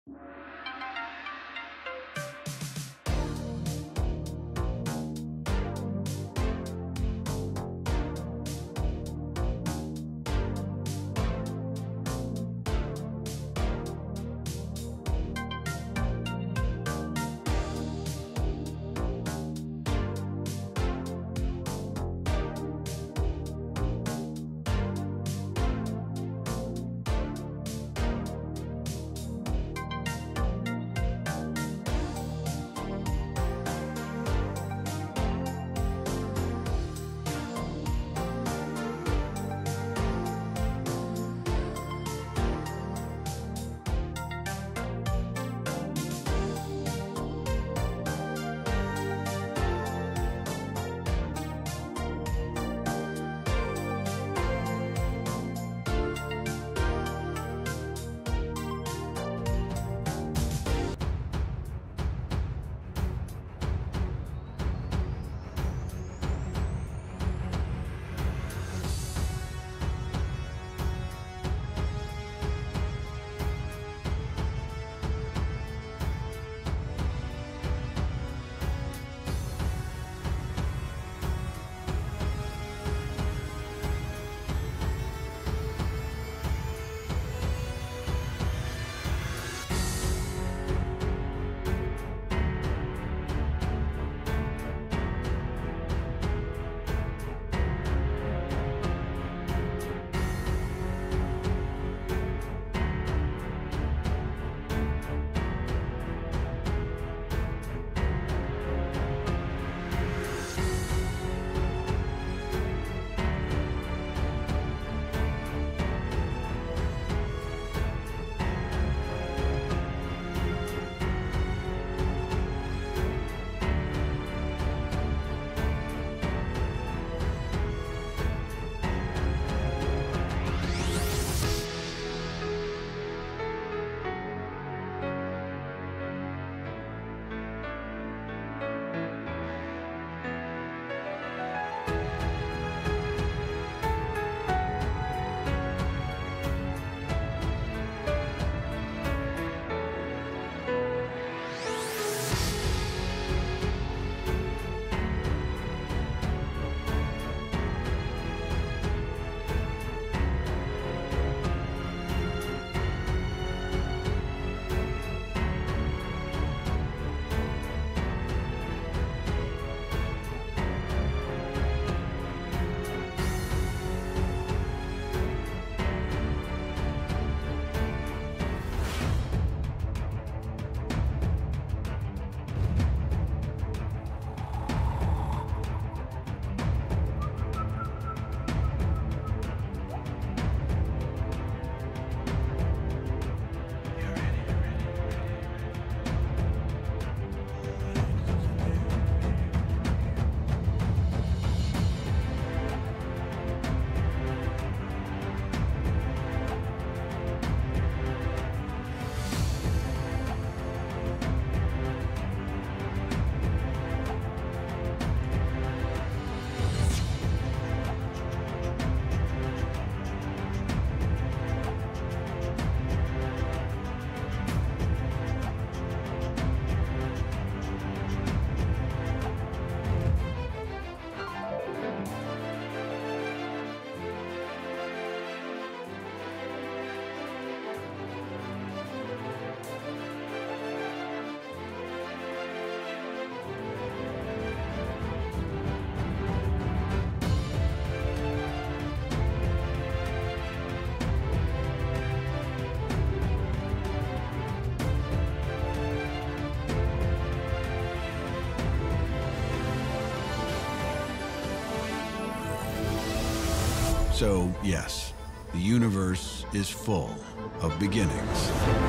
So, yes, the universe is full of beginnings.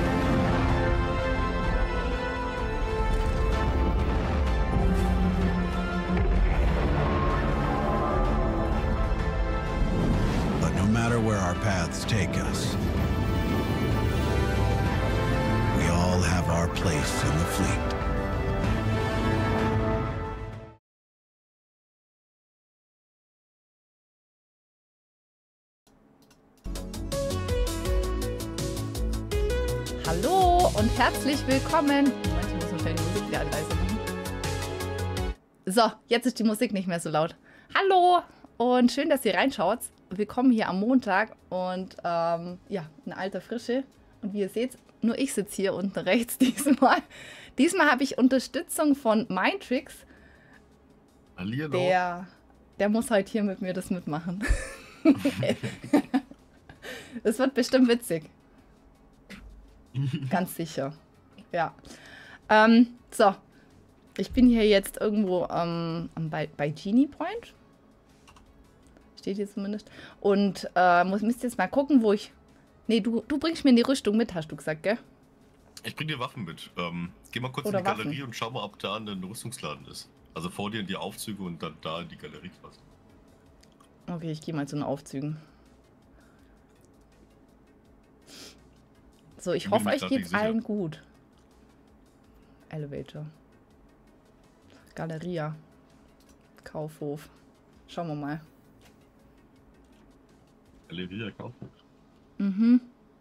But no matter where our paths take us, we all have our place in the fleet. Hallo und herzlich willkommen. Moment, ich muss wahrscheinlich die Musik wieder leiser machen. So, jetzt ist die Musik nicht mehr so laut. Hallo und schön, dass ihr reinschaut. Willkommen hier am Montag und ja, in alter Frische. Und wie ihr seht, nur ich sitze hier unten rechts diesmal. Diesmal habe ich Unterstützung von Mindtrix. Der muss heute hier mit mir das mitmachen. Das wird bestimmt witzig. Ganz sicher. Ja. So. Ich bin hier jetzt irgendwo bei Genie Point. Steht hier zumindest. Und müsst jetzt mal gucken, wo ich... Nee, du bringst mir in die Rüstung mit, hast du gesagt, gell? Ich bring dir Waffen mit. Geh mal kurz Oder in die Galerie Waffen. und schau mal, ob da ein Rüstungsladen ist. Also vor dir in die Aufzüge und dann da in die Galerie quasi. Okay, ich gehe mal zu den Aufzügen. So, ich hoffe, euch geht's allen gut. Elevator. Galeria. Kaufhof. Schauen wir mal. Galeria, Kaufhof. Mhm.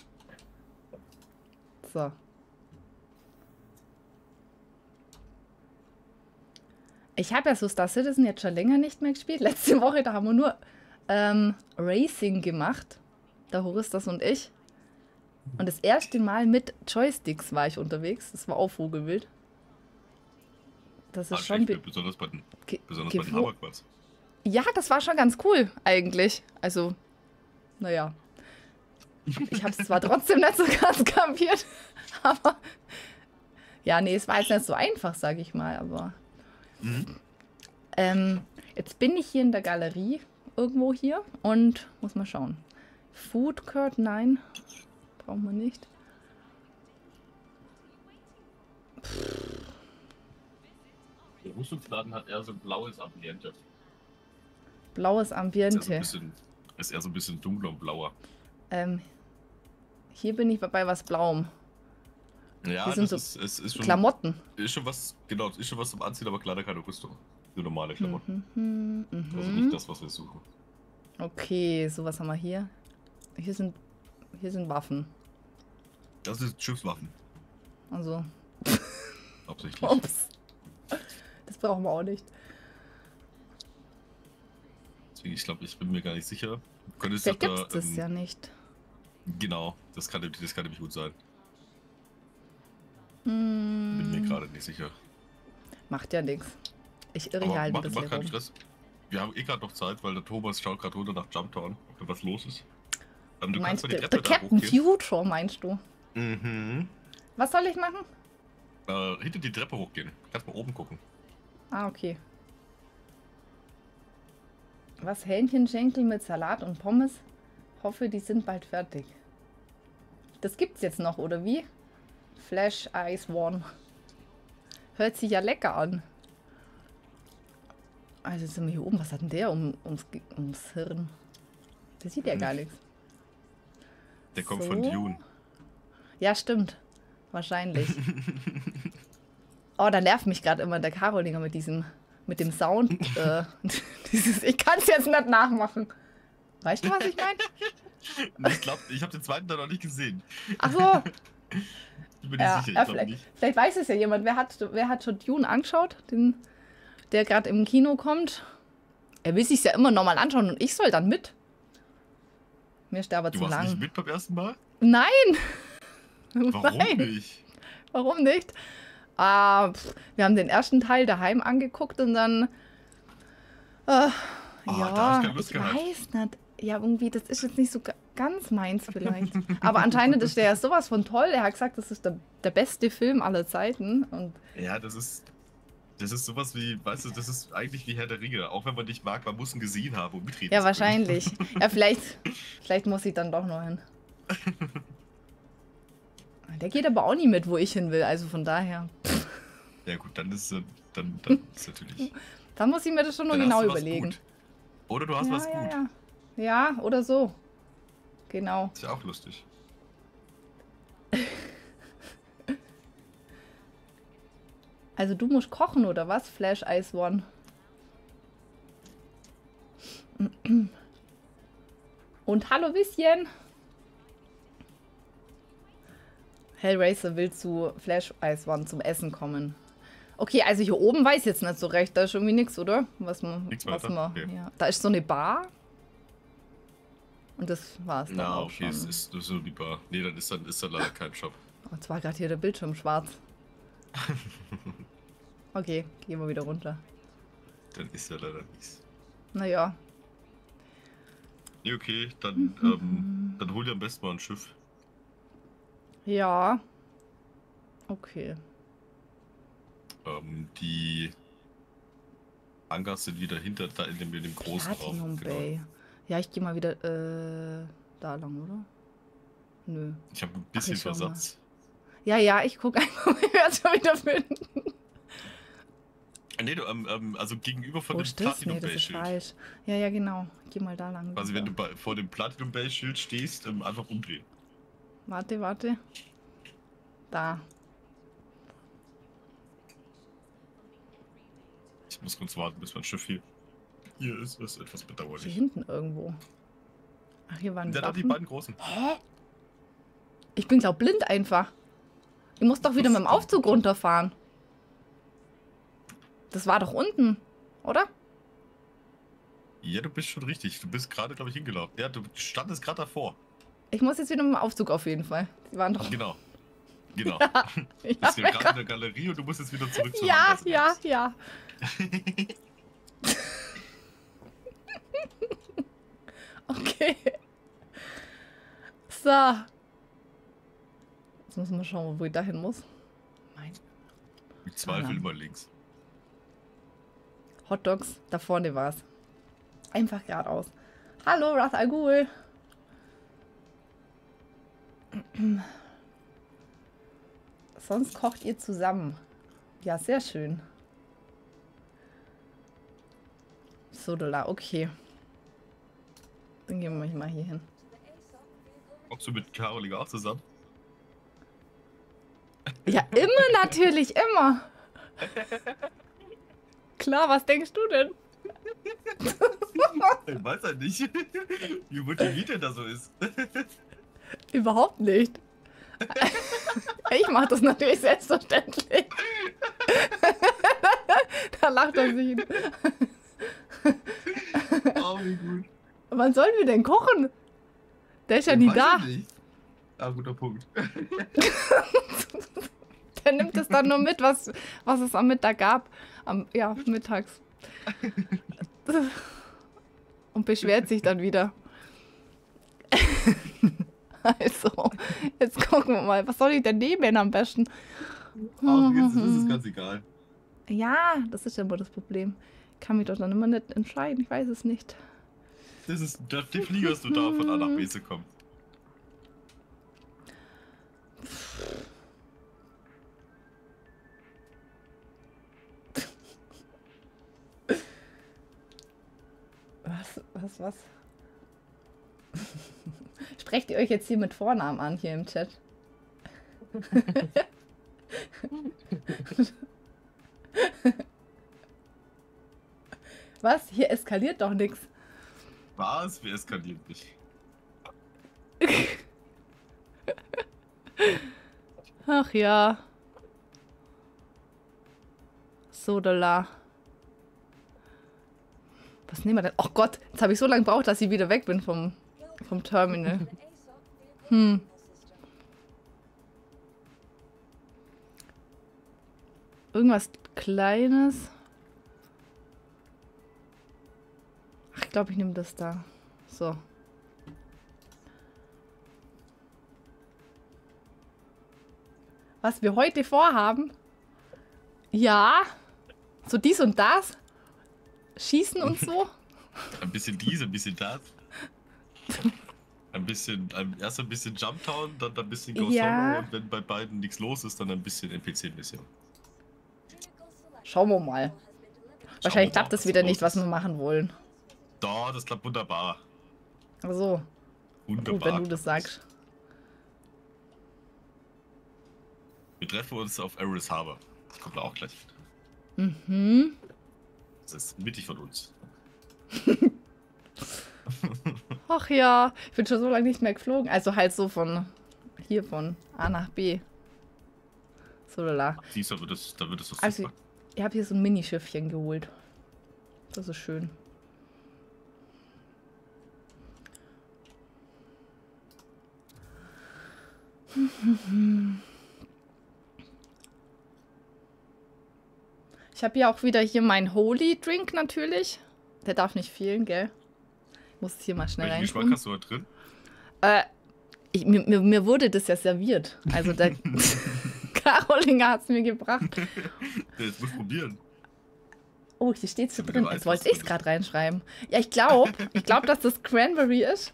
So. Ich habe ja so Star Citizen jetzt schon länger nicht mehr gespielt. Letzte Woche, da haben wir nur Racing gemacht. Der Horistas und ich. Und das erste Mal mit Joysticks war ich unterwegs. Das war auch Vogelwild. Das ist schon... Besonders bei den Hammerquads. Ja, das war schon ganz cool, eigentlich. Also, naja. Ich habe es zwar trotzdem nicht so ganz kapiert, aber... Ja, nee, es war jetzt nicht so einfach, sage ich mal, aber... Jetzt bin ich hier in der Galerie, irgendwo hier, und muss mal schauen. Food Court, nein. Brauchen wir nicht. Der Rüstungsladen hat eher so ein blaues Ambiente. Blaues Ambiente. Ist eher so ein bisschen dunkler und blauer. Hier bin ich bei was Blauem. Ja, das sind ist schon... Klamotten. Ist schon was, genau, ist schon was zum Anziehen, aber leider keine Rüstung. Nur normale Klamotten. Also nicht das, was wir suchen. Okay, so was haben wir hier. Hier sind Waffen. Das sind Schiffswaffen. Also. Hauptsächlich. Ups. Das brauchen wir auch nicht. Deswegen, ich bin mir gar nicht sicher. Vielleicht gibt es das ja nicht. Genau, das kann nämlich gut sein. Bin mir gerade nicht sicher. Macht ja nichts. Ich irre hier halt ein bisschen rum. Stress. Wir haben gerade noch Zeit, weil der Thomas schaut gerade runter nach Jumptown, ob da was los ist. Du meinst kannst mal die der Treppe da Captain hochgehen. Future, meinst du? Mhm. Was soll ich machen? Hinter die Treppe hochgehen. Kannst mal oben gucken. Ah, okay. Was? Hähnchenschenkel mit Salat und Pommes? Hoffe, die sind bald fertig. Das gibt's jetzt noch, oder wie? Flash Ice One. Hört sich ja lecker an. Also sind wir hier oben. Was hat denn der ums Hirn? Der sieht ja gar nichts. Der kommt von Dune. Ja, stimmt. Wahrscheinlich. Oh, da nervt mich gerade immer der Karolinger mit dem Sound. Ich kann es jetzt nicht nachmachen. Weißt du, was ich meine? Ich glaube, ich habe den zweiten da noch nicht gesehen. Ach so. Ich bin nicht sicher, ich glaube nicht. Vielleicht weiß es ja jemand. Wer hat schon Dune angeschaut? Der gerade im Kino kommt. Er will sich ja immer nochmal anschauen und ich soll dann mit. Mir ist der aber zu lang. Du warst nicht mit beim ersten Mal? Nein! Warum nicht? Warum nicht? Wir haben den ersten Teil daheim angeguckt und dann... ja, ich weiß nicht. Ja, irgendwie, das ist jetzt nicht so ganz meins vielleicht. Aber anscheinend ist der ja sowas von toll. Er hat gesagt, das ist der beste Film aller Zeiten. Und ja, das ist sowas wie, weißt du, das ist eigentlich wie Herr der Ringe. Auch wenn man nicht mag, man muss ihn gesehen haben und mitreden. Ja, wahrscheinlich. Ja, vielleicht muss ich dann doch noch hin. Der geht aber auch nie mit, wo ich hin will. Also von daher. Ja gut, dann ist natürlich... Dann muss ich mir das schon noch genau überlegen. Gut. Oder du hast was gut. Ja, oder so. Genau. Ist ja auch lustig. Also du musst kochen, oder was? Flash Ice One. Und hallo Wisschen. Hellraiser will zu Flash-Eiswand zum Essen kommen. Okay, also hier oben weiß ich jetzt nicht so recht. Da ist irgendwie nichts, oder? Nichts weiter? Okay. Ja. Da ist so eine Bar. Und das war's dann Na, auch okay, schon. es ist so die Bar. Nee, dann ist da leider kein Shop. Und zwar gerade hier der Bildschirm schwarz. Okay, gehen wir wieder runter. Dann ist ja leider nichts. Naja. Nee, okay, dann hol dir am besten mal ein Schiff. Ja. Okay. Die Hangars sind wieder hinter da in dem großen Platinum Raum. Bay. Ja, ich gehe mal wieder da lang, oder? Nö. Ich habe ein bisschen ich schau Versatz. Ja, ich gucke einfach, wie wir es schon wieder finden. Nee, du, also gegenüber von Wo dem ist das? Platinum Nee, das Bay ist Schild. falsch. Ja, genau. Geh mal da lang. Also wenn du vor dem Platinum Bay Schild stehst, einfach umdrehen. Warte. Da. Ich muss kurz warten, bis mein Schiff hier ist. Das ist etwas Hier bedauerlich. hinten irgendwo. Ach, hier waren Ja, da die Waffen. beiden großen. Hä? Ich bin glaub blind einfach. Ich muss doch wieder mit dem Aufzug runterfahren. Das war doch unten, oder? Ja, du bist schon richtig. Du bist gerade, glaube ich, hingelaufen. Ja, du standest gerade davor. Ich muss jetzt wieder mit dem Aufzug auf jeden Fall. Die waren doch... Genau. Genau. Ja, Du bist ja gerade in der Galerie und du musst jetzt wieder zurück zur ja, Handgasse. ja. Okay. So. Jetzt müssen wir schauen, wo ich dahin muss. Mein Im Zweifel immer links. Hotdogs, da vorne war's. Einfach geradeaus. Hallo, Ra's al Ghul. Sonst kocht ihr zusammen. Ja, sehr schön. Sodola, okay. Dann gehen wir mal hier hin. Kommst du mit Karoliga auch zusammen? Ja, immer natürlich, immer. Klar, was denkst du denn? Ich weiß ja nicht, wie motiviert er da so ist. Überhaupt nicht. Ich mache das natürlich selbstverständlich. Da lacht er sich. Oh, wie gut. Wann sollen wir denn kochen? Der ist ja nie Weiß da. ich nicht. Ah, guter Punkt. Der nimmt es dann nur mit, was es am Mittag gab. Ja, mittags. Und beschwert sich dann wieder. Also, jetzt gucken wir mal. Was soll ich denn nehmen am besten? Ach, jetzt ist es ganz egal. Ja, das ist ja immer das Problem. Ich kann mich doch dann immer nicht entscheiden. Ich weiß es nicht. Der Flieger ist nur da, von A nach B zu kommen. Was? Sprecht ihr euch jetzt hier mit Vornamen an, hier im Chat? Was? Hier eskaliert doch nichts. Was? Wir eskalieren nicht. Ach ja. Sodola. Was nehmen wir denn? Oh Gott, jetzt habe ich so lange gebraucht, dass ich wieder weg bin vom Terminal. Irgendwas Kleines. Ach, ich glaube, ich nehme das da. So. Was wir heute vorhaben? Ja. So dies und das. Schießen und so. Ein bisschen dies, ein bisschen das. Erst ein bisschen Jumptown, dann ein bisschen Ghost Ja. Horror und wenn bei beiden nichts los ist, dann ein bisschen NPC-Mission. Schauen wir mal. Wahrscheinlich klappt das wieder nicht, was wir machen wollen. Doch, das klappt wunderbar. Also, Wunderbar. gut, wenn du das sagst. Wir treffen uns auf Eris Harbor. Das kommt da auch gleich. Mhm. Das ist mittig von uns. Ach ja, ich bin schon so lange nicht mehr geflogen. Also halt so von hier von A nach B. So, lala. Siehst du, da wird es so Also, super. ich habe hier so ein Minischiffchen geholt. Das ist schön. Ich habe ja auch wieder hier meinen Holy Drink natürlich. Der darf nicht fehlen, gell? Ich muss hier mal schnell Welchen Geschmack rein. hast du da drin? Mir wurde das ja serviert. Also der Karolinger hat es mir gebracht. Jetzt musst du probieren. Oh, hier steht es Damit drin. du weißt, Jetzt wollte was ich es drin gerade reinschreiben. Ja, ich glaube, dass das Cranberry ist.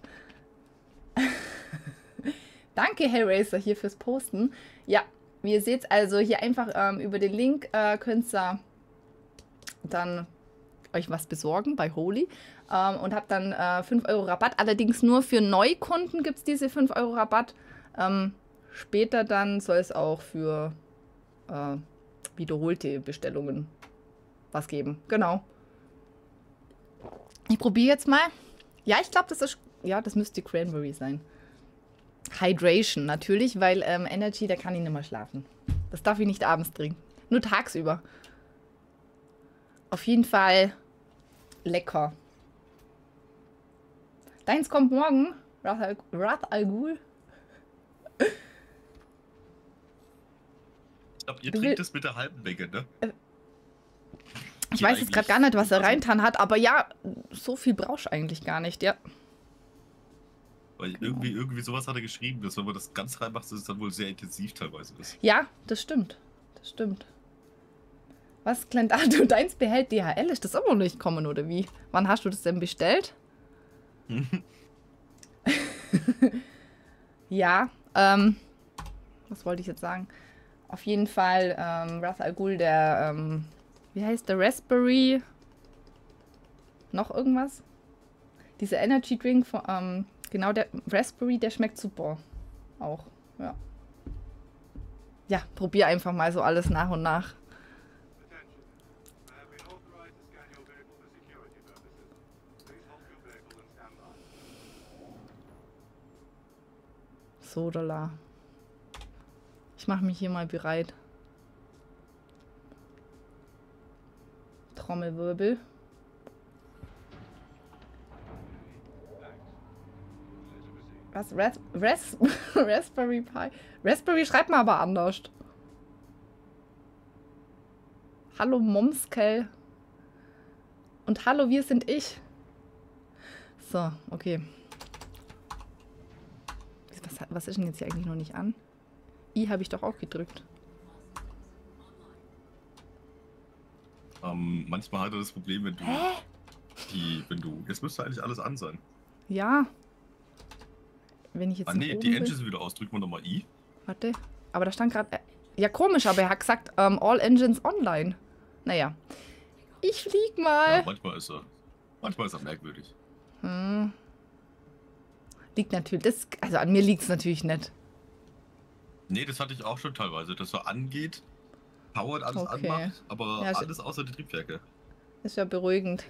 Danke, Hellraiser, hier fürs Posten. Ja, wie ihr seht, also hier einfach über den Link könnt ihr dann euch was besorgen bei Holy und habt dann 5 € Rabatt. Allerdings nur für Neukunden gibt es diese 5 € Rabatt. Später dann soll es auch für wiederholte Bestellungen was geben. Genau. Ich probiere jetzt mal. Ja, ich glaube, das ist... Ja, das müsste Cranberry sein. Hydration natürlich, weil Energy, da kann ich nicht mehr schlafen. Das darf ich nicht abends trinken. Nur tagsüber. Auf jeden Fall lecker. Deins kommt morgen. Rath Al Ghul. Ich glaube, ihr trinkt es mit der halben Menge, ne? Ich weiß jetzt gerade gar nicht, was er reintan hat, aber ja, so viel brauchst du eigentlich gar nicht, ja. Weil irgendwie sowas hat er geschrieben, dass wenn man das ganz reinmacht, dass es dann wohl sehr intensiv teilweise ist. Ja, das stimmt. Das stimmt. Was, Clendato, deins behält DHL? Ist das immer noch nicht kommen, oder wie? Wann hast du das denn bestellt? Ja, was wollte ich jetzt sagen? Auf jeden Fall, Rath Al Ghul, der, wie heißt der? Raspberry? Noch irgendwas? Dieser Energy Drink von, genau, der Raspberry, der schmeckt super. Auch, ja. Ja, probier einfach mal so alles nach und nach. So, Dollar. Ich mache mich hier mal bereit. Trommelwirbel. Was? Raspberry Pi? Raspberry schreibt man aber anders. Hallo Momskel. Und hallo, wir sind ich. So, okay. Was ist denn jetzt hier eigentlich noch nicht an? I habe ich doch auch gedrückt. Manchmal hat er das Problem, wenn du jetzt müsste eigentlich alles an sein. Ja. Wenn ich jetzt Nee, die Engine sind wieder aus. Drücken wir nochmal I. Warte. Aber da stand gerade... ja, komisch, aber er hat gesagt, all engines online. Naja. Ich flieg mal. Ja, manchmal ist er merkwürdig. Liegt natürlich... also an mir liegt es natürlich nicht. Nee, das hatte ich auch schon teilweise, dass er angeht, Powered alles anmacht, aber ja, alles außer die Triebwerke. Ist ja beruhigend.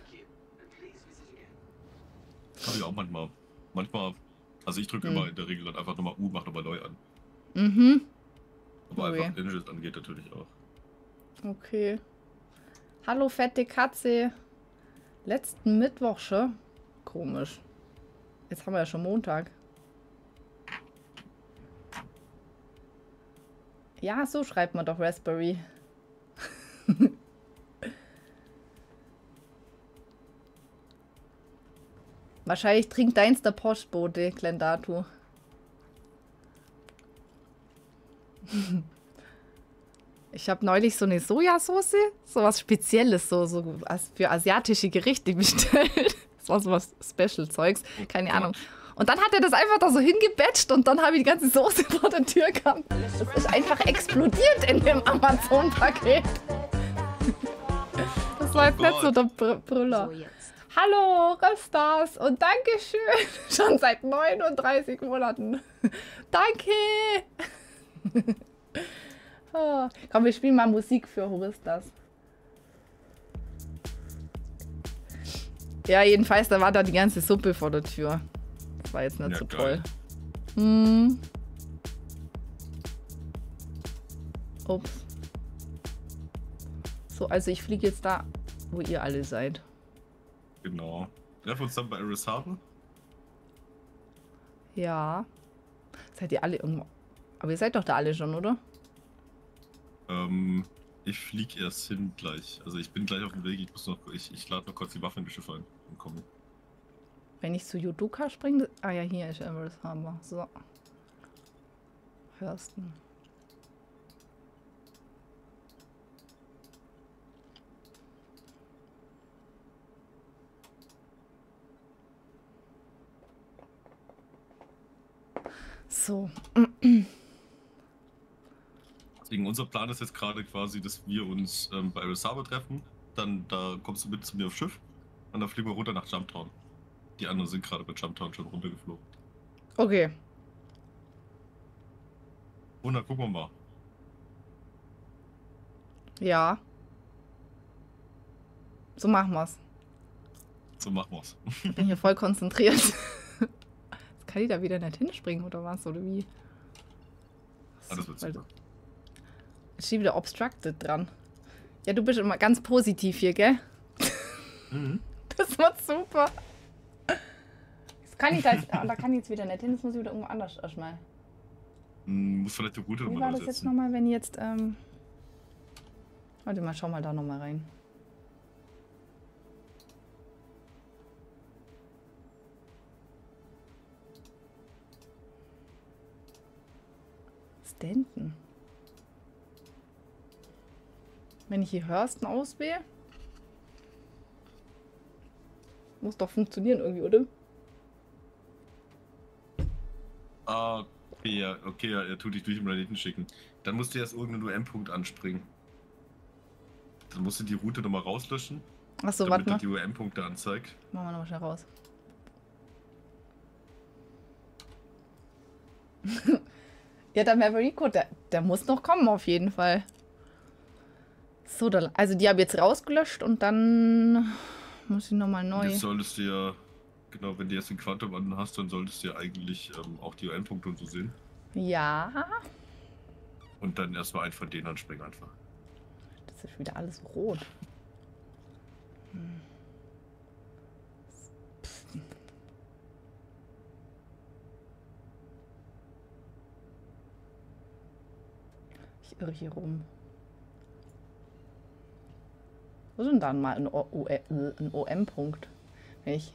Habe ich auch manchmal. Also ich drücke immer in der Regel dann einfach nochmal U, mach nochmal neu an. Mhm. Aber einfach Engines angeht natürlich auch. Okay. Hallo, fette Katze. Letzten Mittwoch schon. Komisch. Jetzt haben wir ja schon Montag. Ja, so schreibt man doch Raspberry. Wahrscheinlich trinkt deins der Postbote, Clendato. Ich habe neulich so eine Sojasauce, so was Spezielles, so für asiatische Gerichte bestellt. Das war so was Special-Zeugs, keine Ahnung. Und dann hat er das einfach da so hingebatcht und dann habe ich die ganze Soße vor der Tür gehabt. Das ist einfach explodiert in dem Amazon-Paket. Das war jetzt nicht so der Brüller. So jetzt. Hallo, Rösters und Dankeschön. Schon seit 39 Monaten. Danke. Oh. Komm, wir spielen mal Musik für Horistas. Ja, jedenfalls, da war da die ganze Suppe vor der Tür. Das war jetzt nicht so toll. Ups. So, also ich fliege jetzt da, wo ihr alle seid. Genau. Treffen uns dann bei Aris Harbor. Ja. Seid ihr alle irgendwo... Aber ihr seid doch da alle schon, oder? Ich fliege erst hin gleich. Also ich bin gleich auf dem Weg. Ich lade noch kurz die Waffe in die Schiffe ein und komme. Wenn ich zu Yuduka springe... Ah ja, hier ist Everest Harbor. So. Hörsten. So. Deswegen unser Plan ist jetzt gerade quasi, dass wir uns bei Aris Harbor treffen. Dann da kommst du mit zu mir aufs Schiff. Und dann fliegen wir runter nach Jumptown. Die anderen sind gerade bei Jumptown schon runtergeflogen. Okay. Und dann gucken wir mal. Ja. So machen wir's. So machen wir's. Ich bin hier voll konzentriert. Jetzt kann ich da wieder nicht hinspringen, oder was? Oder wie? Alles wird super. Jetzt steht wieder Obstructed dran. Ja, du bist immer ganz positiv hier, gell? Mhm. Das wird super. Das kann ich da kann ich jetzt wieder nicht hin, das muss ich wieder irgendwo anders erstmal. Muss vielleicht die Route Wie nochmal war das jetzt nochmal, wenn ich jetzt, warte mal, schau mal da nochmal rein. Stanton. Wenn ich hier Hörsten auswähle, muss doch funktionieren irgendwie, oder? Ah, okay, ja, er tut dich durch den Planeten schicken. Dann musst du erst irgendeinen UM-Punkt anspringen. Dann musst du die Route nochmal rauslöschen, Achso, damit warte er mal. die UM-Punkte anzeigt. Machen wir nochmal schnell raus. Ja, der Maverico, der muss noch kommen auf jeden Fall. So, also die habe ich jetzt rausgelöscht und dann muss ich nochmal neu. Jetzt solltest du ja, genau, wenn du jetzt den Quantum an hast, dann solltest du ja eigentlich auch die UM-Punkte und so sehen. Ja. Und dann erstmal einen von denen anspringen einfach. Das ist wieder alles rot. Hm. Ich irre hier rum. Wo sind dann mal ein OM-Punkt? Ich.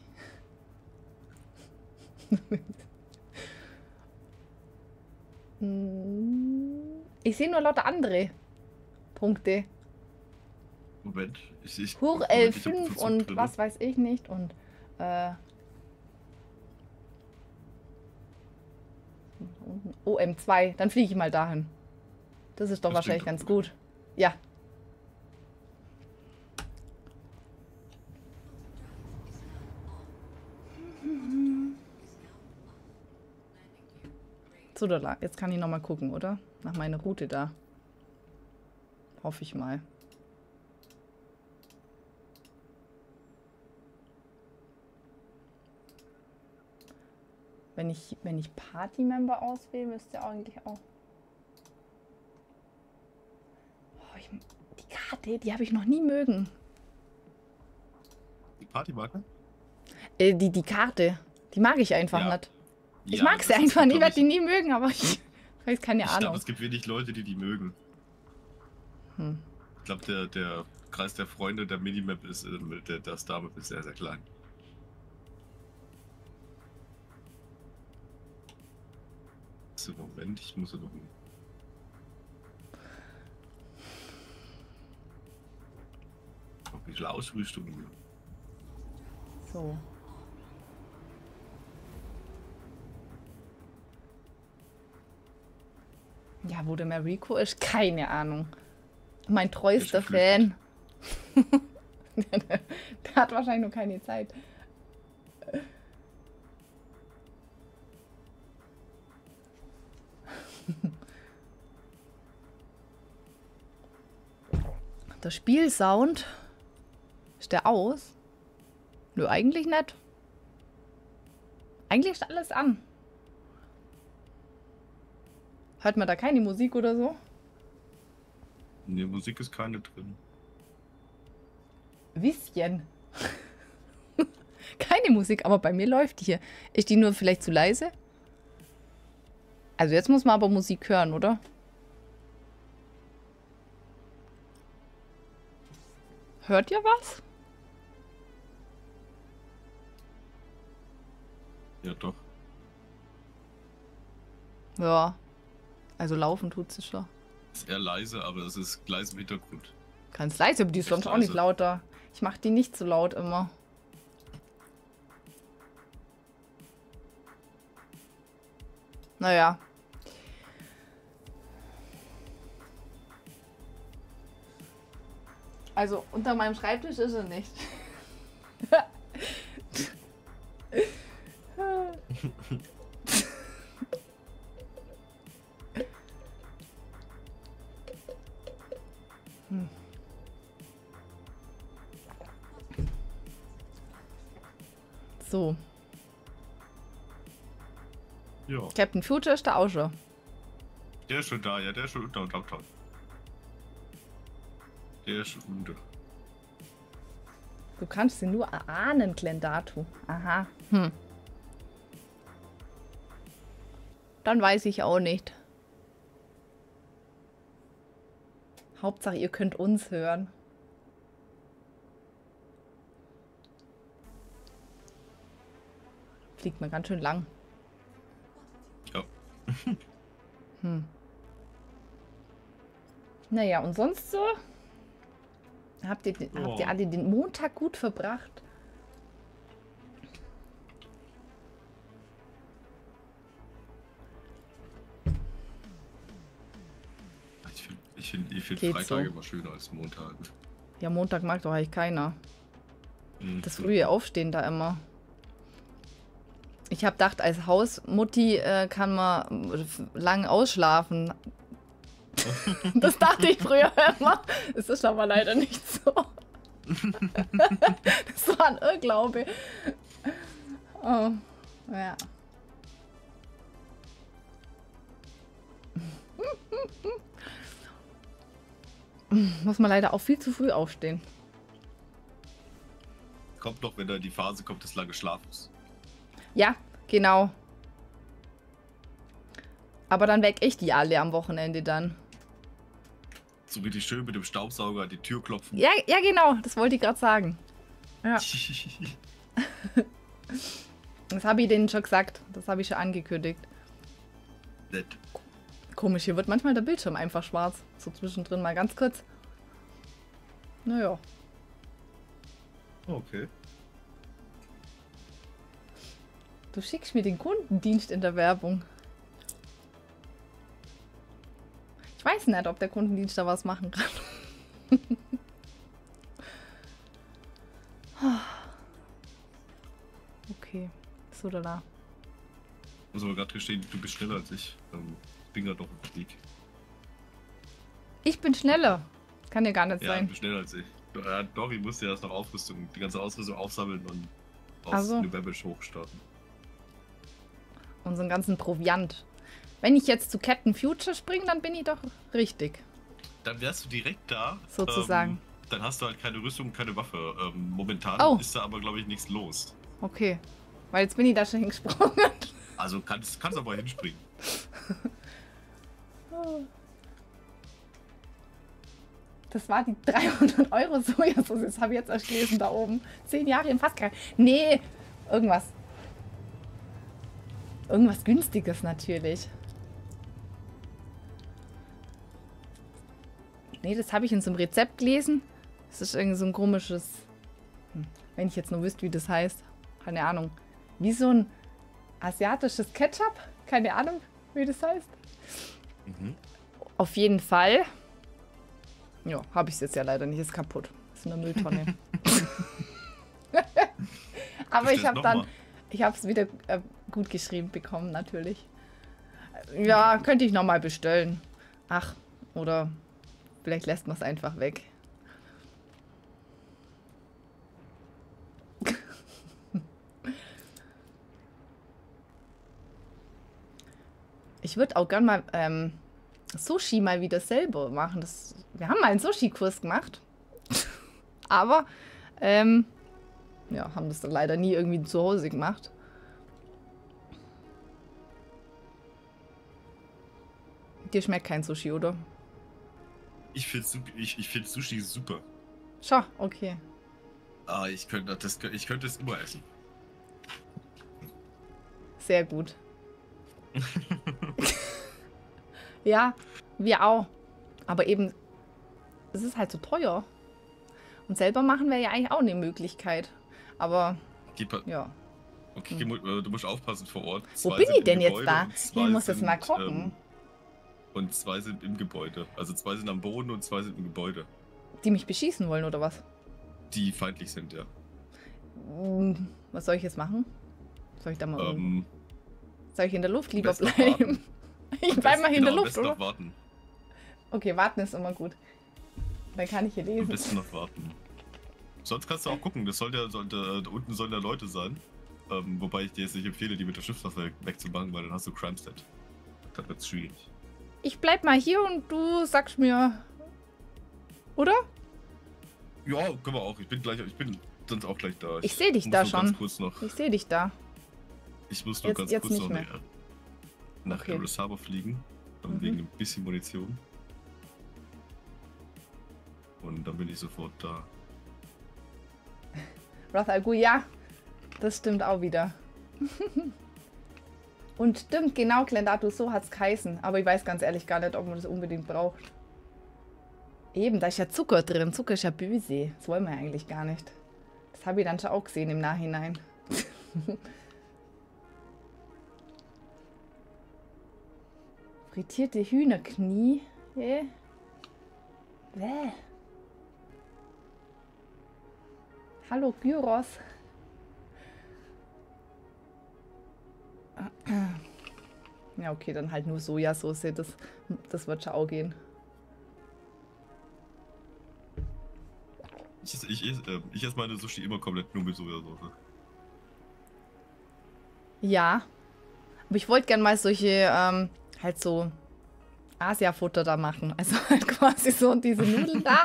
Ich sehe nur lauter andere Punkte. Moment, ich Hur Moment, ich hab L5 Verzug und drin. was weiß ich nicht und OM2, dann fliege ich mal dahin. Das ist doch Das wahrscheinlich klingt ganz doch gut. Ja. So, jetzt kann ich noch mal gucken, oder? Nach meiner Route da. Hoffe ich mal. Wenn ich Party-Member auswähle, müsste eigentlich auch... Oh, die Karte, die habe ich noch nie mögen. Die Partymarke? Die Karte, die mag ich einfach Ja. nicht. Ich Ja, mag sie das ist, einfach nicht, glaub werde die nie mögen, aber ich weiß keine Ich Ahnung. glaube, es gibt wenig Leute, die die mögen. Hm. Ich glaube, der Kreis der Freunde der Minimap ist, der Star-Map ist sehr, sehr klein. So, Moment, ich muss ja noch... Noch ein bisschen Ausrüstung. So. Ja, wo der Mariko ist, keine Ahnung. Mein treuester Ist geflüchtet. Fan. Der hat wahrscheinlich noch keine Zeit. Der Spielsound. Ist der aus? Nö, eigentlich nicht. Eigentlich ist alles an. Hört man da keine Musik oder so? Nee, Musik ist keine drin. Bisschen. Keine Musik, aber bei mir läuft die hier. Ist die nur vielleicht zu leise? Also jetzt muss man aber Musik hören, oder? Hört ihr was? Ja, doch. Ja. Also laufen tut sie schon. Ist eher leise, aber es ist leise im Hintergrund. Ganz leise, aber die ist Echt sonst auch nicht leise. lauter. Ich mach die nicht so laut immer. Naja. Also unter meinem Schreibtisch ist er nicht. So, Ja, Captain Future ist da auch schon. der ist schon da, ja, der ist schon unter dem Downtown. Der ist schon unter. Du kannst sie nur erahnen, Glendatu. Aha. Hm. Dann weiß ich auch nicht. Hauptsache, ihr könnt uns hören. Fliegt mir ganz schön lang. Ja. Naja, und sonst so? Habt ihr alle den Montag gut verbracht? Ich find Geht Freitage so. immer schöner als Montag. Ja, Montag mag doch eigentlich keiner. Mhm. Das frühe Aufstehen da immer. Ich habe gedacht, als Hausmutti kann man lang ausschlafen. Das dachte ich früher immer. Es ist aber leider nicht so. Das war ein Irrglaube. Oh, ja. Muss man leider auch viel zu früh aufstehen. Kommt noch, wenn da die Phase kommt des langen Schlafens. Ja, genau. Aber dann weck ich die alle am Wochenende dann. So richtig schön mit dem Staubsauger an die Tür klopfen. Ja, ja, genau. Das wollte ich gerade sagen. Ja. Das habe ich denen schon gesagt. Das habe ich schon angekündigt. Nett. Komisch, hier wird manchmal der Bildschirm einfach schwarz. So zwischendrin mal ganz kurz. Naja. Okay. Du schickst mir den Kundendienst in der Werbung. Ich weiß nicht, ob der Kundendienst da was machen kann. Okay. So oder da. Muss aber gerade gestehen, du bist schneller als ich. Ich bin gerade noch im Weg. Ich bin schneller. Kann ja gar nicht Ja, du sein. bist schneller als ich. Doch, ich musste erst noch Aufrüstung, die ganze Ausrüstung aufsammeln und Ach aus so. New Babbage hochstarten. Unseren ganzen Proviant. Wenn ich jetzt zu Captain Future springe, dann bin ich doch richtig. Dann wärst du direkt da. Sozusagen. Dann hast du halt keine Rüstung, keine Waffe. Momentan Oh. ist da aber, glaube ich, nichts los. Okay. Weil jetzt bin ich da schon hingesprungen. Also kannst aber hinspringen. Das war die 300 Euro Sojasauce. Das habe ich jetzt erst gelesen da oben. 10 Jahre im Fass gehalten. Nee, irgendwas. Irgendwas Günstiges natürlich. Nee, das habe ich in so einem Rezept gelesen. Das ist irgendwie so ein komisches... Wenn ich jetzt nur wüsste, wie das heißt. Keine Ahnung. Wie so ein asiatisches Ketchup. Keine Ahnung, wie das heißt. Auf jeden Fall. Ja, habe ich es jetzt ja leider nicht. Ist kaputt. Ist in der Mülltonne. Aber ich Bestell's habe noch dann... mal. Ich habe es wieder gut geschrieben bekommen, natürlich. Ja, könnte ich nochmal bestellen. Ach, oder vielleicht lässt man es einfach weg. Ich würde auch gern mal Sushi mal wieder selber machen. Wir haben mal einen Sushi-Kurs gemacht. Aber, ja, haben das dann leider nie irgendwie zu Hause gemacht. Dir schmeckt kein Sushi, oder? Ich finde Sushi super. Schau, okay. Ah, ich könnte es immer essen. Sehr gut. Ja, wir auch. Aber eben, es ist halt so teuer. Und selber machen wäre ja eigentlich auch eine Möglichkeit. Aber, ja. Okay, du musst aufpassen vor Ort. Wo bin ich denn jetzt da? Ich muss jetzt mal gucken. Und 2 sind im Gebäude. Also 2 sind am Boden und 2 sind im Gebäude. Die mich beschießen wollen, oder was? Die feindlich sind, ja. Was soll ich jetzt machen? Soll ich da mal... soll ich in der Luft lieber am besten noch bleiben? warten. Ich bleib mal hier in der Am Luft, besten oder? noch warten. Okay, warten ist immer gut. Dann kann ich hier Am lesen. besten noch warten. Sonst kannst du auch gucken, da unten sollen ja Leute sein. Wobei ich dir jetzt nicht empfehle, die mit der Schiffswaffe wegzumachen, weil dann hast du Crime-Set. Dann wird's schwierig. Ich bleib mal hier und du sagst mir... Oder? Ja, können wir auch. Ich bin sonst auch gleich da. Ich sehe dich muss da nur schon. Ganz kurz noch, Ich sehe dich da. ich muss nur ganz jetzt kurz nicht noch mehr. nach Okay. Eris Harbor fliegen. Wegen ein bisschen Munition. Und dann bin ich sofort da. Rath al Ghul, ja. Das stimmt auch wieder. Und stimmt, genau, Glendatu, so hat's geheißen. Aber ich weiß ganz ehrlich gar nicht, ob man das unbedingt braucht. Eben, da ist ja Zucker drin. Zucker ist ja böse. Das wollen wir ja eigentlich gar nicht. Das habe ich dann schon auch gesehen im Nachhinein. Frittierte Hühnerknie. Bäh. Hallo, Gyros. Ja, okay, dann halt nur Sojasauce. Das wird schon auch gehen. Ich esse meine Sushi immer komplett nur mit Sojasauce. Ja. Aber ich wollte gerne mal solche, halt so Asia-Futter da machen. Also halt quasi so diese Nudeln da.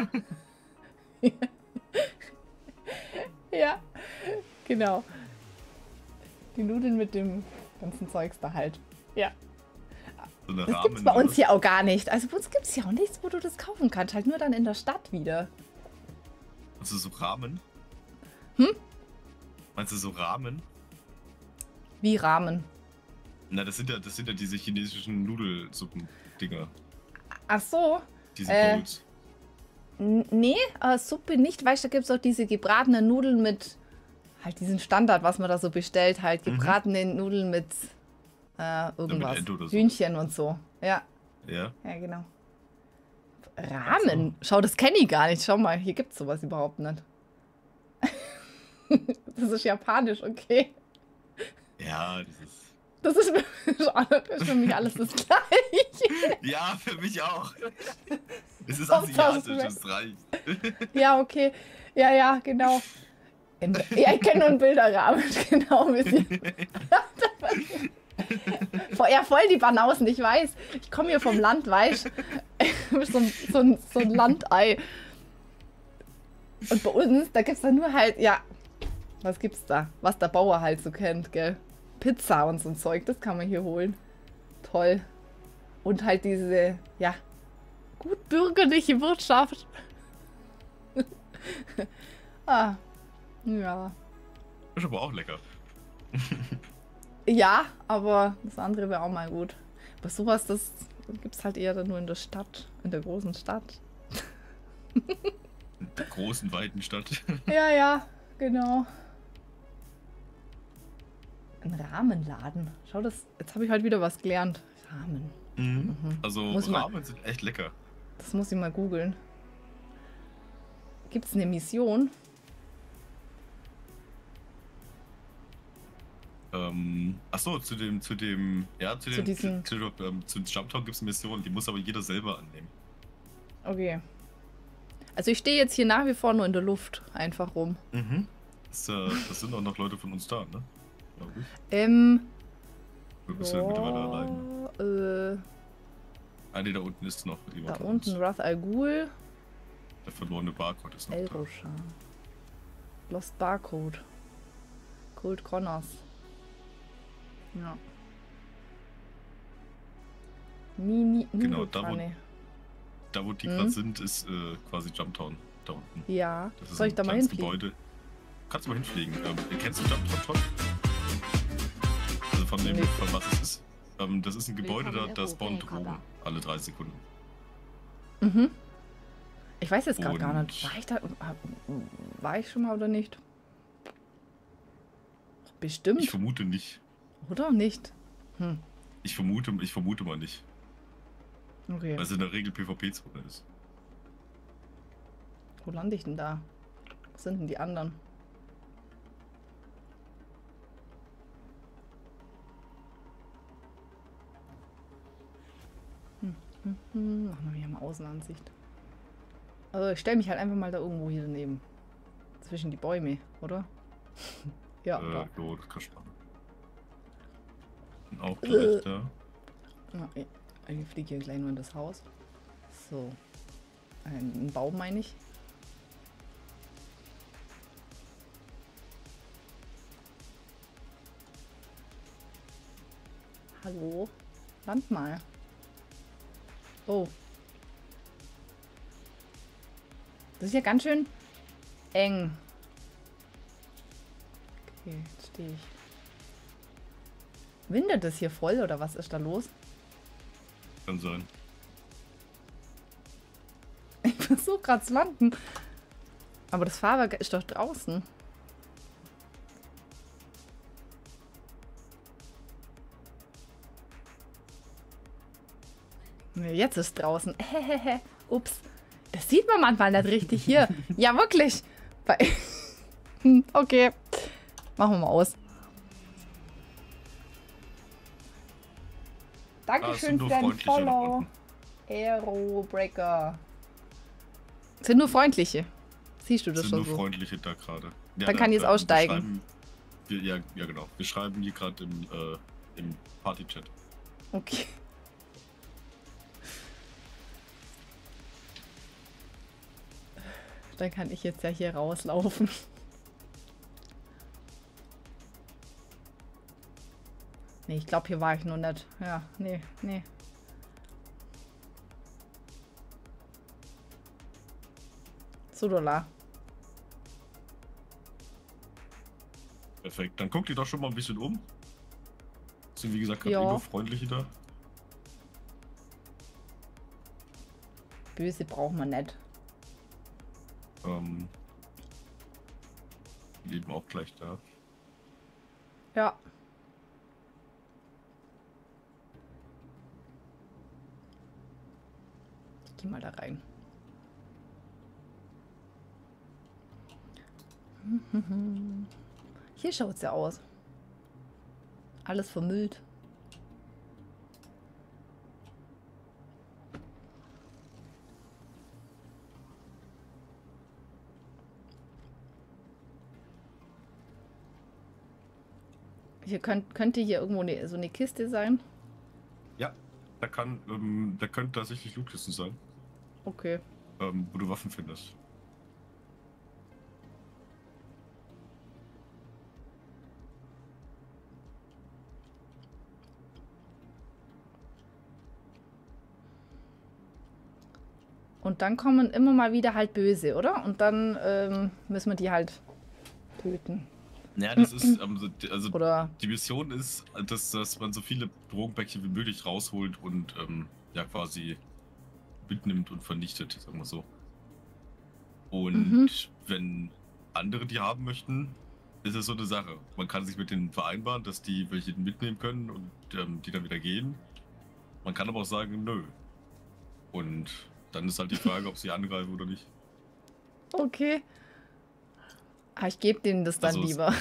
Ja, genau. Die Nudeln mit dem ganzen Zeugs da halt. Ja. So eine Das gibt's bei uns hier auch gar nicht. Also bei uns gibt es hier auch nichts, wo du das kaufen kannst. Halt nur dann in der Stadt wieder. Also so Ramen? Meinst du so Ramen? Wie Ramen. Na, das sind ja diese chinesischen Nudelsuppen-Dinger. Ach so. Diese Bowls. Nee, Suppe nicht. Weißt du, da gibt es auch diese gebratenen Nudeln mit halt diesen Standard, was man da so bestellt. Halt gebratene Nudeln mit irgendwas. Ente oder so. Hühnchen und so. Ja. Ja. Ja, genau. Ramen? Schau, das kenne ich gar nicht. Schau mal, hier gibt es sowas überhaupt nicht. Das ist japanisch, okay. Ja, Das ist für mich alles das Gleiche. Ja, für mich auch. Es ist Hauptsache, asiatisch, das reicht. Ja, okay. Ja, ja, genau. Ja, ich kenne nur einen Bilderrahmen. Genau. Ja, voll die Banausen, ich weiß. Ich komme hier vom Land, weißt du? so ein Landei. Und bei uns, da gibt es dann nur halt, ja, was gibt's da? Was der Bauer halt so kennt, gell? Pizza und so ein Zeug, das kann man hier holen. Toll. Und halt diese, ja, gut bürgerliche Wirtschaft. Ah, ja. Ist aber auch lecker. Ja, aber das andere wäre auch mal gut. Aber sowas, das gibt es halt eher dann nur in der Stadt, in der großen Stadt. In der großen, weiten Stadt. Ja, ja, genau. Ein Rahmenladen. Schau, jetzt habe ich heute wieder was gelernt. Ramen. Also Ramen sind echt lecker. Das muss ich mal googeln. Gibt es eine Mission? Achso, zu Jumptown gibt es Missionen, die muss aber jeder selber annehmen. Okay. Also ich stehe jetzt hier nach wie vor nur in der Luft einfach rum. Das sind auch noch Leute von uns da, ne? Glaube ich. Du bist ja mittlerweile allein. Ah ne, da unten ist noch Da jemand. unten Rath Al Ghul. Der verlorene Barcode ist noch El da. Roshar. Lost Barcode. Cold Connors. Ja. Genau, da wo, Pfanne. da wo die gerade sind, ist quasi Jumptown. Da unten. Ja. Das ist Soll ich ein da mal kleines hinfliegen? Gebäude. Kannst du mal hinfliegen. Kennst du Jumptown schon? Also von dem, Nee. von was es ist? Das ist ein Gebäude, Willkommen da in spawnt Europa, Drogen alle 3 Sekunden. Mhm. Ich weiß jetzt gerade gar Und- nicht. War ich schon mal oder nicht? Bestimmt. Ich vermute nicht. Oder nicht? Ich vermute mal nicht. Okay. Weil es in der Regel PvP-Zone ist. Wo lande ich denn da? Wo sind denn die anderen? Machen wir hier mal Außenansicht. Also ich stelle mich halt einfach mal da irgendwo hier daneben. Zwischen die Bäume, oder? Ja, da. Jo, das kannst du machen. Und auch gleich da. Ja, ich fliege hier gleich nur in das Haus. So. Ein Baum meine ich. Hallo? Land mal. Oh. Das ist ja ganz schön eng. Okay, jetzt stehe ich. Windet es hier voll oder was ist da los? Kann sein. Ich versuche gerade zu landen. Aber das Fahrwerk ist doch draußen. Nee, jetzt ist draußen. Ups. Das sieht man manchmal nicht richtig hier. Ja, wirklich. Okay. Machen wir mal aus. Dankeschön für deinen Follow. Aerobreaker. Sind nur freundliche. Siehst du das sind schon nur so? freundliche da gerade. Ja, Dann kann ich jetzt aussteigen. Ja, genau. Wir schreiben hier gerade im Party-Chat. Okay. Dann kann ich jetzt ja hier rauslaufen. Nee, ich glaube, hier war ich noch nicht. Ja, nee. Sudola. Perfekt. Dann guck dir doch schon mal ein bisschen um. Sind wie gesagt gerade Ja. nur freundliche da. Böse braucht man nicht. Die leben auch gleich da. Ja. Ich geh mal da rein. Hier schaut es ja aus. Alles vermüllt. Hier könnte hier irgendwo so eine Kiste sein. Ja, da könnte tatsächlich Lootkisten sein, Okay. wo du Waffen findest. Und dann kommen immer mal wieder halt Böse, oder? Und dann müssen wir die halt töten. Ja, das ist, also Oder? die Mission ist, dass man so viele Drogenpäckchen wie möglich rausholt und ja quasi mitnimmt und vernichtet, sagen wir so. Und wenn andere die haben möchten, ist es so eine Sache. Man kann sich mit denen vereinbaren, dass die welche mitnehmen können und die dann wieder gehen. Man kann aber auch sagen, nö. Und dann ist halt die Frage, ob sie angreifen oder nicht. Okay. Ah, ich gebe denen das dann Also lieber.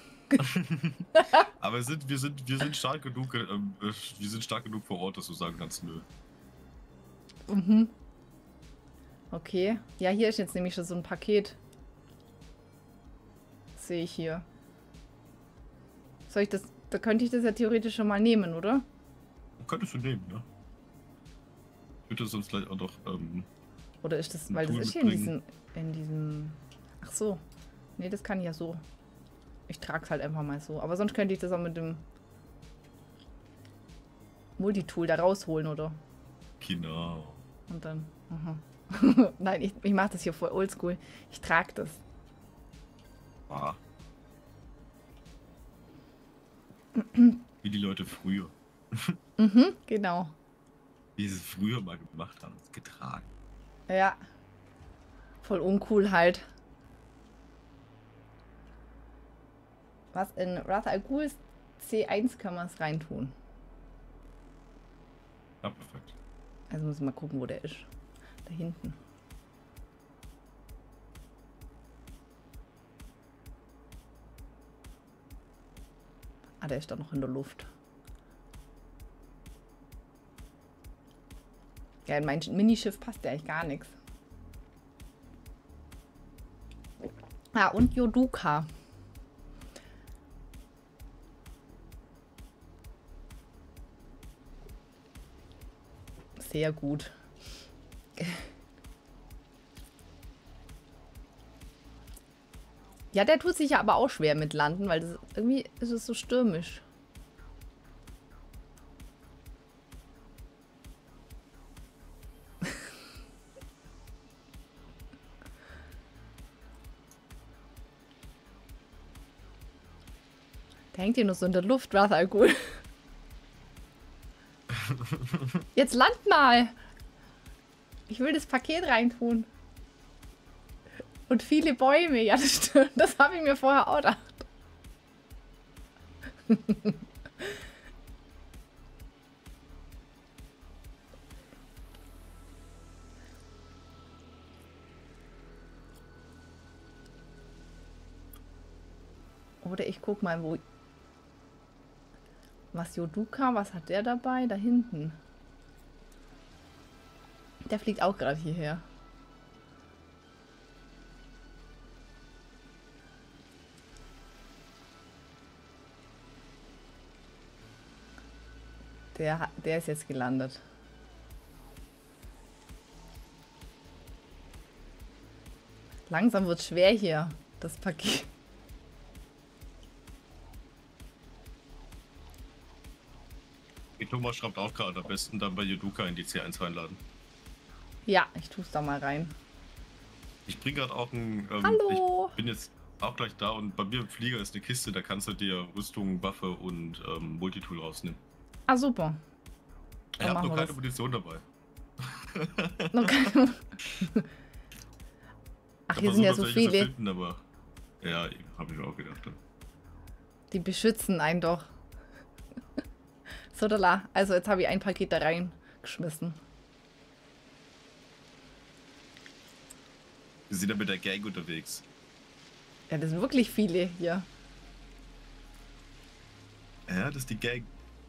Aber wir sind stark genug, wir sind stark genug vor Ort, dass du sagen kannst, nö. Mhm. Okay. Ja, hier ist jetzt nämlich schon so ein Paket. Sehe ich hier. Soll ich das... Da könnte ich das ja theoretisch schon mal nehmen, oder? Könntest du nehmen, ja. Bitte sonst gleich auch noch. Oder ist das, ein weil das Tool ist hier in diesem... Ach so. Nee, das kann ich ja so. Ich trage es halt einfach mal so. Aber sonst könnte ich das auch mit dem Multitool da rausholen, oder? Genau. Und dann... Aha. Nein, ich mache das hier voll oldschool. Ich trage das. Ah. Wie die Leute früher. Mhm, genau. Wie sie es früher mal gemacht haben. Getragen. Ja. Voll uncool halt. Was in Ratha Al Ghul C1 kann man es reintun. Ja, perfekt. Also muss ich mal gucken, wo der ist. Da hinten. Ah, der ist da noch in der Luft. Ja, in mein Minischiff passt ja eigentlich gar nichts. Ah, und Yoduka. Sehr gut. Ja, der tut sich ja aber auch schwer mit Landen, weil das, irgendwie ist es so stürmisch. Der hängt hier nur so in der Luft, Ratha Al Ghul. Jetzt land mal! Ich will das Paket reintun. Und viele Bäume. Ja, das stimmt. Das habe ich mir vorher auch gedacht. Oder ich guck mal, wo... Was Yoduka, was hat der dabei? Da hinten. Der fliegt auch gerade hierher. Der ist jetzt gelandet. Langsam wird schwer hier, das Paket. Die Thomas schreibt auch gerade, am besten dann bei Yoduka in die C1 reinladen. Ja, ich tue es da mal rein. Ich bringe gerade auch ein... Hallo! Ich bin jetzt auch gleich da und bei mir im Flieger ist eine Kiste, da kannst du dir Rüstung, Waffe und Multitool rausnehmen. Ah, super. Ich habe noch keine Munition dabei. Noch keine... Ach, hier sind ja so viele. Finden, aber ja, habe ich mir auch gedacht. Die beschützen einen doch. So, da. Also jetzt habe ich ein Paket da reingeschmissen. Wir sind ja mit der Gang unterwegs. Ja, das sind wirklich viele hier. Ja, das ist die Gang.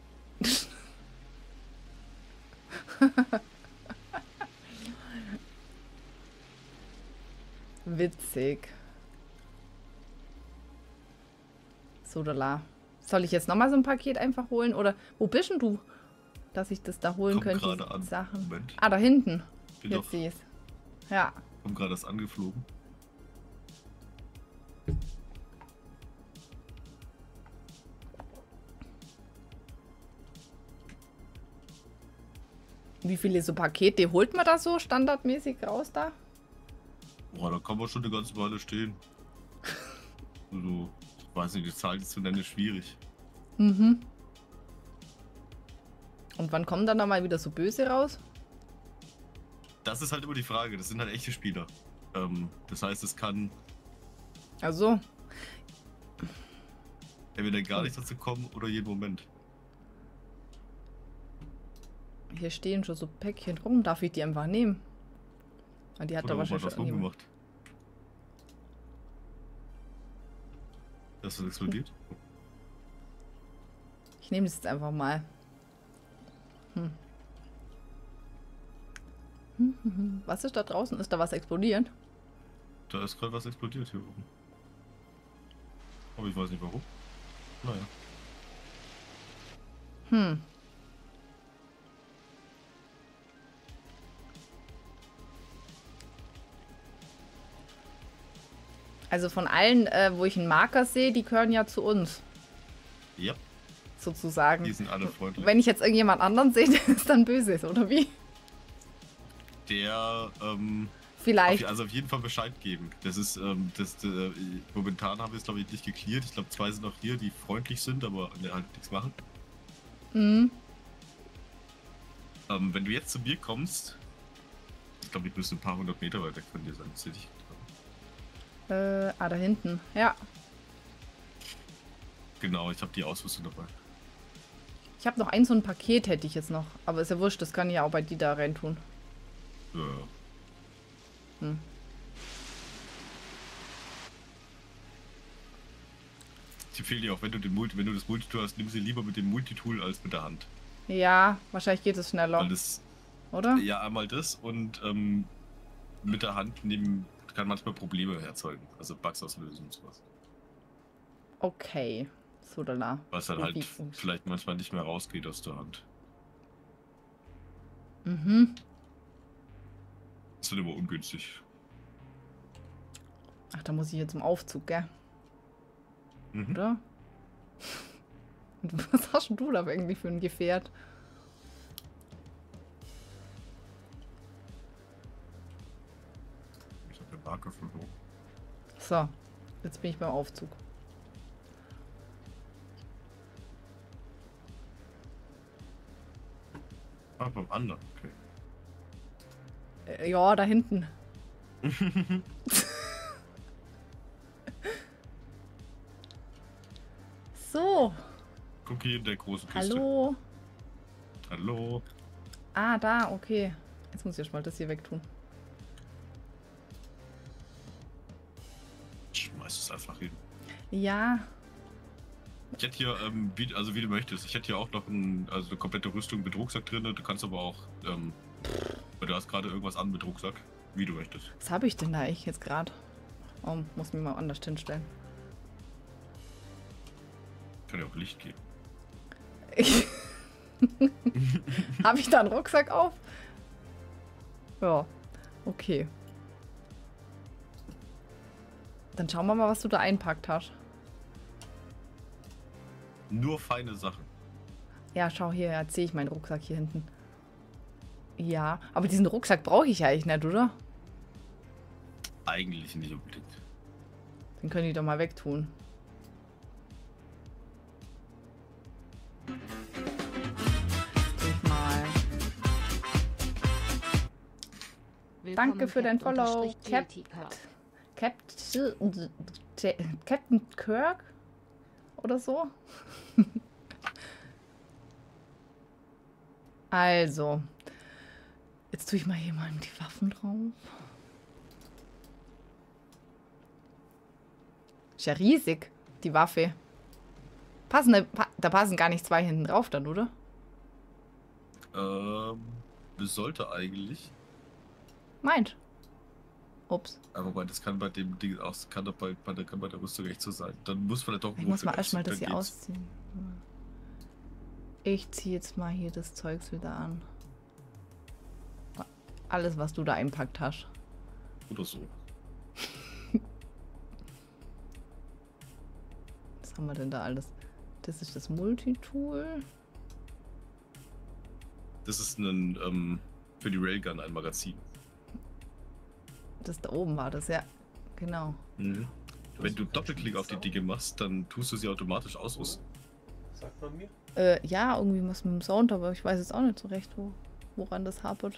Witzig. So, da. Soll ich jetzt nochmal so ein Paket einfach holen? Oder wo bist denn du? Dass ich das da holen Kommt könnte, gerade an. Sachen. Moment. Ah, da hinten. Bin Jetzt doch- sehe ich es. Ja. Kommt gerade das angeflogen. Wie viele so Pakete holt man da so standardmäßig raus da? Boah, da kann man schon eine ganze Weile stehen. Also, ich weiß nicht, die Zahl jetzt zu nennen ist schwierig. Mhm. Und wann kommen dann da mal wieder so böse raus? Das ist halt immer die Frage. Das sind halt echte Spieler. Das heißt, es kann Also, entweder gar nicht dazu kommen oder jeden Moment. hier stehen schon so Päckchen rum. Darf ich die einfach nehmen? Ah, die hat Oder da wo man wahrscheinlich das schon irgendjemand. rumgemacht. Dass das explodiert? Ich nehme das jetzt einfach mal. Was ist da draußen? Ist da was explodiert? Da ist gerade was explodiert hier oben. Aber ich weiß nicht warum. Naja. Also von allen, wo ich einen Marker sehe, die gehören ja zu uns, Ja, sozusagen. die sind alle freundlich. Wenn ich jetzt irgendjemand anderen sehe, der ist dann böse ist, oder wie? Der, Vielleicht. also auf jeden Fall Bescheid geben. Das ist, momentan haben wir es, glaube ich, nicht geklärt. Ich glaube, 2 sind noch hier, die freundlich sind, aber halt nichts machen. Mhm. Wenn du jetzt zu mir kommst, ich glaube, ich müsste ein paar 100 Meter weit weg von dir sein. Das sehe ich. Da hinten. Ja. Genau, ich habe die Ausrüstung dabei. Ich habe noch so ein Paket, hätte ich jetzt noch. Aber ist ja wurscht, das kann ich ja auch bei die da rein tun. Ja. Hm. Ich empfehle dir auch, wenn du das Multitool hast, nimm sie lieber mit dem Multitool als mit der Hand. Ja, wahrscheinlich geht es schneller. Weil das, oder? ja, einmal das und mit der Hand nehmen kann manchmal Probleme erzeugen. Also Bugs auslösen und sowas. Okay. So, da. Was dann halt vielleicht manchmal nicht mehr rausgeht aus der Hand. Mhm. Das ist dann immer ungünstig. Ach, da muss ich jetzt zum Aufzug, gell? Mhm. Oder? Was hast denn du da eigentlich für ein Gefährt? Ich habe den Marker verloren. So, jetzt bin ich beim Aufzug. Ah, beim anderen, okay. Ja, da hinten. So. Guck hier in der großen Kiste. Hallo. Hallo. Ah, da, okay. Jetzt muss ich erst mal das hier wegtun. Schmeiß es einfach hin. Ja. Ich hätte hier, wie du möchtest, ich hätte hier auch noch eine komplette Rüstung mit Rucksack drin. Du kannst aber auch, weil du hast gerade irgendwas an mit Rucksack, wie du möchtest. Was habe ich denn da eigentlich jetzt gerade? Oh, muss mich mal anders hinstellen. Kann ja auch Licht geben. Habe ich da einen Rucksack auf? Ja, okay. Dann schauen wir mal, was du da einpackt hast. Nur feine Sachen. Ja, schau hier, jetzt sehe ich meinen Rucksack hier hinten. Ja, aber diesen Rucksack brauche ich ja eigentlich nicht, oder? Eigentlich nicht unbedingt. Den können die doch mal wegtun. Danke für dein Follow, Captain Kirk oder so. Also, jetzt tue ich mal hier mal die Waffen drauf. Ist ja riesig, die Waffe. Da passen gar nicht 2 hinten drauf dann, oder? Sollte eigentlich. Meint. Ups. Aber wobei, das kann bei dem Ding auch, kann bei der Rüstung echt so sein. Dann muss man doch. Ich muss mal erstmal das hier ausziehen. Ich ziehe jetzt mal hier das Zeugs wieder an. Alles, was du da einpackt hast. Oder so. Was haben wir denn da alles? Das ist das Multitool. Das ist ein, für die Railgun ein Magazin. Das da oben war das, ja. Genau. Mhm. Wenn du Doppelklick auf die Dinge machst, dann tust du sie automatisch ausrüsten. Sagt man mir? Ja, irgendwie was mit dem Sound, aber ich weiß jetzt auch nicht so recht, woran das hapert.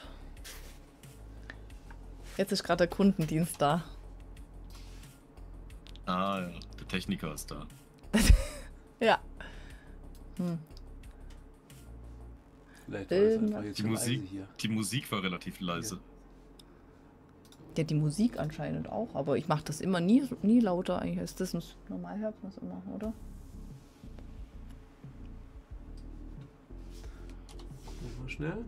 Jetzt ist gerade der Kundendienst da. Ah ja, der Techniker ist da. Ja. Hm. Vielleicht war das einfach jetzt Die so Musik, leise hier. die Musik war relativ leise. Ja, die Musik anscheinend auch, aber ich mache das immer nie lauter eigentlich. Ist das normal, hört man es immer, oder? Gucken wir mal schnell.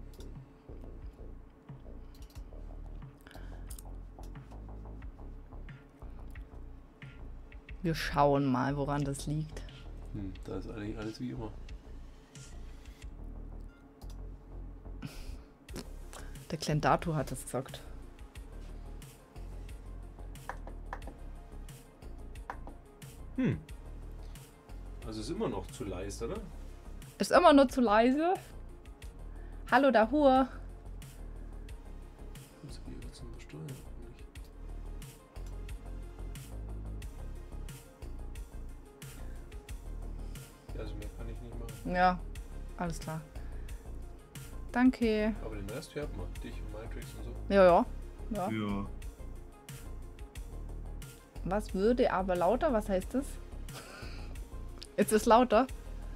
Wir schauen mal, woran das liegt. Da ist eigentlich alles wie immer. Der Clendato hat das gesagt. Also ist immer noch zu leise, oder? Ist immer nur zu leise. Hallo, da Hur. Muss ich jetzt mal steuern, nicht? Ja, also mehr kann ich nicht machen. Ja, alles klar. Danke. Aber den Rest hört man. Dich und Matrix und so. Ja. Ja. Was würde aber lauter? Was heißt das? Ist es lauter?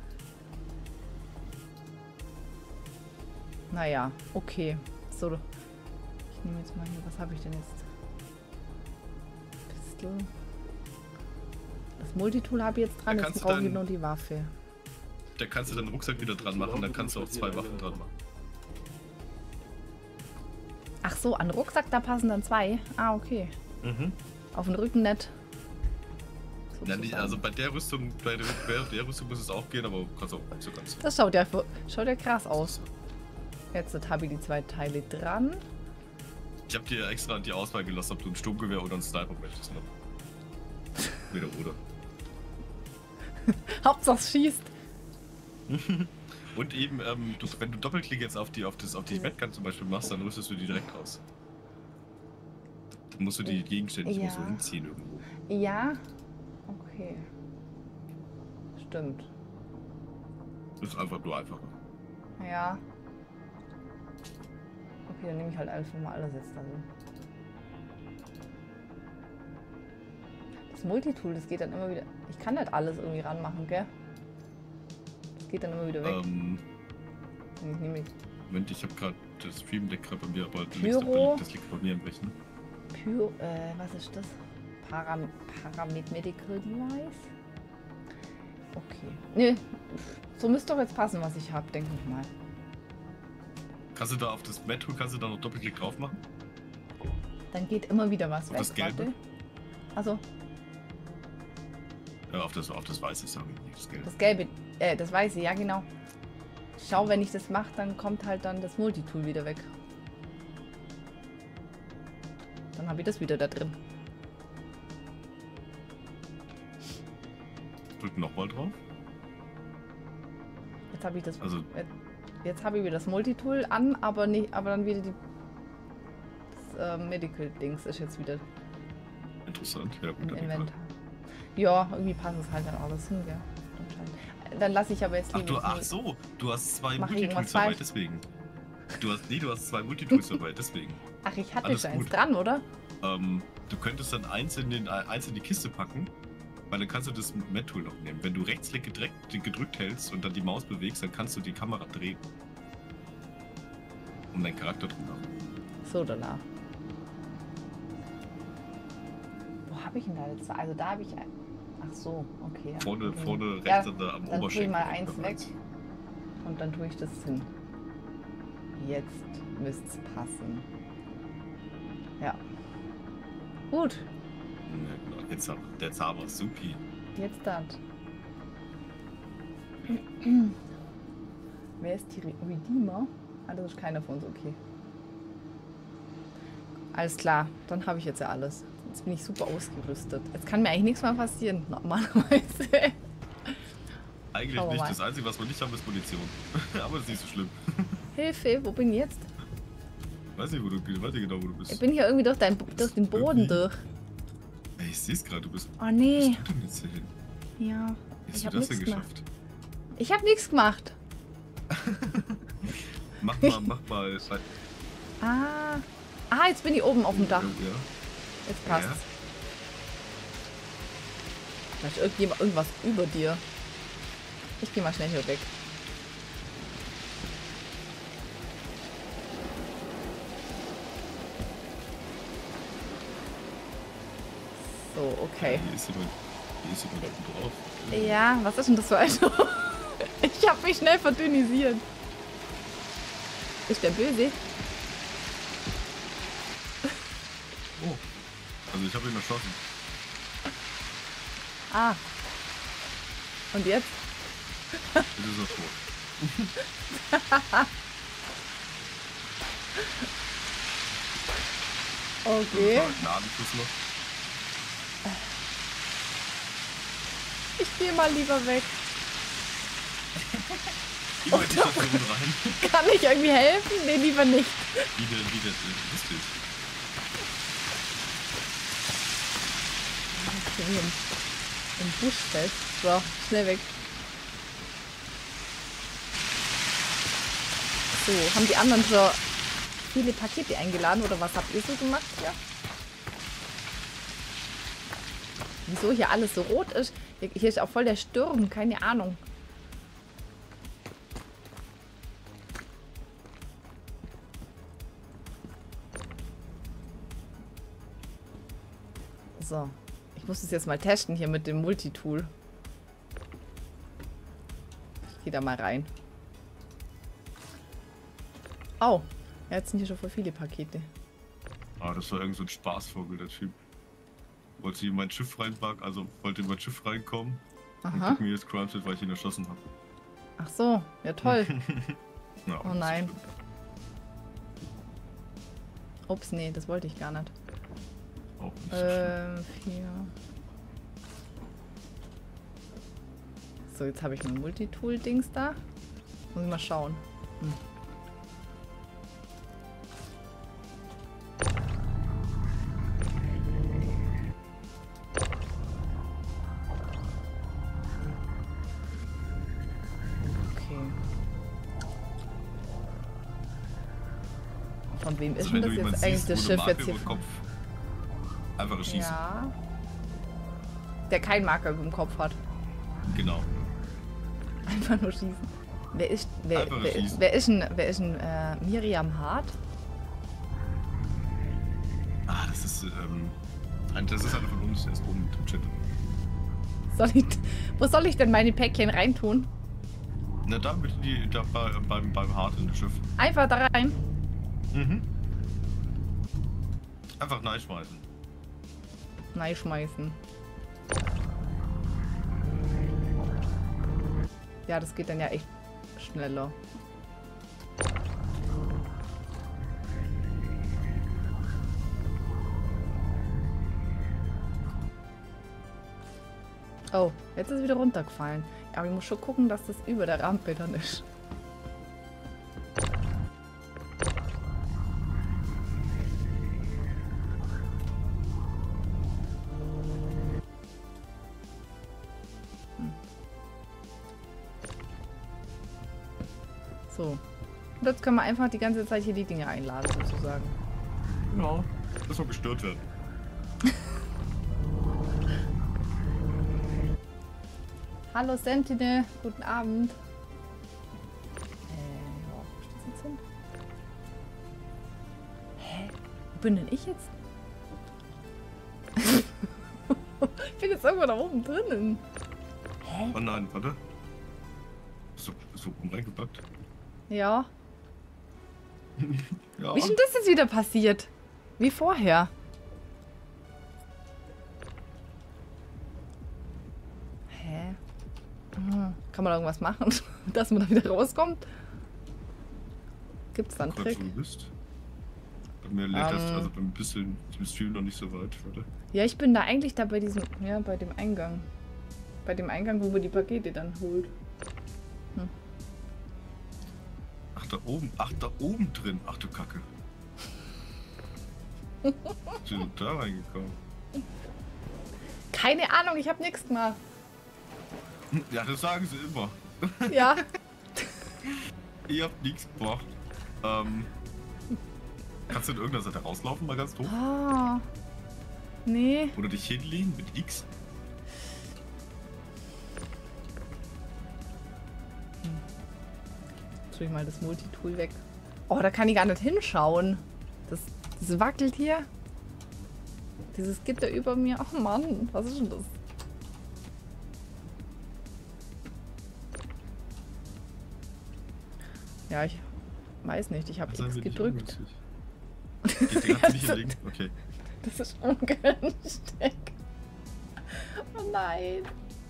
Naja, okay. So. Ich nehme jetzt mal hier. Was habe ich denn jetzt? Pistol. Das Multitool habe ich jetzt dran. Da Jetzt kannst du brauche ich dann- nur die Waffe. Da kannst du deinen Rucksack wieder dran machen, dann kannst du auch 2 Waffen dran machen. Ach so, an den Rucksack, da passen dann 2. Ah, okay. Auf den Rücken nicht. Ja, nicht, Sozusagen. also bei der Rüstung muss es auch gehen, aber kannst auch so ganz. Das schaut ja krass aus. Jetzt habe ich die 2 Teile dran. Ich habe dir extra die Auswahl gelassen, ob du ein Sturmgewehr oder ein Sniper möchtest. Ne? Weder oder. Hauptsache es schießt. Und eben, wenn du Doppelklick jetzt auf die Webcam zum Beispiel machst, dann rüstest du die direkt aus. Dann musst du die Gegenstände nicht mehr so Ja. hinziehen irgendwo. Ja. Okay. Stimmt. Das ist einfach nur einfacher. Ja. Okay, dann nehme ich halt einfach mal alles jetzt dahin. Das Multitool, das geht dann immer wieder. Ich kann nicht alles irgendwie ranmachen, gell? Das geht dann immer wieder weg. Ich nehme Moment, ich habe gerade das Stream Deck gerade bei mir, aber Pyro. das liegt bei mir im Rechnen. was ist das? Medical Device? Okay. Nö, so müsste doch jetzt passen, was ich habe, denke ich mal. Kannst du da auf das Met-Tool, kannst du da noch Doppelklick drauf machen? Dann geht immer wieder was weg. Das Gelbe? Warte. Also, Auf das Weiße, sorry, nicht das Gelbe. das Gelbe, das Weiße, ja genau. Schau, wenn ich das mache, dann kommt halt dann das Multitool wieder weg. Dann habe ich das wieder da drin. Drück nochmal drauf. Jetzt habe ich das. Also- Jetzt habe ich wieder das Multitool an, aber dann wieder das Medical-Dings ist jetzt wieder Interessant. Ja, gut, im dann Inventar. Ja, irgendwie passt es halt dann alles hin, gell? Dann lasse ich aber jetzt lieber. Ach so, du hast 2 Mach ich irgendwas Multitools dabei, falsch? deswegen. Du hast 2 Multitools dabei, deswegen. Ach, ich hatte Alles schon eins gut. dran, oder? Du könntest dann eins in die Kiste packen, weil dann kannst du das Met-Tool noch nehmen. Wenn du Rechtsklick gedrückt hältst und dann die Maus bewegst, dann kannst du die Kamera drehen. Um deinen Charakter drin zu haben. So, danach. Wo habe ich denn da jetzt? Also da habe ich ein. Ach so, okay. Ja. Vorne Ja, rechts am dann tue ich Oberschenkel. mal eins weg und dann tue ich das hin. Jetzt müsste es passen. Ja. Gut, Ja, genau. Jetzt haben wir supi. jetzt das. Wer ist die Redeemer? Ah, das ist keiner von uns, okay. Alles klar, dann habe ich jetzt ja alles. Jetzt bin ich super ausgerüstet. Jetzt kann mir eigentlich nichts mehr passieren, normalerweise. Eigentlich Schauen wir nicht. mal. Das Einzige, was wir nicht haben, ist Munition. Aber das ist nicht so schlimm. Hilfe, wo bin ich jetzt? Weiß nicht genau, wo du bist. Ich bin hier irgendwie durch den Boden durch. Ey, ich seh's gerade, du bist. Oh nee. Was tut denn jetzt hier hin? Ja, Wie hast ich du habe das nichts denn gemacht. geschafft? Ich habe nichts gemacht. Mach mal. Jetzt bin ich oben auf dem Dach. Ja. Jetzt passt's. Ja. Da ist irgendwas über dir. Ich gehe mal schnell hier weg. So, okay. Hier ist jemand da oben drauf. Ja, was ist denn das für ein? Ich habe mich schnell verdünnisiert. Ist der böse? Oh. Also ich habe ihn erschossen. Ah. Und jetzt? Jetzt ist er tot. Okay. Gnadenschuss noch. Ich gehe mal lieber weg. Ich wollte die Station rein. Kann ich irgendwie helfen? Nee, lieber nicht. Wieder lustig. Ich bin hier im Busch fest. So, schnell weg. So, haben die anderen schon viele Pakete eingeladen oder was habt ihr so gemacht hier? Wieso hier alles so rot ist? Hier ist auch voll der Sturm, keine Ahnung. So, ich muss es jetzt mal testen hier mit dem Multitool. Ich gehe da mal rein. Oh, jetzt sind hier schon voll viele Pakete. Ah, das war irgend so ein Spaßvogel, der Typ. Wollte in mein Schiff reinpacken, also wollte in mein Schiff reinkommen. Und Aha. guck mir jetzt Crime Set, weil ich ihn erschossen habe. Ach so, ja toll. Ja, Oh nein. Ups, nee, das wollte ich gar nicht. Auch nicht so schlimm. 4. So, jetzt habe ich ein Multitool-Dings da. Muss ich mal schauen. Okay. Von wem ist Also denn wenn das du jemanden jetzt eigentlich siehst, das wo Schiff Marke jetzt hier? über den Kopf einfach erschießen. Ja. Der keinen Marker über dem Kopf hat. Genau. Einfach nur schießen. Wer ist Miriam Hart? Ah, das ist einer von uns, der ist oben im Chat. Wo soll ich denn meine Päckchen reintun? Na, da bitte beim Hart in das Schiff. Einfach da rein. Mhm. Einfach reinschmeißen. Nein, schmeißen. Ja, das geht dann ja echt schneller. Oh, jetzt ist es wieder runtergefallen. Aber ich muss schon gucken, dass das über der Rampe dann ist. So. Und jetzt können wir einfach die ganze Zeit hier die Dinge einladen, sozusagen. Ja, das soll gestört werden. Hallo Sentinel, guten Abend. Ja, wo steht's jetzt hin? Hä? Wo bin denn ich jetzt? Ich bin jetzt irgendwo da oben drinnen. Hä? Oh nein, warte. So reingepackt. Ja. Ja. Wie ist denn das jetzt wieder passiert? Wie vorher. Hä? Kann man da irgendwas machen, dass man da wieder rauskommt? Gibt's da einen Trick? Wo du bist. Bei mir lädt das, also beim bisschen im Stream noch nicht so weit, warte. Ja, ich bin da eigentlich da bei diesem, ja, bei dem Eingang. Bei dem Eingang, wo man die Pakete dann holt. Ach, da oben drin. Ach du Kacke. Sind du da reingekommen? Keine Ahnung, ich habe nichts gemacht. Ja, das sagen sie immer. Ja. Ihr habt nichts gemacht. Kannst du in irgendeiner Seite rauslaufen, mal ganz doof? Ah. Nee. Oder dich hinlegen mit X? Tue ich mal das Multitool weg. Oh, da kann ich gar nicht hinschauen. Das wackelt hier. Dieses Gitter über mir. Oh Mann, was ist denn das? Ja, ich weiß nicht. Ich habe X gedrückt. Die hat nicht hinlegen? Okay. Das ist ungünstig. Oh nein.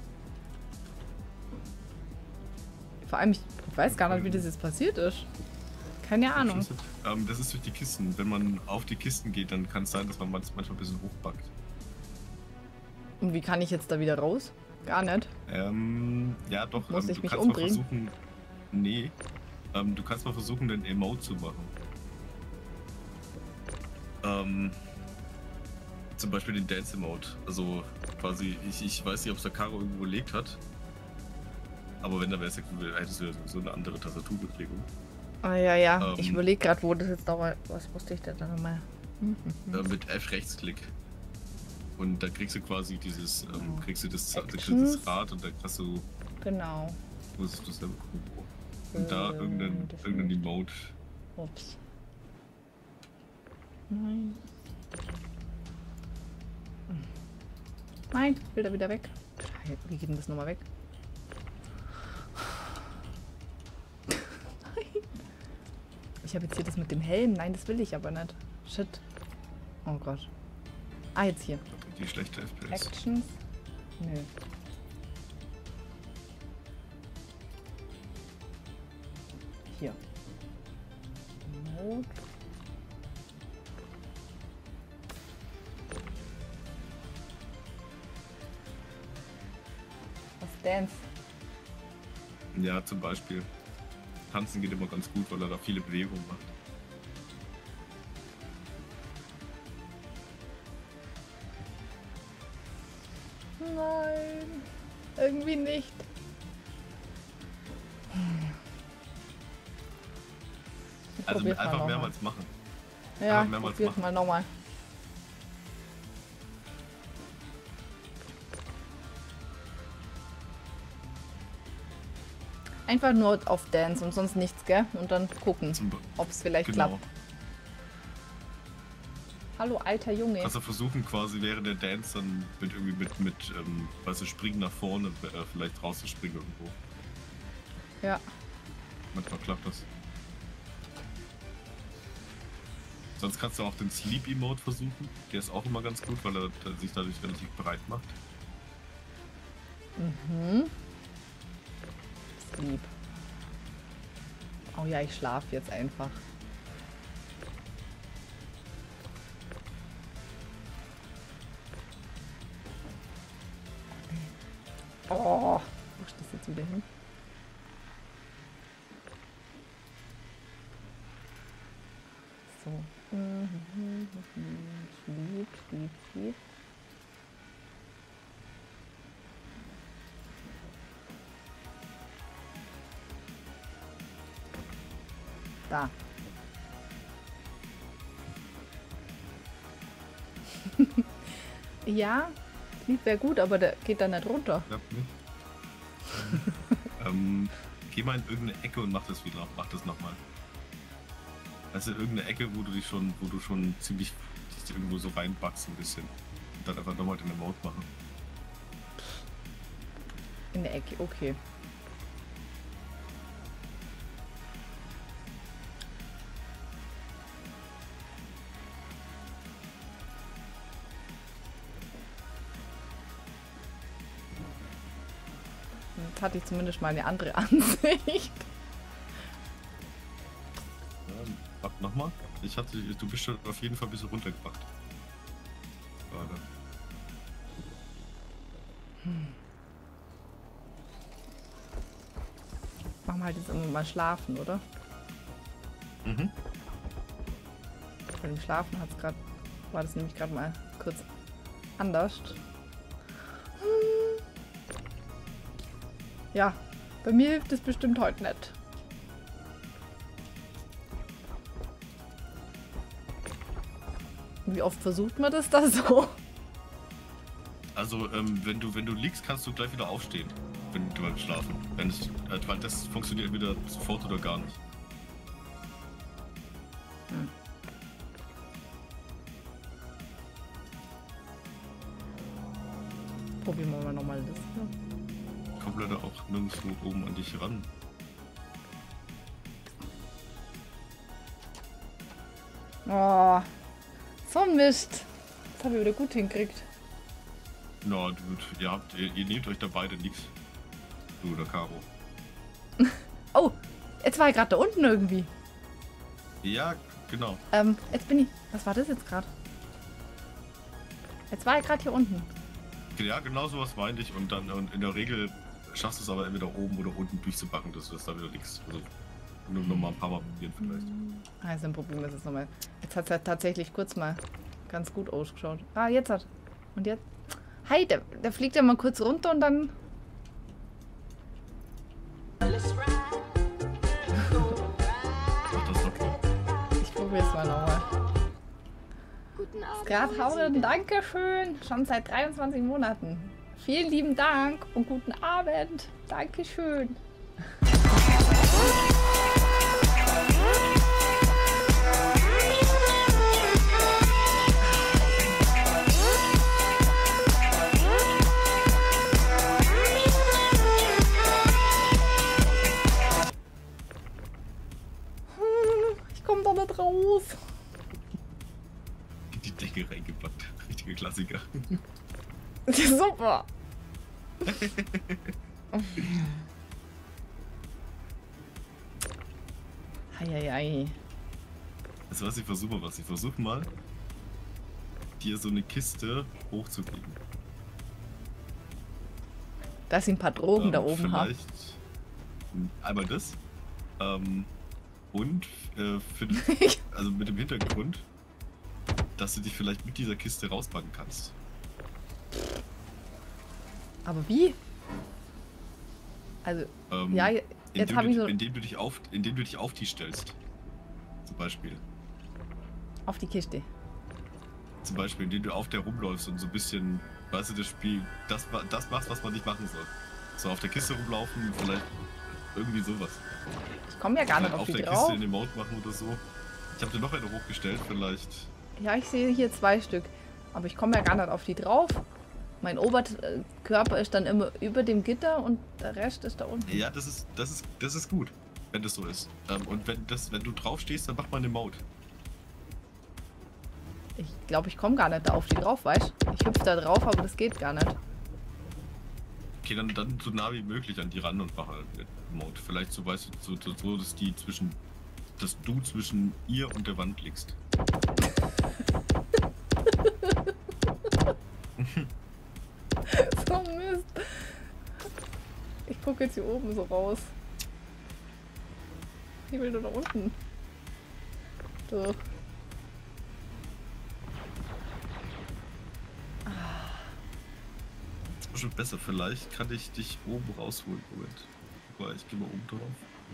Vor allem, ich weiß gar nicht, wie das jetzt passiert ist. Keine Ahnung. Das ist durch die Kisten. Wenn man auf die Kisten geht, dann kann es sein, dass man manchmal ein bisschen hochpackt. Und wie kann ich jetzt da wieder raus? Gar nicht. Ja, doch. Muss ich du mich kannst mal umbringen? versuchen. Nee. Du kannst mal versuchen, den Emote zu machen. Zum Beispiel den Dance Emote. Also quasi, ich weiß nicht, ob es der Karo irgendwo gelegt hat. Aber wenn, dann hättest du ja sowieso eine andere Tastaturbewegung. Ah, ja. Ich überlege gerade, wo das jetzt nochmal. Was musste ich denn da nochmal? Mit F rechtsklick. Und dann kriegst du quasi dieses, kriegst du das Rad und dann kannst du. Genau. Musst du selber gucken. Und da irgendein Emote. Ups. Nein. Nein, will er wieder weg. Wie geht denn das nochmal weg? Nein. Ich habe jetzt hier das mit dem Helm. Nein, das will ich aber nicht. Shit. Oh Gott. Ah, jetzt hier. Die schlechte FPS. Actions. Nö. Hier. Mode. Was Dance? Ja, zum Beispiel. Tanzen geht immer ganz gut, weil er da viele Bewegungen macht. Nein. Irgendwie nicht. Ich Also probier's mal einfach noch mehrmals machen. mal. Ja, einfach mehrmals probier's machen. mal nochmal. Einfach nur auf Dance und sonst nichts, gell? Und dann gucken, ob es vielleicht klappt. Hallo, alter Junge. Also versuchen quasi während der Dance dann mit weißt du, springen nach vorne, vielleicht rauszuspringen irgendwo. Ja. Manchmal klappt das. Sonst kannst du auch den Sleep Emote versuchen. Der ist auch immer ganz gut, weil er sich dadurch relativ breit macht. Sleep. Oh ja, ich schlafe jetzt einfach. Oh, wo ist das jetzt wieder hin? So. Sleep. Da. Ja, Sleep wäre gut, aber der geht dann nicht runter. Klappt nicht. Geh mal in irgendeine Ecke und mach das wieder. Mach das nochmal. Also irgendeine Ecke, wo du schon ziemlich dich irgendwo so reinbackst ein bisschen. Und dann einfach nochmal den Emote machen. In der Ecke, okay. Jetzt hatte ich zumindest mal eine andere Ansicht. Mach nochmal. Du bist schon auf jeden Fall ein bisschen runtergebracht. Gerade. Machen wir halt jetzt immer mal schlafen, oder? Mhm. Bei dem Schlafen hat's grad, war das nämlich gerade mal kurz anders. Ja, bei mir hilft es bestimmt heute nicht. Wie oft versucht man das da so? Also, wenn du liegst, kannst du gleich wieder aufstehen. Wenn du beim Schlafen. Weil das funktioniert entweder sofort oder gar nicht. Probieren wir mal nochmal das hier. Kommt leider auch nirgendwo oben an dich ran. Oh, so ein Mist. Das habe ich wieder gut hingekriegt. Na, ihr nehmt euch da beide nichts. Du oder Caro. Oh, jetzt war ich gerade da unten irgendwie. Ja, genau. Jetzt bin ich... Was war das jetzt gerade? Jetzt war ich gerade hier unten. Ja, genau sowas meinte ich. Und dann und in der Regel schaffst du es aber entweder oben oder unten durchzubacken. Das ist da wieder nichts. Also nur noch mal ein paar Mal probieren vielleicht. Also ein Problem ist es nochmal. Jetzt hat es ja tatsächlich kurz mal ganz gut ausgeschaut. Ah, jetzt hat. Und jetzt. Hi, der fliegt ja mal kurz runter und dann. Ach, das ist doch klar. Ich probiere es mal nochmal. Gradhausen, Dankeschön. Schon seit 23 Monaten. Vielen lieben Dank und guten Abend. Dankeschön. Ich komme da nicht raus. Die Decke reingepackt. Richtige Klassiker. Super. Heieiei. Also was ich versuche mal, dir so eine Kiste hochzukriegen. Dass sie ein paar Drogen da oben haben. Vielleicht einmal das. Und also mit dem Hintergrund, dass du dich vielleicht mit dieser Kiste rauspacken kannst. Aber wie? Also, ja, jetzt habe ich so... Indem du dich auf die stellst. Zum Beispiel. Auf die Kiste. Zum Beispiel, indem du auf der rumläufst und so ein bisschen, weißt du, das Spiel, das machst, was man nicht machen soll. So auf der Kiste rumlaufen, vielleicht irgendwie sowas. Ich komme ja gar nicht auf die der drauf. Kiste in den Mode machen oder so. Ich habe dir noch eine hochgestellt, vielleicht. Ja, ich sehe hier 2 Stück. Aber ich komme ja gar nicht auf die drauf. Mein Oberkörper ist dann immer über dem Gitter und der Rest ist da unten. Ja, das ist gut, wenn das so ist. Und wenn du drauf stehst, dann macht man den Mode. Ich glaube, ich komme gar nicht da auf die drauf, weißt du? Ich hüpfe da drauf, aber das geht gar nicht. Okay, dann so nah wie möglich an die ran und mach halt den Mode. Vielleicht so, weißt du, so dass du zwischen ihr und der Wand liegst. So Mist. Ich gucke jetzt hier oben so raus. Ich will nur da unten. So. Das ist schon besser. Vielleicht kann ich dich oben rausholen. Moment. Wobei, ich gehe mal oben drauf.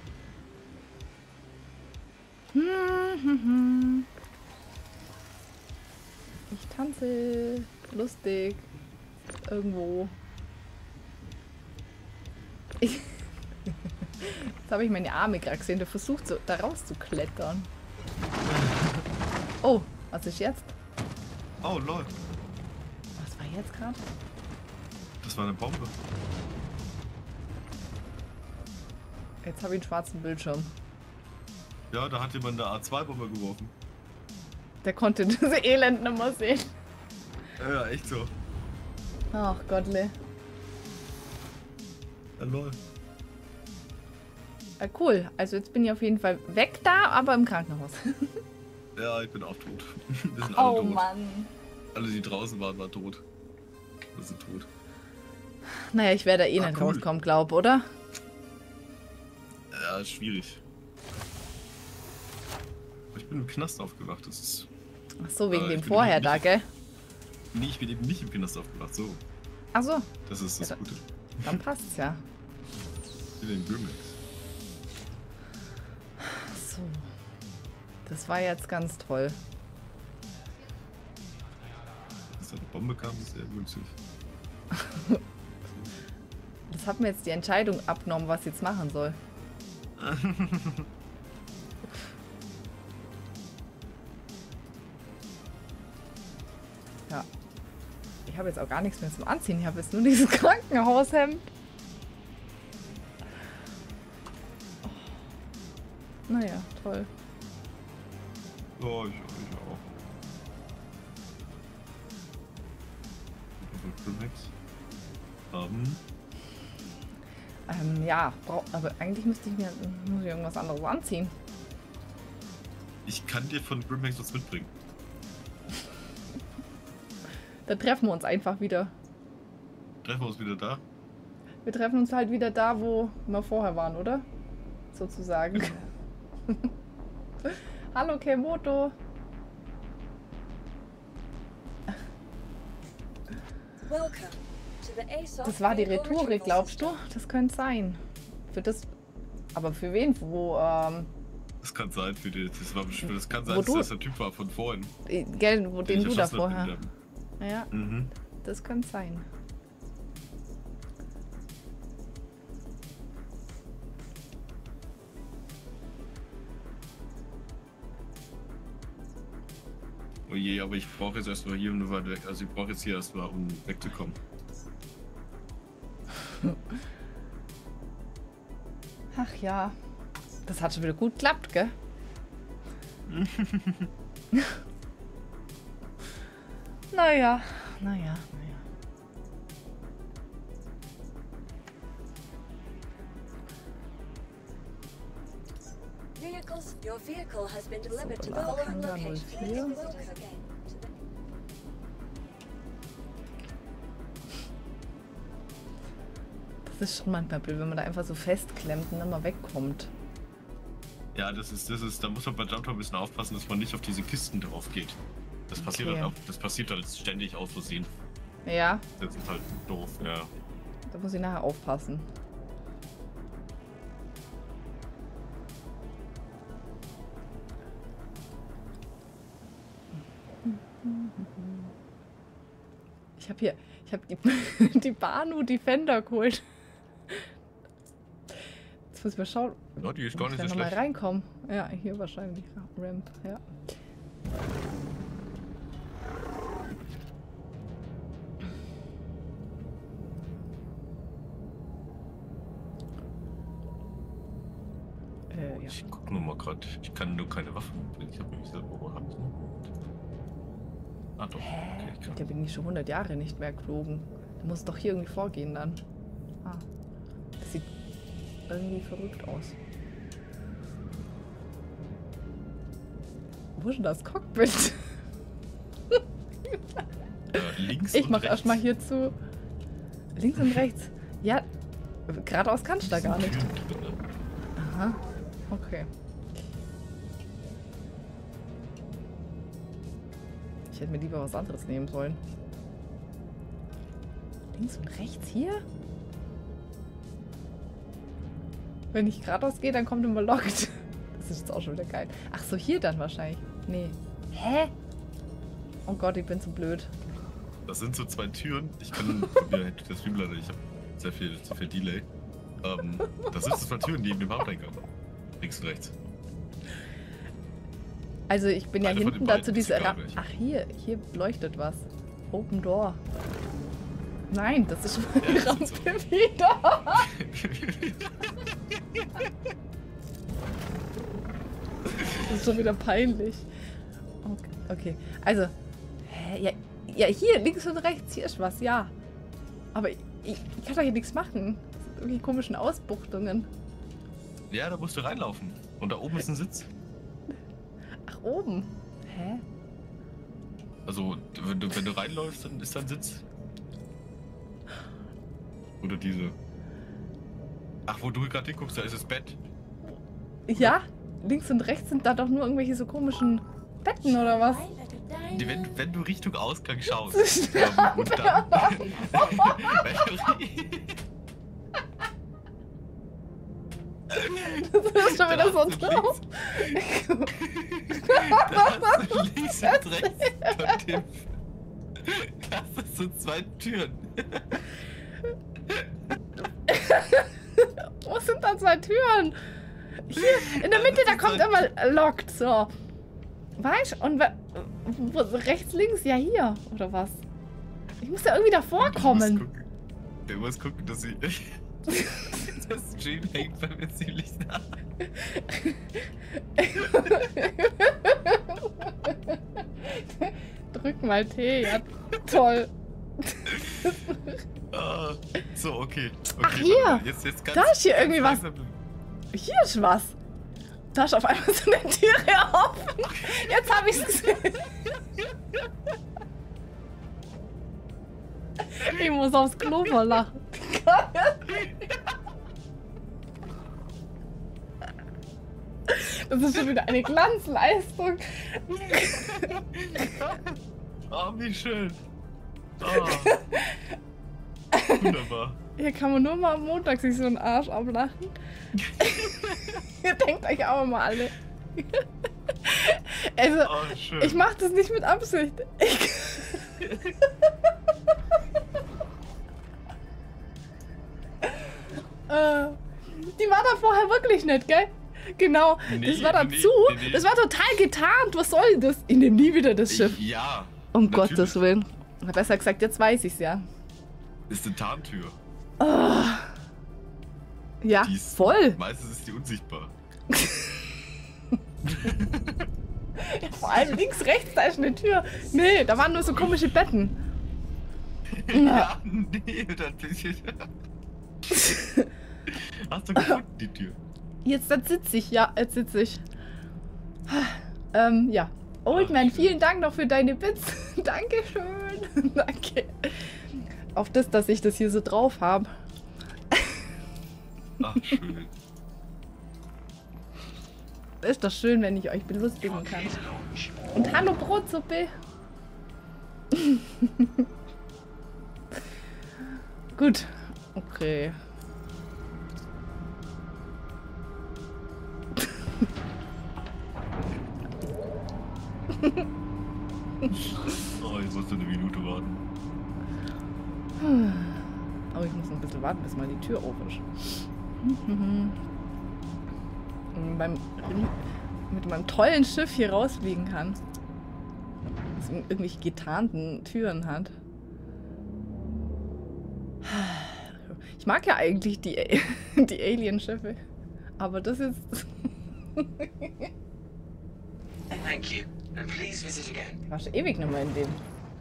Ich tanze. Lustig. Irgendwo. Jetzt habe ich meine Arme gerade gesehen. Der versucht so da rauszuklettern. Oh, was ist jetzt? Oh, lol. Was war jetzt gerade? Das war eine Bombe. Jetzt habe ich einen schwarzen Bildschirm. Ja, da hat jemand eine A2-Bombe geworfen. Der konnte diese Elend nicht mehr sehen. Ja, echt so. Ach Gottle. Ja, lol. Cool. Also jetzt bin ich auf jeden Fall weg da, aber im Krankenhaus. Ja, ich bin auch tot. Wir sind alle Oh tot. Mann. Alle, die draußen waren tot. Wir sind tot. Naja, ich werde da eh nicht Cool. rauskommen, glaub, oder? Ja, ist schwierig. Ich bin im Knast aufgewacht. Das ist. Ach so, wegen Ich dem bin vorher nicht- da, gell? Nee, ich bin eben nicht im Knast aufgewacht. So, Ach so, das ist das Ja, Gute. dann passt's ja. Ich bin in Grimlex. So. Das war jetzt ganz toll. Dass da eine Bombe kam, ist sehr günstig. Das hat mir jetzt die Entscheidung abgenommen, was ich jetzt machen soll. Ja. Ich habe jetzt auch gar nichts mehr zum Anziehen. Ich habe jetzt nur dieses Krankenhaushemd. Oh. Naja, toll. Oh, ich auch. Grimlex. Ja, aber eigentlich muss ich irgendwas anderes anziehen. Ich kann dir von Grimlex was mitbringen. Da treffen wir uns einfach wieder. treffen wir uns wieder da. Wir treffen uns halt wieder da, wo wir vorher waren, oder? Sozusagen. Hallo, Kemoto. Das war die Rhetorik, glaubst du? Das könnte sein. Für das. Aber für wen? Wo, Das kann sein, das kann sein, wo dass das der Typ war von vorhin. Gell, wo den du da vorher. Bin, Ja, das könnte sein. Oh je, aber ich brauche jetzt erstmal hier, also ich brauche jetzt hier erstmal, um wegzukommen. Ach ja, das hat schon wieder gut geklappt, gell? Naja. Your vehicle has been delivered to the following location. Das ist schon manchmal blöd, wenn man da einfach so festklemmt und dann mal wegkommt. Ja, da muss man bei Jump ein bisschen aufpassen, dass man nicht auf diese Kisten drauf geht. Das passiert Okay. halt das passiert halt ständig aus Versehen. Ja, Das ist halt doof, ja. da muss ich nachher aufpassen. Ich habe die Banu Defender geholt. Jetzt muss ich mal schauen. Ja, die ist gar nicht so noch mal schlecht. reinkommen. Ja, hier wahrscheinlich. Ramp, ja. Ja. Ich guck nur mal gerade. Ich kann nur keine Waffen mitbringen. Ich habe nämlich selber gehabt. Ah doch. Okay, ich kann. Da bin ich schon 100 Jahre nicht mehr geflogen. Da muss es doch hier irgendwie vorgehen dann. Ah. Das sieht irgendwie verrückt aus. Wo ist denn das Cockpit? Links Ich und mach rechts. erstmal hier zu. Links und rechts. Ja, geradeaus kannst du da gar nicht. Türen drin. Aha. Okay. Ich hätte mir lieber was anderes nehmen sollen. Links und rechts hier? Wenn ich geradeaus gehe, dann kommt immer lockt. Das ist jetzt auch schon wieder geil. Ach so, hier dann wahrscheinlich. Nee. Hä? Oh Gott, ich bin zu blöd. Das sind so zwei Türen. Ich kann. Das Stream leider, ich habe sehr viel Delay. Das sind so zwei Türen neben dem Haupteingang. Links und rechts. Also ich bin ja Eine von hinten den beiden dazu diese... ist egal welche. Ach, hier leuchtet was. Open Door. Nein, das ist schon Ja, die das Rampe ist so. wieder. Das ist schon wieder peinlich. Okay. Also, hä? Ja, hier, links und rechts, hier ist was, ja. Aber ich kann doch hier nichts machen. Das sind irgendwie komischen Ausbuchtungen. Ja, da musst du reinlaufen. Und da oben ist ein Sitz. Ach, oben. Hä? Also, wenn du reinläufst, dann ist da ein Sitz. Oder diese. Ach, wo du gerade hinguckst, da ist das Bett. Ja? Links und rechts sind da doch nur irgendwelche so komischen Betten oder was? Wenn du Richtung Ausgang schaust. Das ist und dann. Das ist schon wieder so ein Traum. Links und rechts von dem. Das sind zwei Türen. Wo sind da zwei Türen? Hier, in der Mitte, da kommt immer lockt, so. Weißt du? Und rechts, links, ja hier, oder was? Ich muss ja irgendwie davor kommen. Der muss gucken, dass sie. Das Stream hängt bei mir ziemlich nah. Drück mal T, ja, toll. So, okay. Ach, hier. warte mal. Jetzt Da ist hier irgendwie was. langsam- Hier ist was. Da ist auf einmal so eine Türe offen. Jetzt habe ich es gesehen. Ich muss aufs Klo mal lachen. Das ist schon wieder eine Glanzleistung. Oh, wie schön. Oh. Wunderbar. Hier kann man nur mal am Montag sich so einen Arsch ablachen. Ihr denkt euch auch mal alle. Also, Oh, schön. ich mach das nicht mit Absicht. Die war da vorher wirklich nicht, gell? Genau, Nee, das war dazu. nee. Das war total getarnt. Was soll das? Ich nehme nie wieder das Schiff. Ja. Um natürlich. Gottes Willen. Oder besser gesagt, jetzt weiß ich's ja. Ist eine Tarntür. Ja, Die ist, voll. Meistens ist die unsichtbar. Vor allem links, rechts, da ist eine Tür. Nee, da waren nur so komische Betten. Ja, nee, das ist. Hast du gefunden, die Tür? Jetzt sitze ich, ja, jetzt sitze ich. Ja. Oldman, vielen Dank noch für deine Bits. Dankeschön. Danke. Auf das, dass ich das hier so drauf habe. Ach, schön. Ist doch schön, wenn ich euch belustigen kann. Und hallo Brotsuppe. Gut. Okay. Oh, ich musste eine Minute warten. Oh, ich muss noch ein bisschen warten, bis mal die Tür auf ist. Mit meinem tollen Schiff hier rausfliegen kann. Das irgendwelche getarnten Türen hat. Ich mag ja eigentlich die Alien-Schiffe. Aber das ist... Thank you, and please visit again. Ich war schon ewig nicht mehr in dem.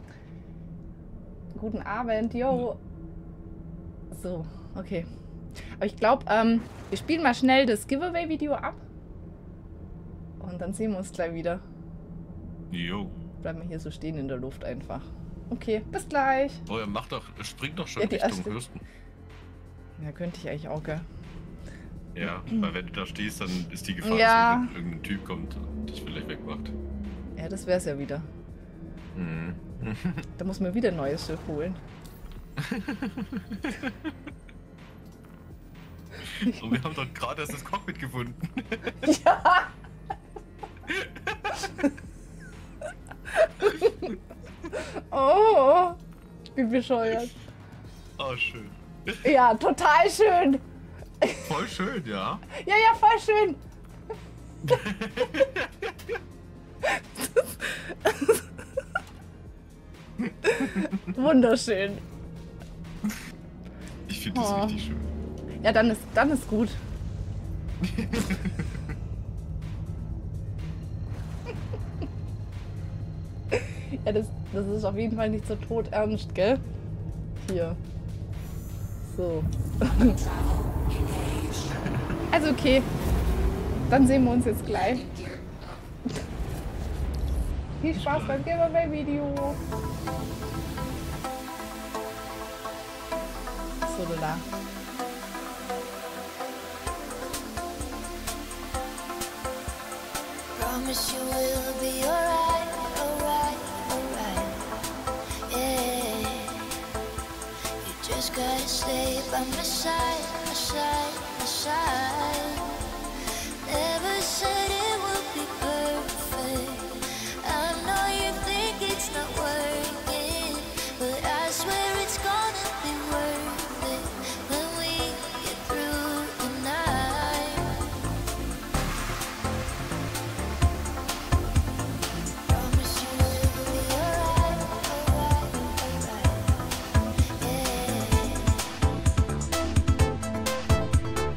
Guten Abend, yo. So, okay. Aber ich glaube, wir spielen mal schnell das Giveaway-Video ab. Und dann sehen wir uns gleich wieder. Jo. Bleiben wir hier so stehen in der Luft einfach. Okay, bis gleich. Oh, er springt doch schon Ja, die Richtung erste- Hürsten. Ja, könnte ich eigentlich auch, gell? Ja, weil wenn du da stehst, dann ist die Gefahr, Ja. dass irgendein Typ kommt und dich vielleicht wegmacht. Ja, das wär's ja wieder. Mhm. Da muss man wieder ein neues Schiff holen. Und wir haben doch gerade erst das Cockpit gefunden. Ja! Oh, wie bescheuert. Oh, schön. Ja, total schön. Voll schön, ja. Ja, ja, voll schön. Wunderschön. Ich finde das Oh. richtig schön. Ja, dann ist gut. Ja, das ist auf jeden Fall nicht so todernst, gell? Hier. So. Also okay. Dann sehen wir uns jetzt gleich. Viel Spaß beim Giveaway-Video. So, da. Promise you will be alright, alright, alright. Yeah. You just gotta stay by my side, my side, my side. Never said it would be perfect. I know you think it's not working, but I swear it's gonna be worth it when we get through the night. Promise you will be alright, alright, alright. Yeah.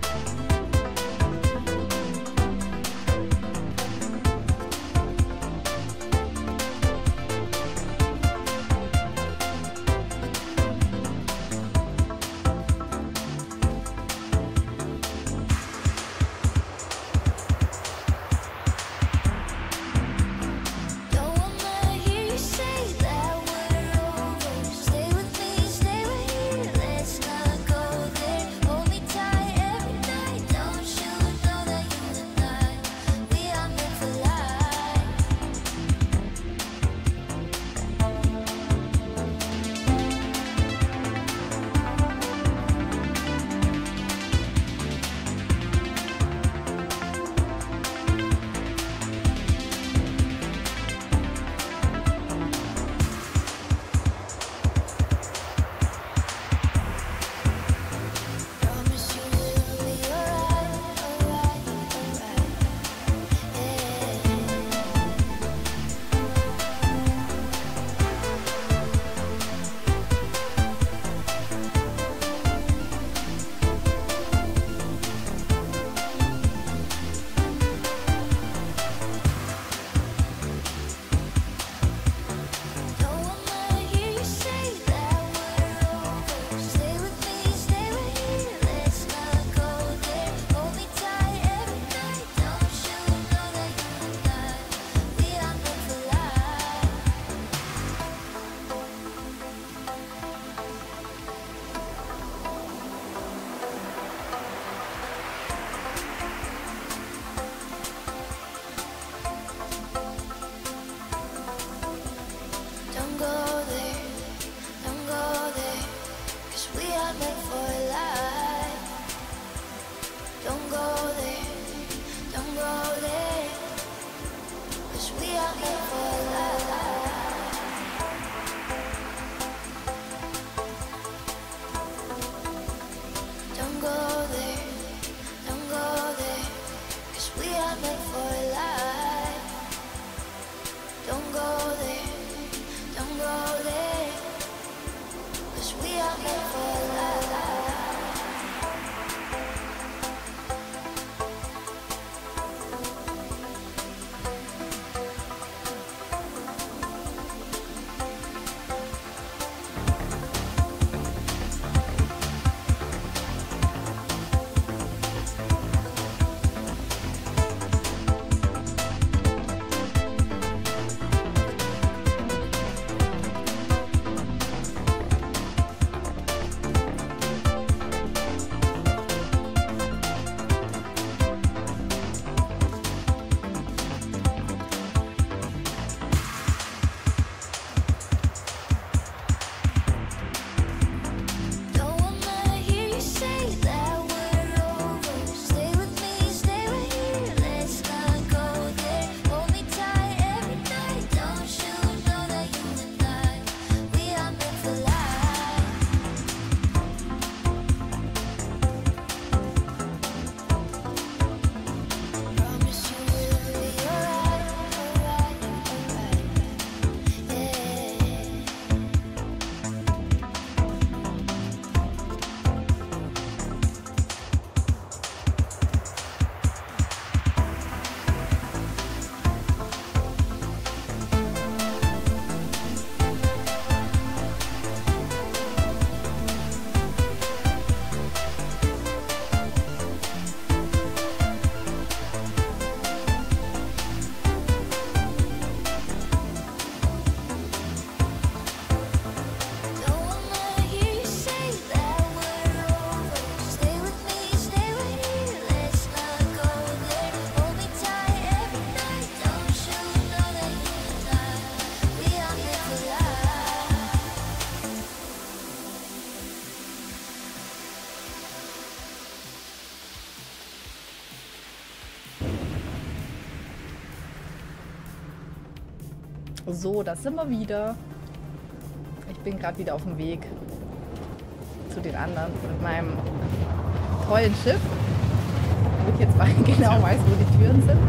So, da sind wir wieder. Ich bin gerade wieder auf dem Weg zu den anderen mit meinem tollen Schiff. Wo ich jetzt genau weiß, wo die Türen sind.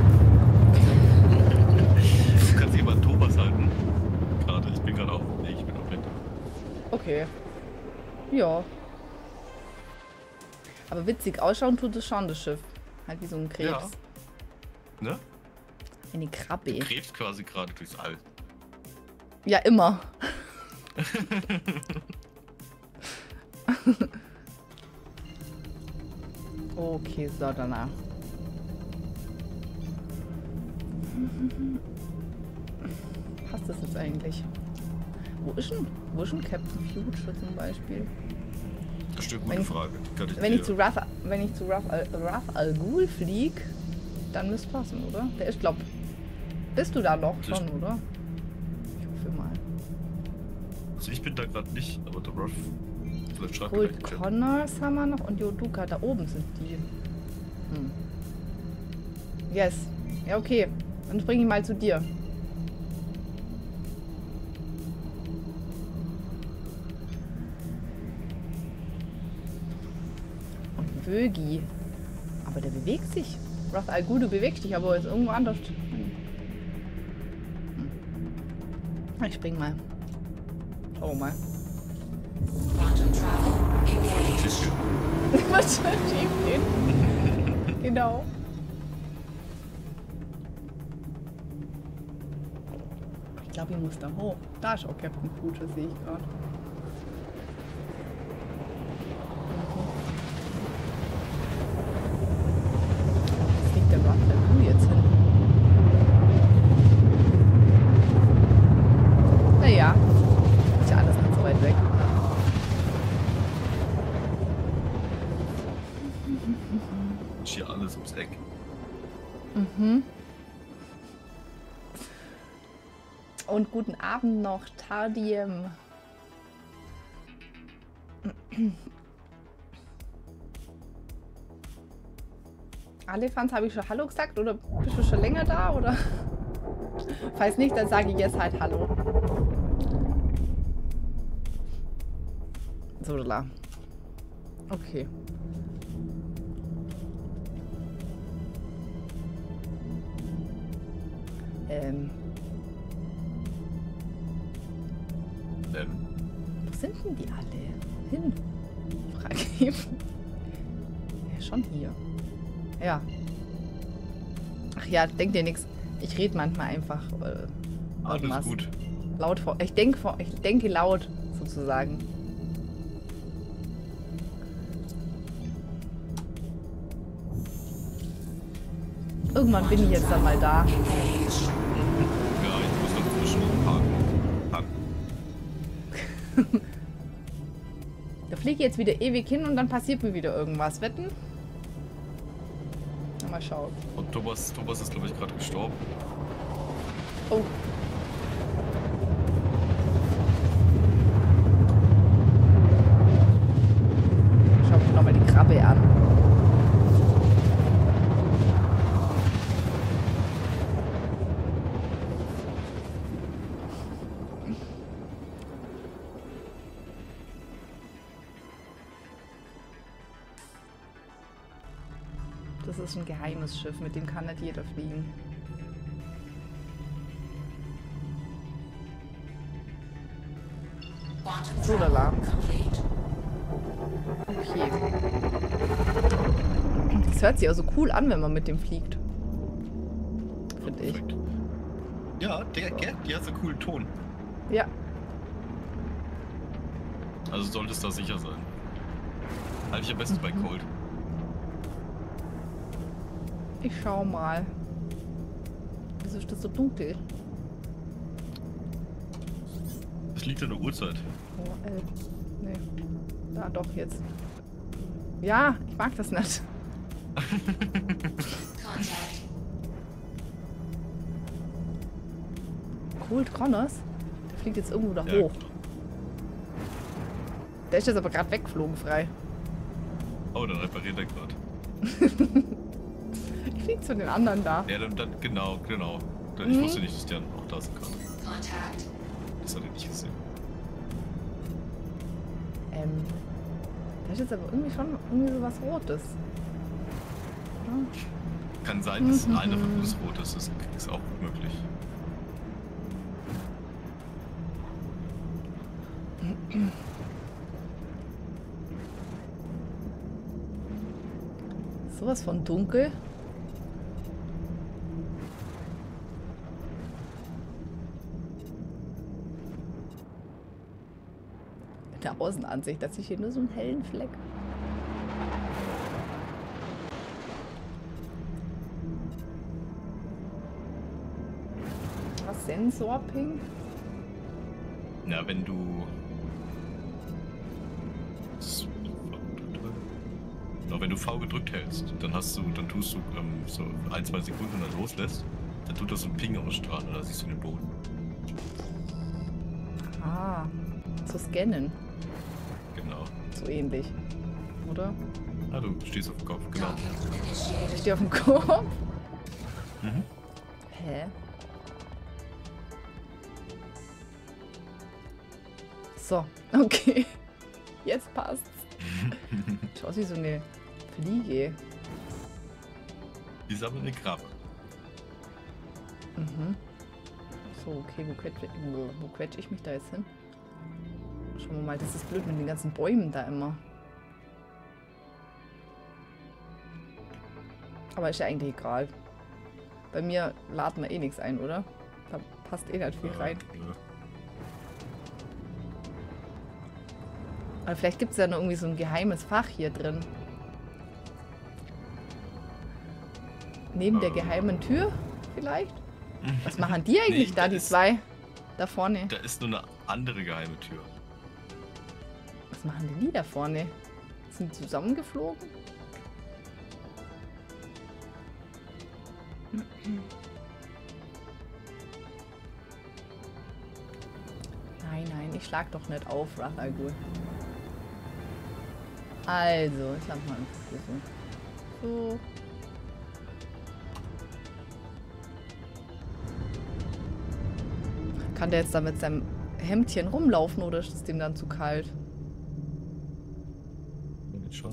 Du kannst jemand Thomas halten. Gerade, ich bin gerade auf dem Weg, ich bin auf dem Weg. Okay. Ja. Aber witzig ausschauen tut es schon, das Schiff. Halt wie so ein Krebs. Ja. Ne? Eine Krabbe. Du krebst quasi gerade durchs All. Ja, immer. Okay, so danach. Passt das jetzt eigentlich? Wo ist denn Captain Future zum Beispiel? Das ist eine gute Frage. Wenn ich zu Ra's al Ghul fliege, dann müsste es passen, oder? Der ist, glaub. Bist du da noch schon, oder? Ich hoffe mal. Also ich bin da gerade nicht, aber der Ruff. Vielleicht schreibt er Cold Connors haben wir noch und Yoduka, da oben sind die. Yes. Ja, okay. Dann springe ich mal zu dir. Und Wögi. Aber der bewegt sich. Ra's al Ghul, du bewegst dich aber jetzt irgendwo anders. Ich spring mal. Oh mal. Was soll schief gehen? Genau. Ich glaube, ich muss da hoch. Da ist auch Captain Future, sehe ich gerade. Was liegt der Ra's al Ghul jetzt hin? Naja, ist ja alles nicht so weit weg. Ist hier alles ums Eck. Und guten Abend noch, Tardiem. Alefans, habe ich schon Hallo gesagt oder bist du schon länger da? Oder? Falls nicht, dann sage ich jetzt halt Hallo. So, la. Okay. Wo sind denn die alle? Hin? Frage eben. Ja, schon hier. Ja. Ach ja, denk dir nichts. Ich rede manchmal einfach Alles gut. Laut vor. Ich denke laut, sozusagen. Irgendwann bin ich jetzt dann mal da. Ja, ich muss noch zwischen parken. Da fliege ich jetzt wieder ewig hin und dann passiert mir wieder irgendwas. Wetten? Na, mal schauen. Und Thomas ist, glaube ich, gerade gestorben. Oh. Schau mir nochmal die Krabbe an. Das ist ein geheimes Schiff, mit dem kann nicht jeder fliegen. So, da war. Okay. Das hört sich auch so cool an, wenn man mit dem fliegt. Finde ich. Ja, die hat so einen coolen Ton. Ja. Also sollte es da sicher sein. Halte ich am besten bei Cold. Ich schau mal. Wieso ist das so dunkel? Es liegt an der Uhrzeit. Oh, nee. Da doch jetzt. Ja, ich mag das nicht. Cold Connors? Der fliegt jetzt irgendwo da hoch. Der ist jetzt aber gerade weggeflogen frei. Oh, dann repariert er gerade. Ich flieg zu den anderen da. Ja, dann genau. Ich wusste nicht, dass der auch da sein kann. contact. Das hat er nicht gesehen. Da ist jetzt aber irgendwie schon irgendwie so was Rotes. Oder? Kann sein, dass einer von uns rot ist. Das ist auch möglich. Sowas von dunkel. Mit der Außenansicht, dass ich hier nur so einen hellen Fleck. Was Sensorping? Na, wenn du... Na, wenn du V gedrückt hältst, dann tust du so 1-2 Sekunden und dann loslässt, dann tut das so ein Ping ausstrahlen und dann siehst du den Boden. Ah, zu scannen. Genau. So ähnlich. Oder? Ah, du stehst auf dem Kopf, genau. Ich stehe auf dem Kopf. Mhm. Hä? So, okay. Jetzt passt's. Schaut aus wie so eine Fliege. Die ist aber eine Krabbe. Mhm. So, okay, wo quetsche ich mich da jetzt hin? Schauen wir mal, das ist blöd mit den ganzen Bäumen da immer. Aber ist ja eigentlich egal. Bei mir laden wir eh nichts ein, oder? Da passt eh nicht viel rein. Ja. Aber vielleicht gibt es ja noch irgendwie so ein geheimes Fach hier drin. Neben der geheimen Tür vielleicht? Was machen die eigentlich Nee, da, da die ist- zwei? Da vorne. Da ist nur eine andere geheime Tür. Was machen denn die da vorne? Sind die zusammengeflogen? Nein, nein, ich schlag doch nicht auf, Rath al Ghul. Also, ich lass mal einfach hier so. So. Kann der jetzt da mit seinem Hemdchen rumlaufen oder ist es dem dann zu kalt? Jetzt schon.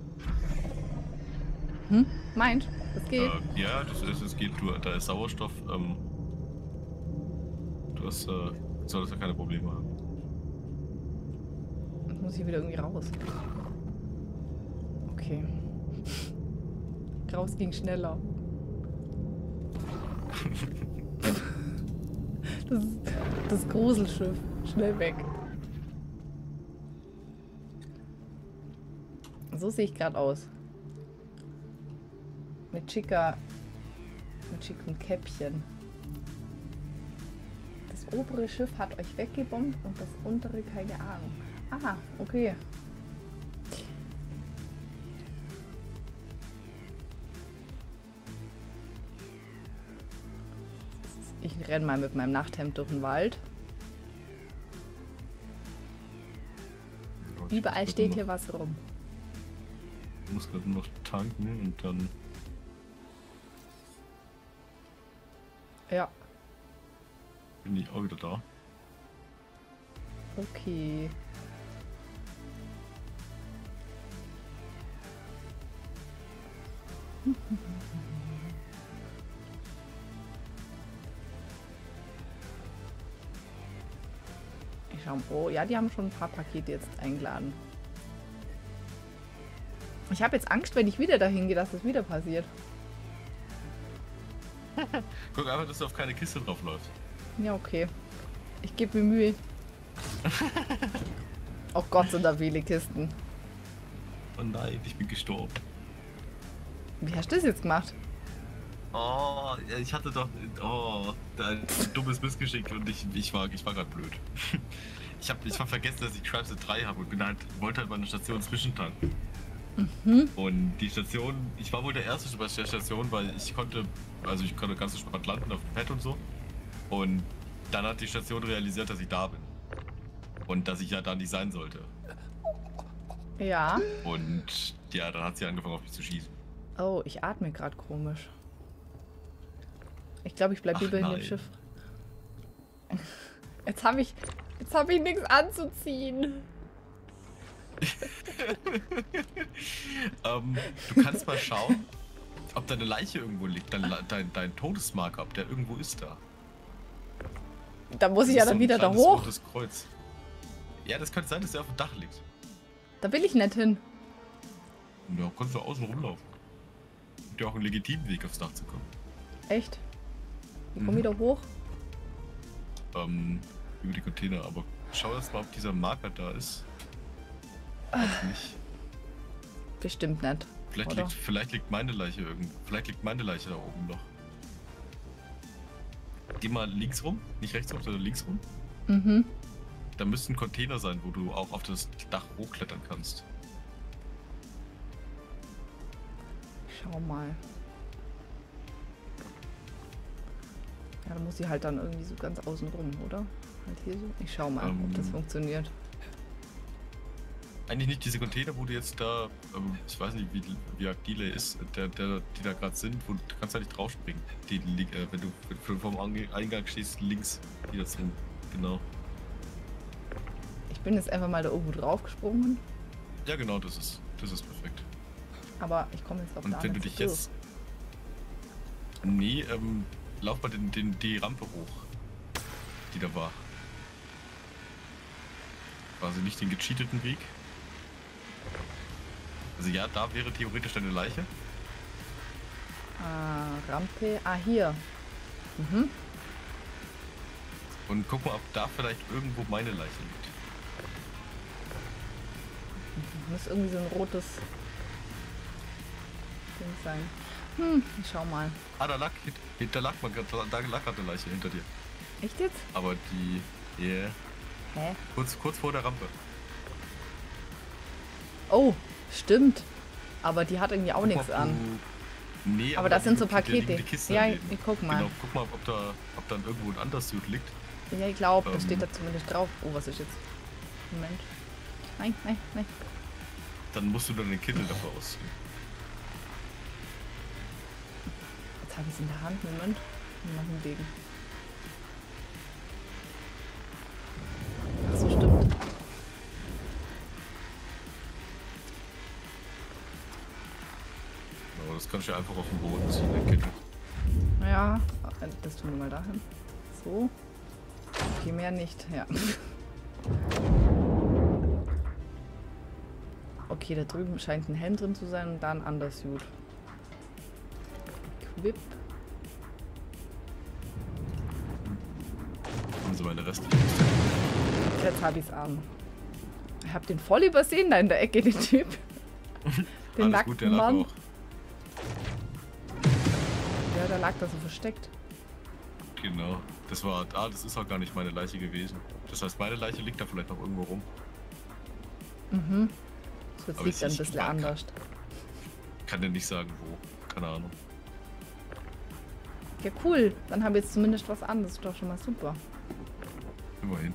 Hm? Meint? Das geht. Ja, das geht. Da ist Sauerstoff. Du hast, solltest ja keine Probleme haben. Jetzt muss ich wieder irgendwie raus. Okay. Raus ging schneller. Das Gruselschiff. Schnell weg. So sehe ich gerade aus. Mit schicken Käppchen. Das obere Schiff hat euch weggebombt und das untere keine Ahnung. Ah, okay. Ich renne mal mit meinem Nachthemd durch den Wald. Überall steht hier was rum. Ich muss gerade noch tanken und dann. Ja, Bin ich auch wieder da. okay. Ich schau mal. Oh, ja, die haben schon ein paar Pakete jetzt eingeladen. Ich habe jetzt Angst, wenn ich wieder dahin gehe, dass das wieder passiert. Guck einfach, dass du auf keine Kiste drauf läufst. Ja, okay. Ich gebe mir Mühe. Oh Gott, sind da viele Kisten. Oh nein, ich bin gestorben. Wie hast du das jetzt gemacht? Oh, ich hatte doch. Oh, ein dummes Missgeschick und ich war gerade blöd. Ich hab vergessen, dass ich Tribes 3 habe und wollte halt meine Station zwischentanken. Und die Station, ich war wohl der Erste bei der Station, weil ich konnte ganz entspannt landen auf dem Pad und so. Und dann hat die Station realisiert, dass ich da bin. Und dass ich ja da nicht sein sollte. Ja. Und ja, dann hat sie angefangen auf mich zu schießen. Oh, ich atme gerade komisch. Ich glaube, ich bleibe Ach, lieber in dem nein. Schiff. Jetzt habe ich nichts anzuziehen. Du kannst mal schauen, ob deine Leiche irgendwo liegt. Dein Todesmarker, ob der irgendwo ist da. Da muss ich Das ja ist dann so ein wieder da kleines hoch. rotes Kreuz. Ja, das könnte sein, dass der auf dem Dach liegt. Da will ich nicht hin. Ja, kannst du außen rumlaufen. Gibt ja auch einen legitimen Weg aufs Dach zu kommen. Echt? Ich komme wieder hoch. Über die Container, aber schau erst mal, ob dieser Marker da ist. Ob nicht. Bestimmt nicht. Vielleicht liegt meine Leiche irgendwo. Vielleicht liegt meine Leiche da oben noch. Geh mal links rum, nicht rechts rum, sondern links rum. Mhm. Da müsste ein Container sein, wo du auch auf das Dach hochklettern kannst. Schau mal. Ja, da muss ich halt dann irgendwie so ganz außen rum, oder? Halt hier so. Ich schau mal, ob das funktioniert. Eigentlich nicht diese Container, wo du jetzt da, ich weiß nicht, wie aktiv er ist, die da gerade sind, wo du kannst da nicht draufspringen. Wenn du vom Eingang stehst, links, die dazu. Genau. Ich bin jetzt einfach mal da irgendwo drauf gesprungen. Ja, genau, das ist perfekt. Aber ich komme jetzt auf Und wenn du dich jetzt... Nee, lauf mal die Rampe hoch, die da war. Quasi nicht den gecheateten Weg. Also ja, da wäre theoretisch deine Leiche. Rampe. Hier. Mhm. Und guck mal, ob da vielleicht irgendwo meine Leiche liegt. Muss irgendwie so ein rotes Ding sein. Ich schau mal. Da lag gerade eine Leiche hinter dir. Echt jetzt? Aber die... Yeah. Hä? Kurz vor der Rampe. Oh, stimmt. Aber die hat irgendwie auch nichts an. Nee, aber das sind so Pakete. Ja, ich guck mal. Genau, guck mal, ob dann irgendwo ein anderes Suit liegt. Ja, ich glaube, das steht da zumindest drauf. Oh, was ist jetzt? Moment. Nein. Dann musst du dann den Kittel dafür ausziehen. Jetzt habe ich es in der Hand. Moment. Mal hinlegen. Ach so, stimmt. Aber das kannst du ja einfach auf den Boden ziehen, den Kittel. Ja, das tun wir mal dahin. So. Okay, mehr nicht. Ja. Okay, da drüben scheint ein Helm drin zu sein und da ein Undersuit. Equip. Haben sie meine Reste. Jetzt habe ich es an. Ich habe den voll übersehen da in der Ecke, den Typ. Den Alles gut, der nackten lag Mann. auch. Ja, da lag da so versteckt. Genau. Das ist auch gar nicht meine Leiche gewesen. Das heißt, meine Leiche liegt da vielleicht noch irgendwo rum. Mhm. Das Aber liegt dann ein ich bisschen kann- anders. Kann dir nicht sagen, wo. Keine Ahnung. Ja, cool. Dann haben wir jetzt zumindest was an. Das ist doch schon mal super. Immerhin.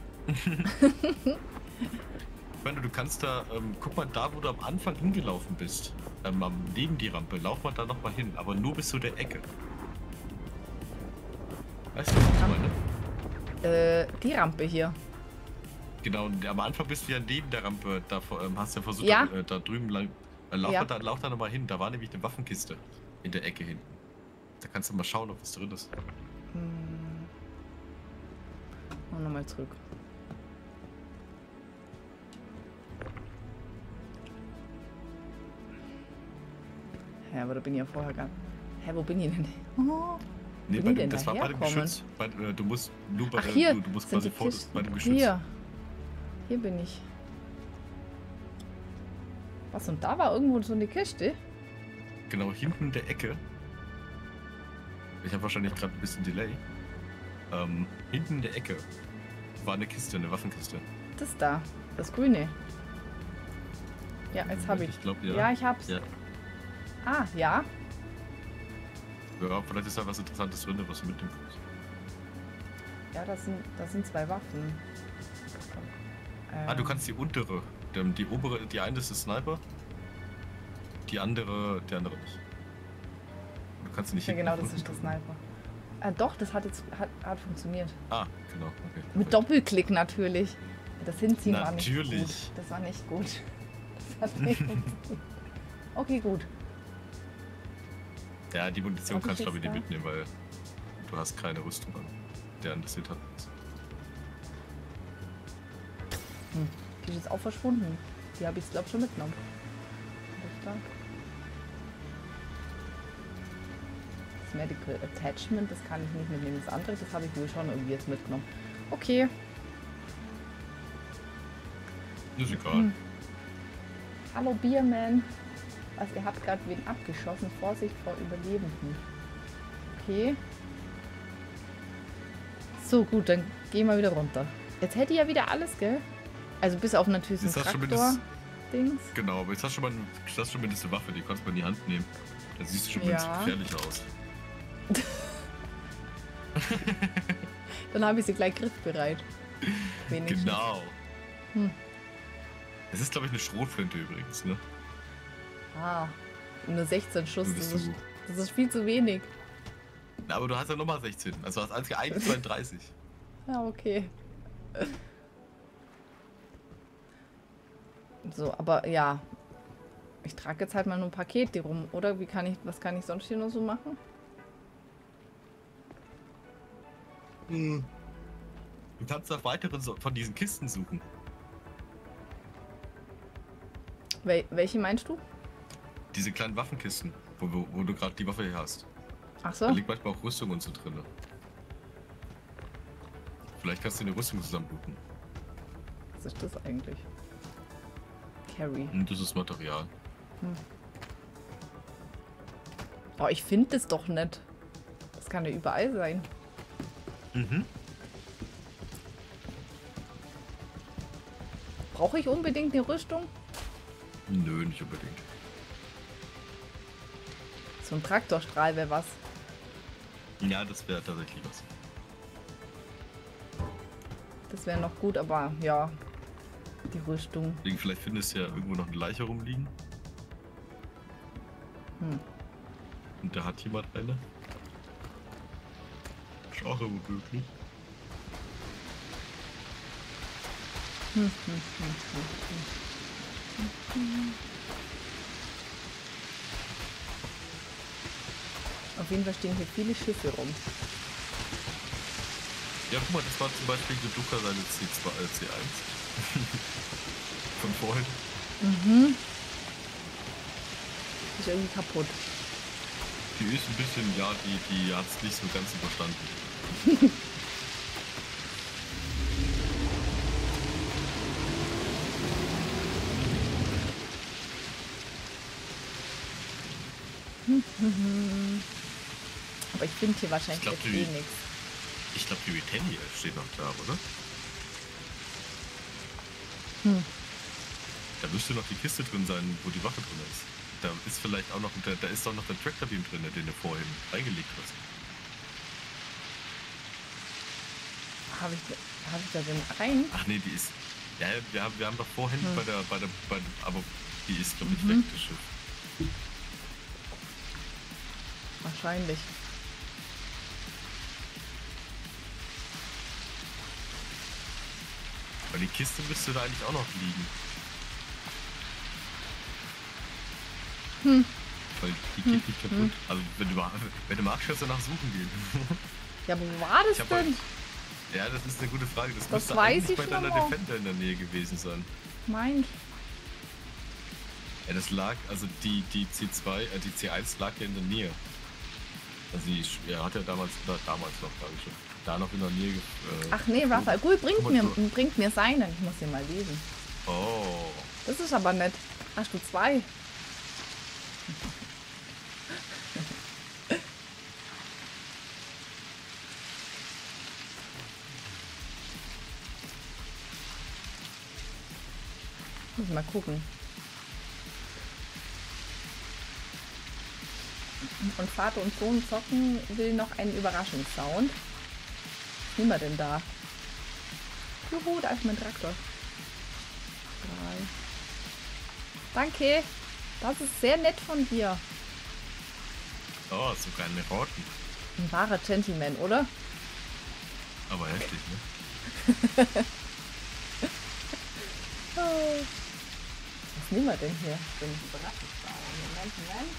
Wenn du kannst da, guck mal, da wo du am Anfang hingelaufen bist, neben die Rampe, lauf mal da nochmal hin, aber nur bis zu der Ecke. Weißt du, was ich meine? Die Rampe hier. Genau, und am Anfang bist du ja neben der Rampe, da hast du ja versucht, Ja. da drüben lang. Lauf Ja. da nochmal hin, da war nämlich eine Waffenkiste in der Ecke hinten. Da kannst du mal schauen, ob was drin ist. Und nochmal zurück. Hä, aber da bin ich ja vorher gar... Hä, wo bin ich denn? Oh, Nee, bin ich denn das war bei dem daherkommen? Geschütz. Du musst nur bei, Ach, hier du musst sind quasi die vor Kisten. bei dem Geschütz. Hier bin ich. Was, und da war irgendwo so eine Kiste? Genau, hinten in der Ecke. Ich habe wahrscheinlich gerade ein bisschen Delay. Hinten in der Ecke war eine Kiste, eine Waffenkiste. Das da, das Grüne. Ja, jetzt habe ich. Ich glaube, ja. Ja, ich hab's. Ja. Ah, ja. Ja, vielleicht ist da was Interessantes drin, was du mitnehmen kannst. Ja, das sind zwei Waffen. Du kannst die untere, die obere, die eine ist der Sniper, der andere nicht. Du kannst sie nicht Ja, genau, hinten das ist der Sniper. Doch, das hat jetzt hat funktioniert. Ah, genau. Okay. Mit Doppelklick natürlich. Das Hinziehen war nicht Natürlich. gut. Das war nicht gut. Das hat nicht funktioniert. Okay, gut. Ja, die Munition Hab ich kannst du, glaube ich, jetzt nicht da? mitnehmen, weil du hast keine Rüstung an, der an das Hit hat. Die ist jetzt auch verschwunden. Die habe ich, glaube ich, schon mitgenommen. Alles klar. Das Medical Attachment, das kann ich nicht mitnehmen. Das andere, das habe ich wohl schon irgendwie jetzt mitgenommen. Okay. Ist egal. Hallo Bierman. Was, ihr habt gerade wen abgeschossen. Vorsicht vor Überlebenden. Okay. So, gut, dann gehen wir wieder runter. Jetzt hätte ich ja wieder alles, gell? Also bis auf natürlich ein Jetzt hast du Traktor-Dings. Genau, aber jetzt hast du schon mal eine Waffe, die kannst du mal in die Hand nehmen. Da siehst du schon mal Ja. gefährlich aus. Dann habe ich sie gleich griffbereit. Wenigstens. Genau. Hm. Es ist, glaube ich, eine Schrotflinte übrigens, ne? Ah, nur 16 Schuss. Du bist so. Das ist viel zu wenig. Na, aber du hast ja nochmal 16. Also hast einzige 1,32. Ja, okay. So, aber ja. Ich trage jetzt halt mal nur ein Paket hier rum, oder? Was kann ich sonst hier nur so machen? Du kannst nach weiteren von diesen Kisten suchen. Welche meinst du? Diese kleinen Waffenkisten, wo du gerade die Waffe hier hast. Ach Da so. liegt manchmal auch Rüstung und so drin. Vielleicht kannst du eine Rüstung zusammenbluten. Was ist das eigentlich? Carry. Und das ist Material. Oh, ich finde das doch nicht. Das kann ja überall sein. Mhm. Brauche ich unbedingt eine Rüstung? Nö, nicht unbedingt. So ein Traktorstrahl wäre was. Ja, das wäre tatsächlich was. Das wäre noch gut, aber ja. Die Rüstung. Deswegen, vielleicht findest du ja irgendwo noch eine Leiche rumliegen. Und da hat jemand eine. Ist auch womöglich. Auf jeden Fall stehen hier viele Schiffe rum. Ja, guck mal, das war zum Beispiel die Duca seine C1. Von vorhin. Ist irgendwie kaputt. Die ist ein bisschen, ja, die hat es nicht so ganz überstanden. Aber ich finde hier wahrscheinlich Ich glaub, jetzt die- eh nichts. Ich glaube, die Britannia steht noch da, oder? Da müsste noch die Kiste drin sein, wo die Waffe drin ist. Da ist vielleicht auch noch, da ist doch noch der Tractor-Beam drin, den du vorhin reingelegt hast. Habe ich da den rein? Ach nee, die ist. Ja, wir haben doch vorhin aber die ist, glaube ich, weg, das Schiff. Wahrscheinlich. Weil die Kiste müsste da eigentlich auch noch liegen. Weil die geht nicht kaputt. Also wenn du magst, kannst du danach suchen gehen. Ja, wo war das Ich hab denn? halt- Ja, das ist eine gute Frage. Das müsste weiß eigentlich ich bei schon deiner mal. Defender in der Nähe gewesen sein. Meint. Ja, das lag, also die C2, die C1 lag ja in der Nähe. Also er hat ja damals noch, glaube ich schon, da noch in der Nähe. Ach nee, Raphael, gut, Guck mal, du- bringt mir seinen. Ich muss den mal lesen. Oh. Das ist aber nett. Hast du zwei? Muss mal gucken. Und Vater und Sohn zocken will noch einen Überraschungssound. Was nehmen wir denn da? Juhu, da ist mein Traktor. 3. Danke. Das ist sehr nett von dir. Oh, sogar eine Roten. Ein wahrer Gentleman, oder? Aber heftig, ne? Was nehmen wir denn hier? Ich bin überrascht. Moment.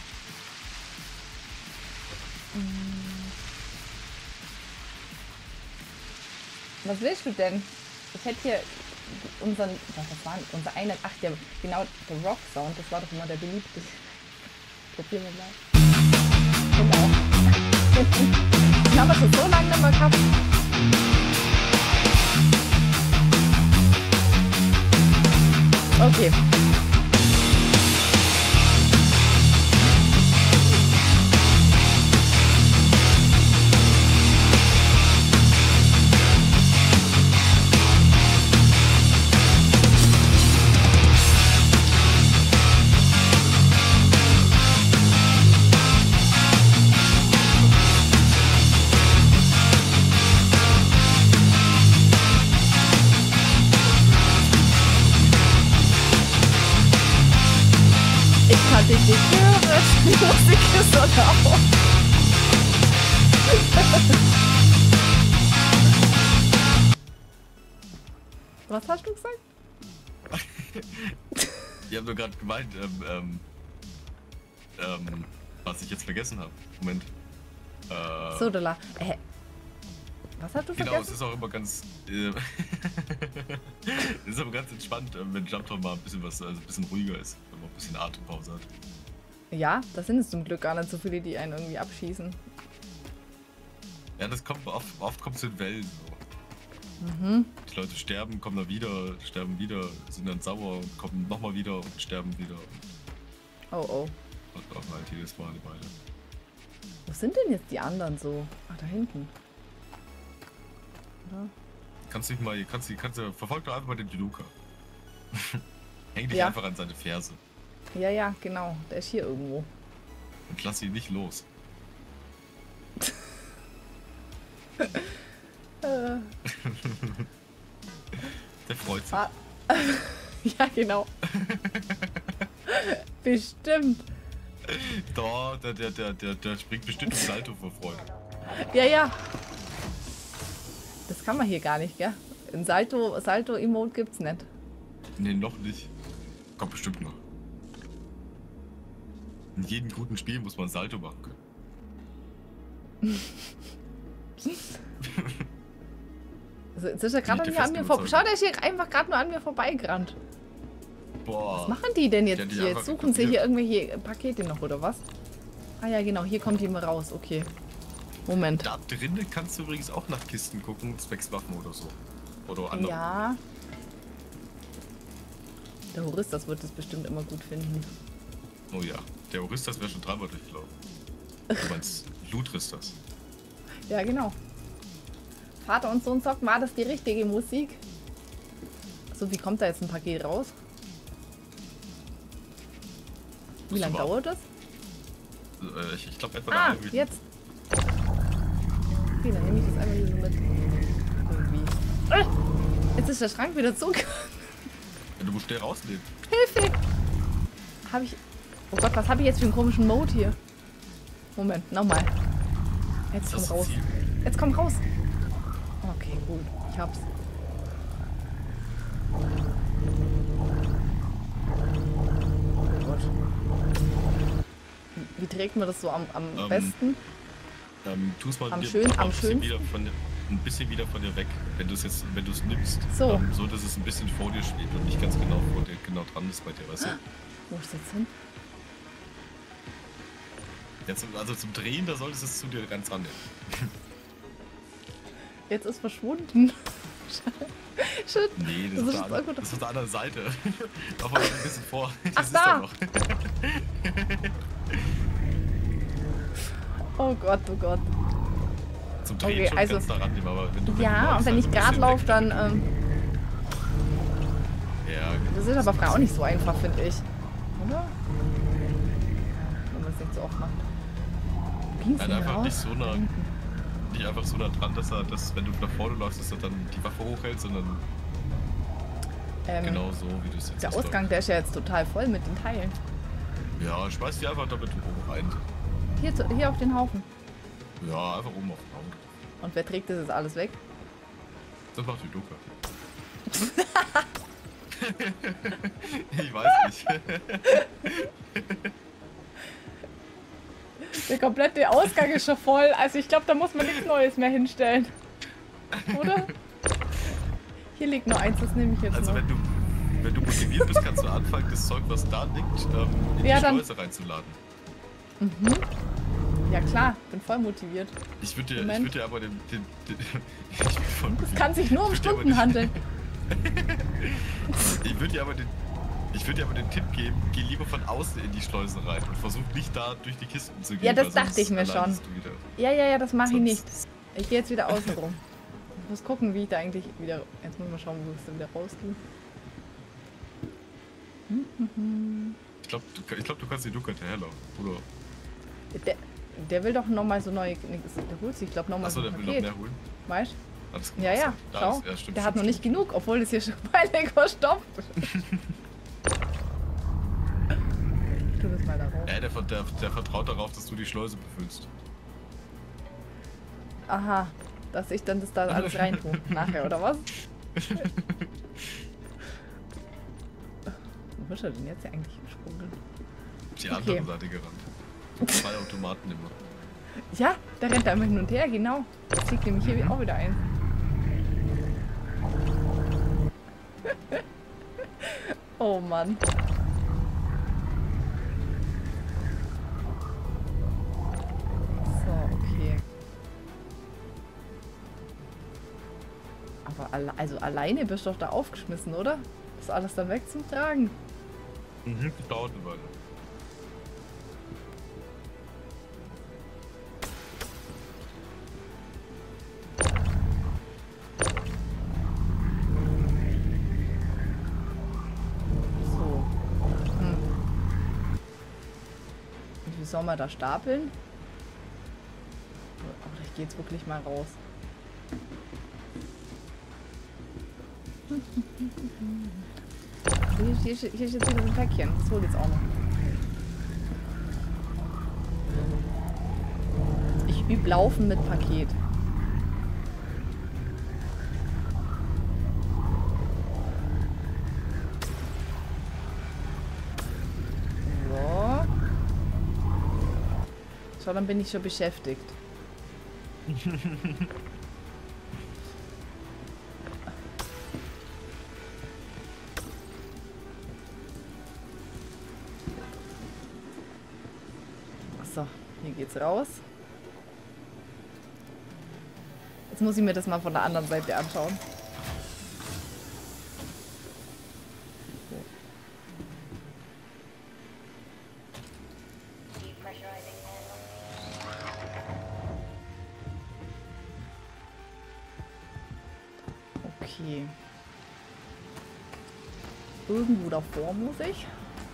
Was willst du denn? Ich hätte hier unseren, was war denn? Unser einen, ach der, genau, der Rock Sound, das war doch immer der beliebte. Probieren wir mal. Genau. Den haben wir schon so lange nicht mehr gehabt. Okay. Ich kann dich nicht hören. Die Musik ist so laut. Was hast du gesagt? Die haben nur gerade gemeint, was ich jetzt vergessen habe. Moment. Sodala. Was hast du Genau, vergessen? es ist auch immer ganz. Es ist aber ganz entspannt, wenn Jumptown mal ein bisschen was, also ein bisschen ruhiger ist, wenn man ein bisschen Atempause hat. Ja, da sind es zum Glück gar nicht so viele, die einen irgendwie abschießen. Ja, das kommt oft kommt es in Wellen so. Mhm. Die Leute sterben, kommen dann wieder, sterben wieder, sind dann sauer und kommen nochmal wieder und sterben wieder. Oh. Und auch halt jedes Mal die beide. Wo sind denn jetzt die anderen so? Ach, da hinten. Oder? Verfolg doch einfach mal den Judoka. Häng dich Ja. einfach an seine Ferse Ja, genau. Der ist hier irgendwo. und lass ihn nicht los. Der freut sich. Ah. Ja, genau. Bestimmt. Da, der springt bestimmt im Salto vor Freude. Ja. Das kann man hier gar nicht, gell? Ein Salto-Emote gibt's nicht. Nee, noch nicht. Kommt bestimmt noch. In jedem guten Spiel muss man Salto machen können. Also, jetzt ist er gerade Bin ich an mir fest vorbei. Schau, überzeugt. der ist hier einfach gerade nur an mir vorbeigerannt. Boah. Was machen die denn Die jetzt hat dich hier? einfach Jetzt suchen sie ignoriert. hier irgendwelche Pakete noch, oder was? Ah ja, genau. Hier kommt jemand raus. Okay. Moment. Da drinnen kannst du übrigens auch nach Kisten gucken, zwecks Waffen oder so. Oder andere. Ja. Der Horistas wird das bestimmt immer gut finden. Oh ja, der Oristas wäre schon dreimal durchgelaufen. Du meinst Ludristas. Ja, genau. Vater und Sohn zocken, war das die richtige Musik? So, wie kommt da jetzt ein Paket raus? Wie lange Super. dauert das? Ich glaube etwa Ah, eine Minute. jetzt. Okay, dann nehme ich das einmal hier so mit. Irgendwie. Jetzt ist der Schrank wieder zu. Ja, du musst schnell rausnehmen. Hilfe! Habe ich... Oh Gott, was habe ich jetzt für einen komischen Mode hier? Moment, nochmal. Jetzt komm Das raus. Ziel. Jetzt komm raus. Okay, gut. Ich hab's. Oh Gott. Wie trägt man das so am besten? Tu es mal Am dir- schön- mal am ein bisschen schönsten? wieder ein bisschen wieder von dir weg, wenn du es nimmst. So. So, dass es ein bisschen vor dir schwebt und nicht ganz genau vor dir, genau dran ist bei dir, weißt du? Wo ist das hin? Jetzt, also zum Drehen, da solltest du es zu dir ganz ran nehmen. Jetzt ist verschwunden. Shit. Nee, Das das, ist ist, voll gut. das ist auf der anderen Seite. Aber ein bisschen vor. Ach, Das ist da. da noch. Oh Gott, oh Gott. Zum Drehen Okay, schon also- ganz da rannehmen, aber wenn du Ja, läufst, und wenn halt ich ein gerade bisschen laufe, weg, dann... Ja, Das ist aber auch nicht so einfach, finde ich. Oder? Wenn man es nicht so oft macht. Ging's halt denn einfach raus? nicht so nah, nicht einfach so nah dran, dass wenn du nach vorne läufst, dass er dann die Waffe hochhält, sondern genau so, wie du es jetzt Der hast, Ausgang, der ist ja jetzt total voll mit den Teilen. Ja, schmeiß die einfach damit hoch rein. Hier auf den Haufen. Ja, einfach oben auf den Raum. Und wer trägt das jetzt alles weg? Das macht die Duca. Ich weiß nicht. Der komplette Ausgang ist schon voll. Also ich glaube, da muss man nichts Neues mehr hinstellen. Oder? Hier liegt nur eins, das nehme ich jetzt Also noch. wenn du motiviert bist, kannst du anfangen, das Zeug, was da liegt, in Ja, die dann- Schleuse reinzuladen. Mhm. Ja klar, bin voll motiviert. Ich würde dir, Moment. aber den ich bin voll Es kann sich nur um Ich würd dir aber Stunden handeln. Ich würde dir aber den Tipp geben, geh lieber von außen in die Schleuse rein und versuch nicht da durch die Kisten zu gehen. Ja, das weil dachte sonst ich mir schon. landest du wieder. Ja, das mache ich nicht. Sonst- Ich gehe jetzt wieder außen rum. Ich muss gucken, wie ich da eigentlich wieder... Jetzt muss ich mal schauen, wo ich da wieder rausgehe. Ich glaube, du kannst die Duca hinterherlaufen. Oder? Der will doch nochmal so neue... Der holt sich, ich glaube, nochmal Achso, so ein der will noch Paket. mehr holen. Weißt Alles du? Ja, ja, Da schau. ist- ja, stimmt, Der hat noch stimmt, nicht genug, obwohl das hier schon bei lecker stoppt. Tu das mal da raus. Der vertraut darauf, dass du die Schleuse befüllst. Aha, dass ich dann das da alles reintue. Nachher, oder was? Wo ist er denn jetzt eigentlich gesprungen? Die Okay. andere Seite gerannt. 2 Automaten immer. Ja, der rennt da immer hin und her, genau. Das liegt nämlich hier auch wieder ein. Oh Mann. So, okay. Aber also alleine bist du doch da aufgeschmissen, oder? Das alles dann weg zum Tragen. Mhm. Das dauert eine Weile. So. Und wie soll man da stapeln? Oder ich gehe jetzt wirklich mal raus. Hier ist jetzt wieder so ein Päckchen. Das hol ich jetzt auch noch. Ich übe Laufen mit Paket. So. Schau, dann bin ich schon beschäftigt. So, hier geht's raus. Jetzt muss ich mir das mal von der anderen Seite anschauen. Okay. Irgendwo davor muss ich.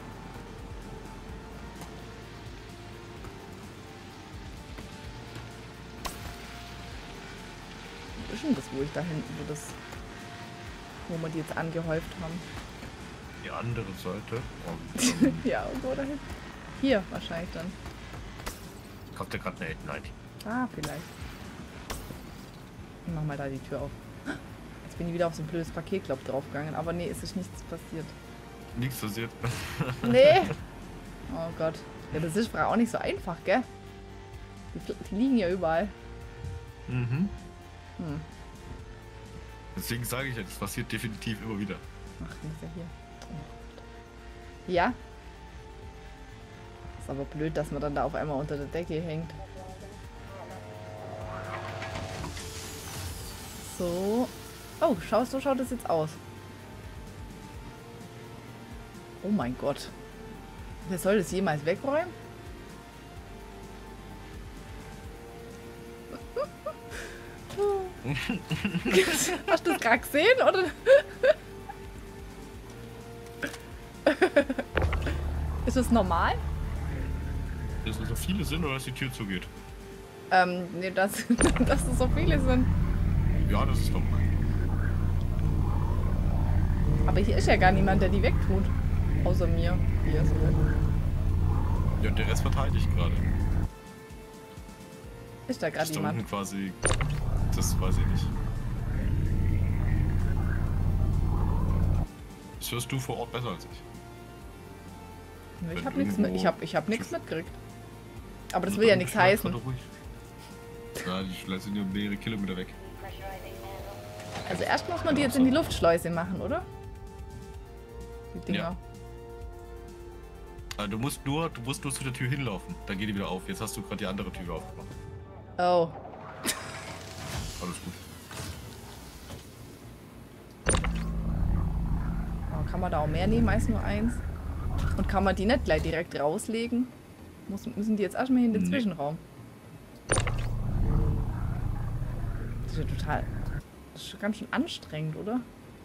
Wo ist denn das, wo ich da hinten, wo wir die jetzt angehäuft haben? Die andere Seite. Ja, irgendwo da hinten. Hier wahrscheinlich dann. Kommt der gerade eine Night? Ah, vielleicht. Ich mach mal da die Tür auf. Jetzt bin ich wieder auf so ein blödes Paket, glaub, draufgegangen. Aber nee, es ist nichts passiert. Nichts passiert. Nee. Oh Gott. Ja, das ist auch nicht so einfach, gell? Die liegen ja überall. Mhm. Hm. Deswegen sage ich ja, das passiert definitiv immer wieder. Ach, die ist ja hier. Oh Gott. Ja. Ist aber blöd, dass man dann da auf einmal unter der Decke hängt. So. Oh, so schaut das jetzt aus. Oh mein Gott. Wer soll das jemals wegräumen? Hast du das gerade gesehen, oder? Ist das normal? Dass es so viele sind oder dass die Tür zugeht? Nee, dass es so viele sind. Ja, das ist normal. Aber hier ist ja gar niemand, der die wegtut. Außer mir. Hier so. Ja, und der Rest verteidigt gerade. Ist da gerade jemand? Stunden quasi. Das weiß ich nicht. Das hörst du vor Ort besser als ich. Ich habe nichts mit, ich hab nichts mitgekriegt. Aber das will ja nichts heißen. Ja, die Schleuse sind ja mehrere Kilometer weg. Also erst muss man die jetzt in die Luftschleuse machen, oder? Die Dinger. Ja. Also du musst nur zu der Tür hinlaufen. Dann geht die wieder auf. Jetzt hast du gerade die andere Tür aufgemacht. Oh. Alles gut. Oh, kann man da auch mehr nehmen, meist nur eins? Und kann man die nicht gleich direkt rauslegen? Müssen die jetzt erstmal in den Zwischenraum? Das ist ja total... Das ist schon ganz schön anstrengend, oder?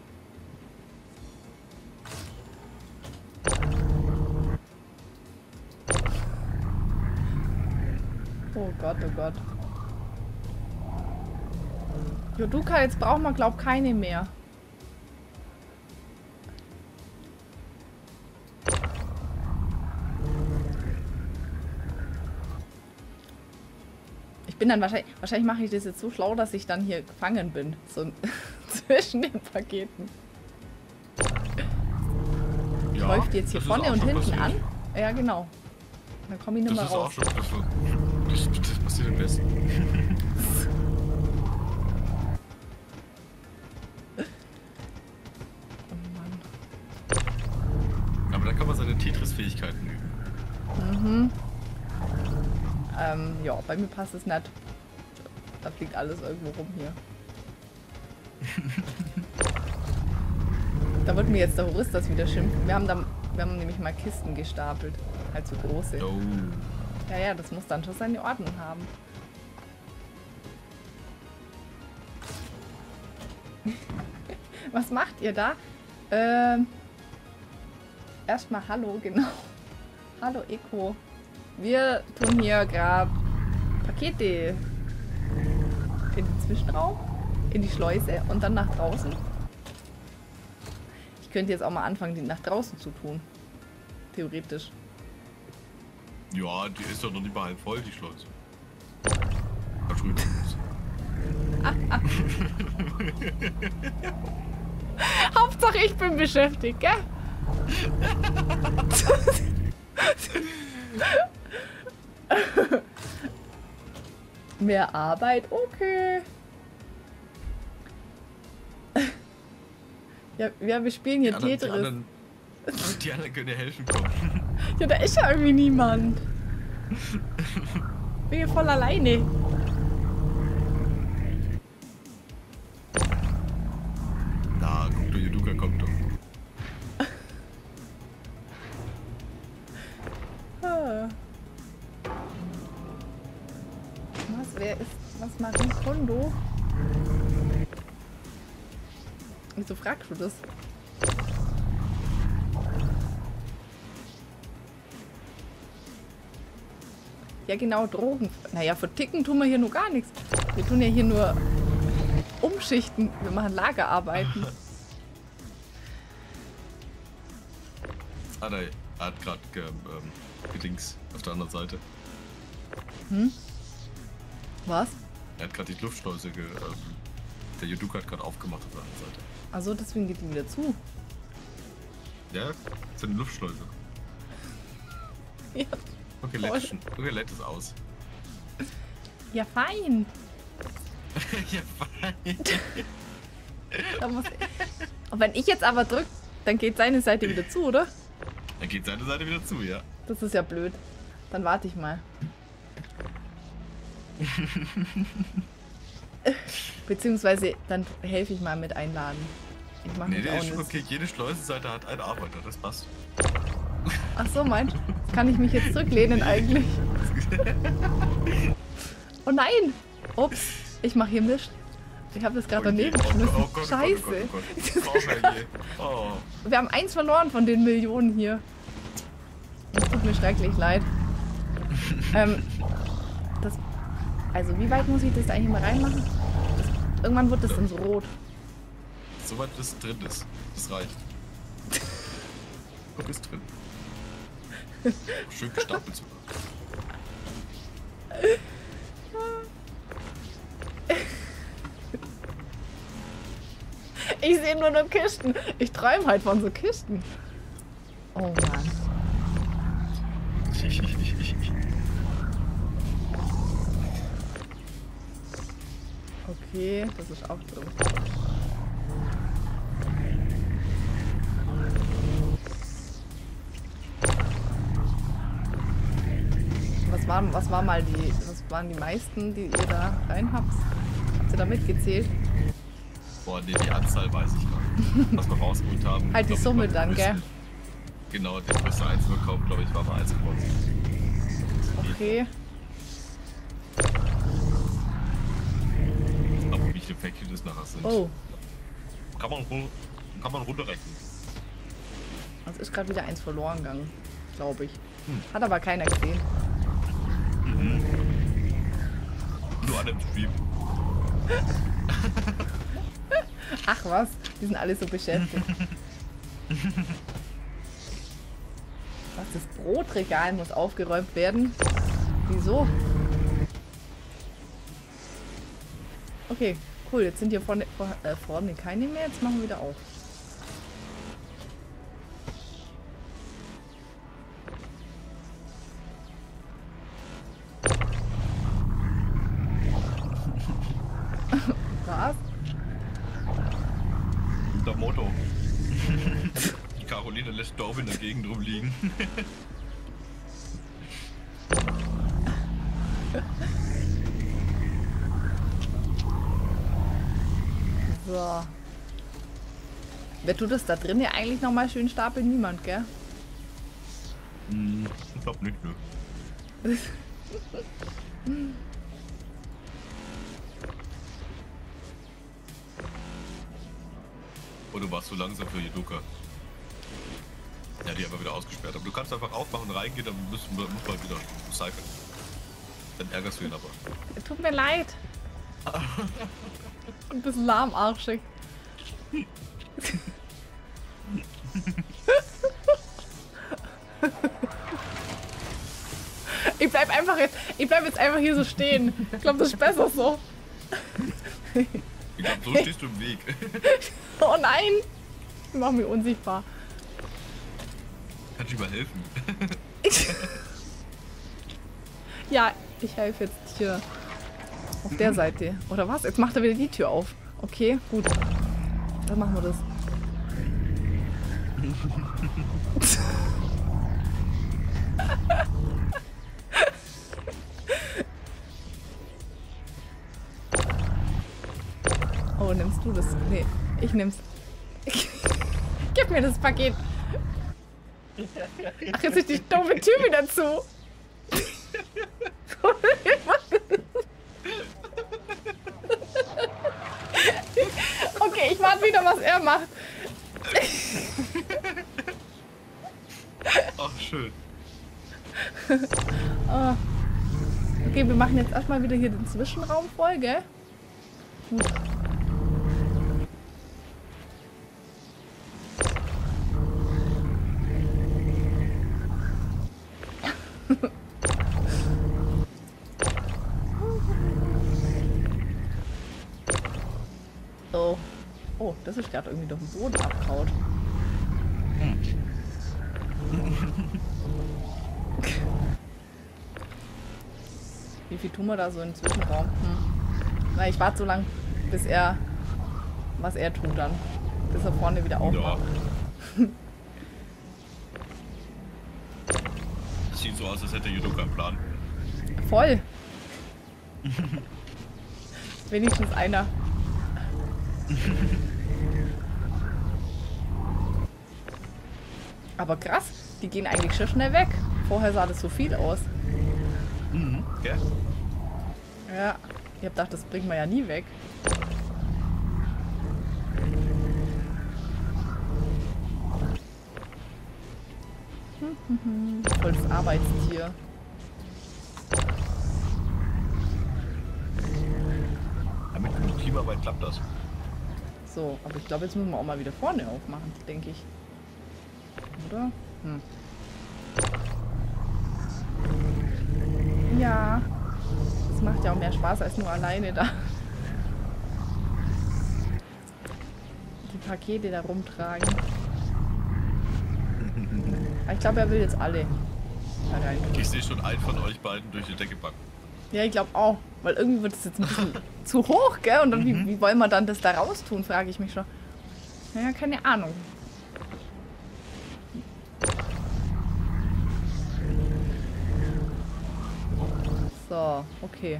Oh Gott, oh Gott. Joduka, jetzt brauchen wir, glaub, keine mehr. Ich bin dann wahrscheinlich mache ich das jetzt so schlau, dass ich dann hier gefangen bin. So zwischen den Paketen. Ja, Läuft die jetzt hier vorne und hinten an? Ja, genau. Dann komme ich nicht mehr raus. Das passiert am besten. Oh Mann. Aber da kann man seine Tetris-Fähigkeiten üben. Mhm. Ja, bei mir passt es nicht. Da fliegt alles irgendwo rum hier. Da wird mir jetzt der Horistas wieder schimpfen. Wir haben nämlich mal Kisten gestapelt. Halt so große. Oh. Ja, das muss dann schon seine Ordnung haben. Was macht ihr da? Erstmal hallo, genau. Hallo Eco. Wir tun hier gerade Pakete in den Zwischenraum, in die Schleuse und dann nach draußen. Ich könnte jetzt auch mal anfangen, die nach draußen zu tun. Theoretisch. Ja, die ist doch noch nicht mal halb voll, die Schleuse. Entschuldigung. Hauptsache ich bin beschäftigt, gell? Mehr Arbeit, okay. Ja, wir spielen hier Tetris. Die anderen können dir helfen, kommen. Ja, da ist ja irgendwie niemand. Bin hier voll alleine. Na, guck doch, Joduka kommt doch. Was Marie Kondo? Wieso fragst du das? Ja genau, Drogen. Naja, verticken tun wir hier nur gar nichts. Wir tun ja hier nur umschichten. Wir machen Lagerarbeiten. Er hat gerade gedings auf der anderen Seite. Hm? Was? Er hat gerade die Luftschleuse der Joduka hat gerade aufgemacht auf der anderen Seite. Also deswegen geht die wieder zu. Ja, das ist eine Luftschleuse. Ja. Okay, lädt es aus. Ja, fein. Ja, fein. Und wenn ich jetzt aber drücke, dann geht seine Seite wieder zu, oder? Dann geht seine Seite wieder zu, ja. Das ist ja blöd. Dann warte ich mal. Beziehungsweise dann helfe ich mal mit einladen. Ich mache Nee, auch ist schon nichts. okay. Jede Schleusenseite hat einen Arbeiter, das passt. Ach so, meinst du? Kann ich mich jetzt zurücklehnen eigentlich? Oh nein! Ups, ich mache hier Mist. Ich habe das gerade daneben geschmissen. Oh Gott, Scheiße. Oh Gott, oh Gott. Oh, herrje. Oh. Wir haben eins verloren von den Millionen hier. Das tut mir schrecklich leid. Also wie weit muss ich das eigentlich mal reinmachen? Irgendwann wird das dann so rot. Soweit das drin ist. Das reicht. Guck, ist drin. Schön gestapelt sogar. Ich sehe nur noch Kisten. Ich träume halt von so Kisten. Oh Mann. Okay, das ist auch dumm. Was waren die meisten, die ihr da rein habt? Habt ihr da mitgezählt? Boah, nee, die Anzahl weiß ich gar nicht. Was wir rausgeholt haben. Halt die Summe dann, gell? Genau, der größte Einzelverkauf, glaube ich, war mal 1,7. Okay. Aber wie viele Päckchen das nachher sind. Oh. Kann man runterrechnen. Es ist gerade wieder eins verloren gegangen, glaube ich. Hat aber keiner gesehen. Nur an dem Stream. Ach was, die sind alle so beschäftigt. Was, das Brotregal muss aufgeräumt werden? Wieso? Okay, cool, jetzt sind hier vorne keine mehr, jetzt machen wir wieder auf. Was? Der Motto. Die Caroline lässt Dorf in der Gegend rumliegen. So. Wer tut das da drin ja eigentlich nochmal schön stapeln? Niemand, gell? Ich glaub nicht, nö. Oh, du warst so langsam für Judoka. Ja, die haben wir wieder ausgesperrt. Aber du kannst einfach aufmachen und reingehen, dann muss man wieder recyceln. Dann ärgerst du ihn aber. Tut mir leid. Ein bisschen lahmarschig. Ich bleib jetzt einfach hier so stehen. Ich glaube, das ist besser so. Ich glaube, so stehst du im Weg. Oh nein! Ich mach mich unsichtbar. Kannst du mal helfen? Ja, ich helfe jetzt hier. Auf der Seite. Oder was? Jetzt macht er wieder die Tür auf. Okay, gut. Dann machen wir das. Oh, nimmst du das? Nee, ich nehm's. Gib mir das Paket. Ach, jetzt ist die doofe Tür wieder zu. Okay, ich warte wieder, was er macht. Ach, schön. Oh. Okay, wir machen jetzt erstmal wieder hier den Zwischenraum voll, gell? Gut. Oh. Oh, das ist gerade irgendwie durch den Boden abgehauen. Wie viel tun wir da so im Zwischenraum? Na, ich warte so lange, bis er, was er tut dann. Bis er vorne wieder aufmacht. Ja. Das sieht so aus, als hätte Judoka einen Plan. Voll. Wenigstens einer. Aber krass, die gehen eigentlich schon schnell weg. Vorher sah das so viel aus. Mhm, ja. Ja, ich hab gedacht, das bringt man ja nie weg. Voll das Arbeitstier. Ja, mit Teamarbeit klappt das. So, aber ich glaube, jetzt müssen wir auch mal wieder vorne aufmachen, denke ich. Oder? Ja. Das macht ja auch mehr Spaß als nur alleine da. Die Pakete da rumtragen. Aber ich glaube, er will jetzt alle da rein. Ich sehe schon einen von euch beiden durch die Decke backen. Ja, ich glaube auch. Weil irgendwie wird es jetzt ein bisschen zu hoch, gell? Und dann, wie wollen wir dann das da raus tun, frage ich mich schon. Naja, keine Ahnung. So, okay.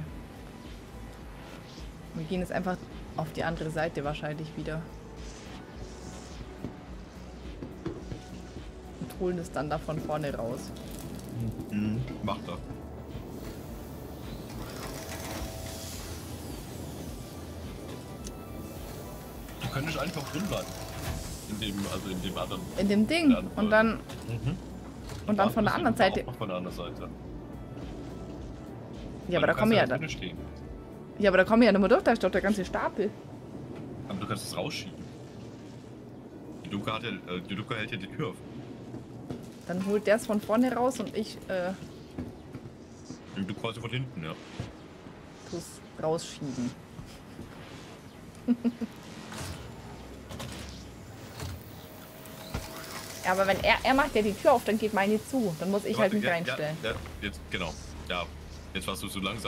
Wir gehen jetzt einfach auf die andere Seite wahrscheinlich wieder. Und holen es dann da von vorne raus. Macht er. Du könntest einfach drin bleiben. In dem anderen. In dem Ding. Und dann. Und dann von der anderen Seite. Von der anderen Seite. Ja, aber da kommen ja dann. Ja, aber da kommen ja nicht mehr durch, da ist doch der ganze Stapel. Aber du kannst es rausschieben. Die Luca hält ja die Tür auf. Dann holt der es von vorne raus und ich Du quasi von hinten, ja. tu's rausschieben. Ja, aber wenn er macht ja die Tür auf, dann geht meine zu. Dann muss ich halt mich reinstellen. Ja, jetzt, genau. Ja, jetzt warst du so langsam.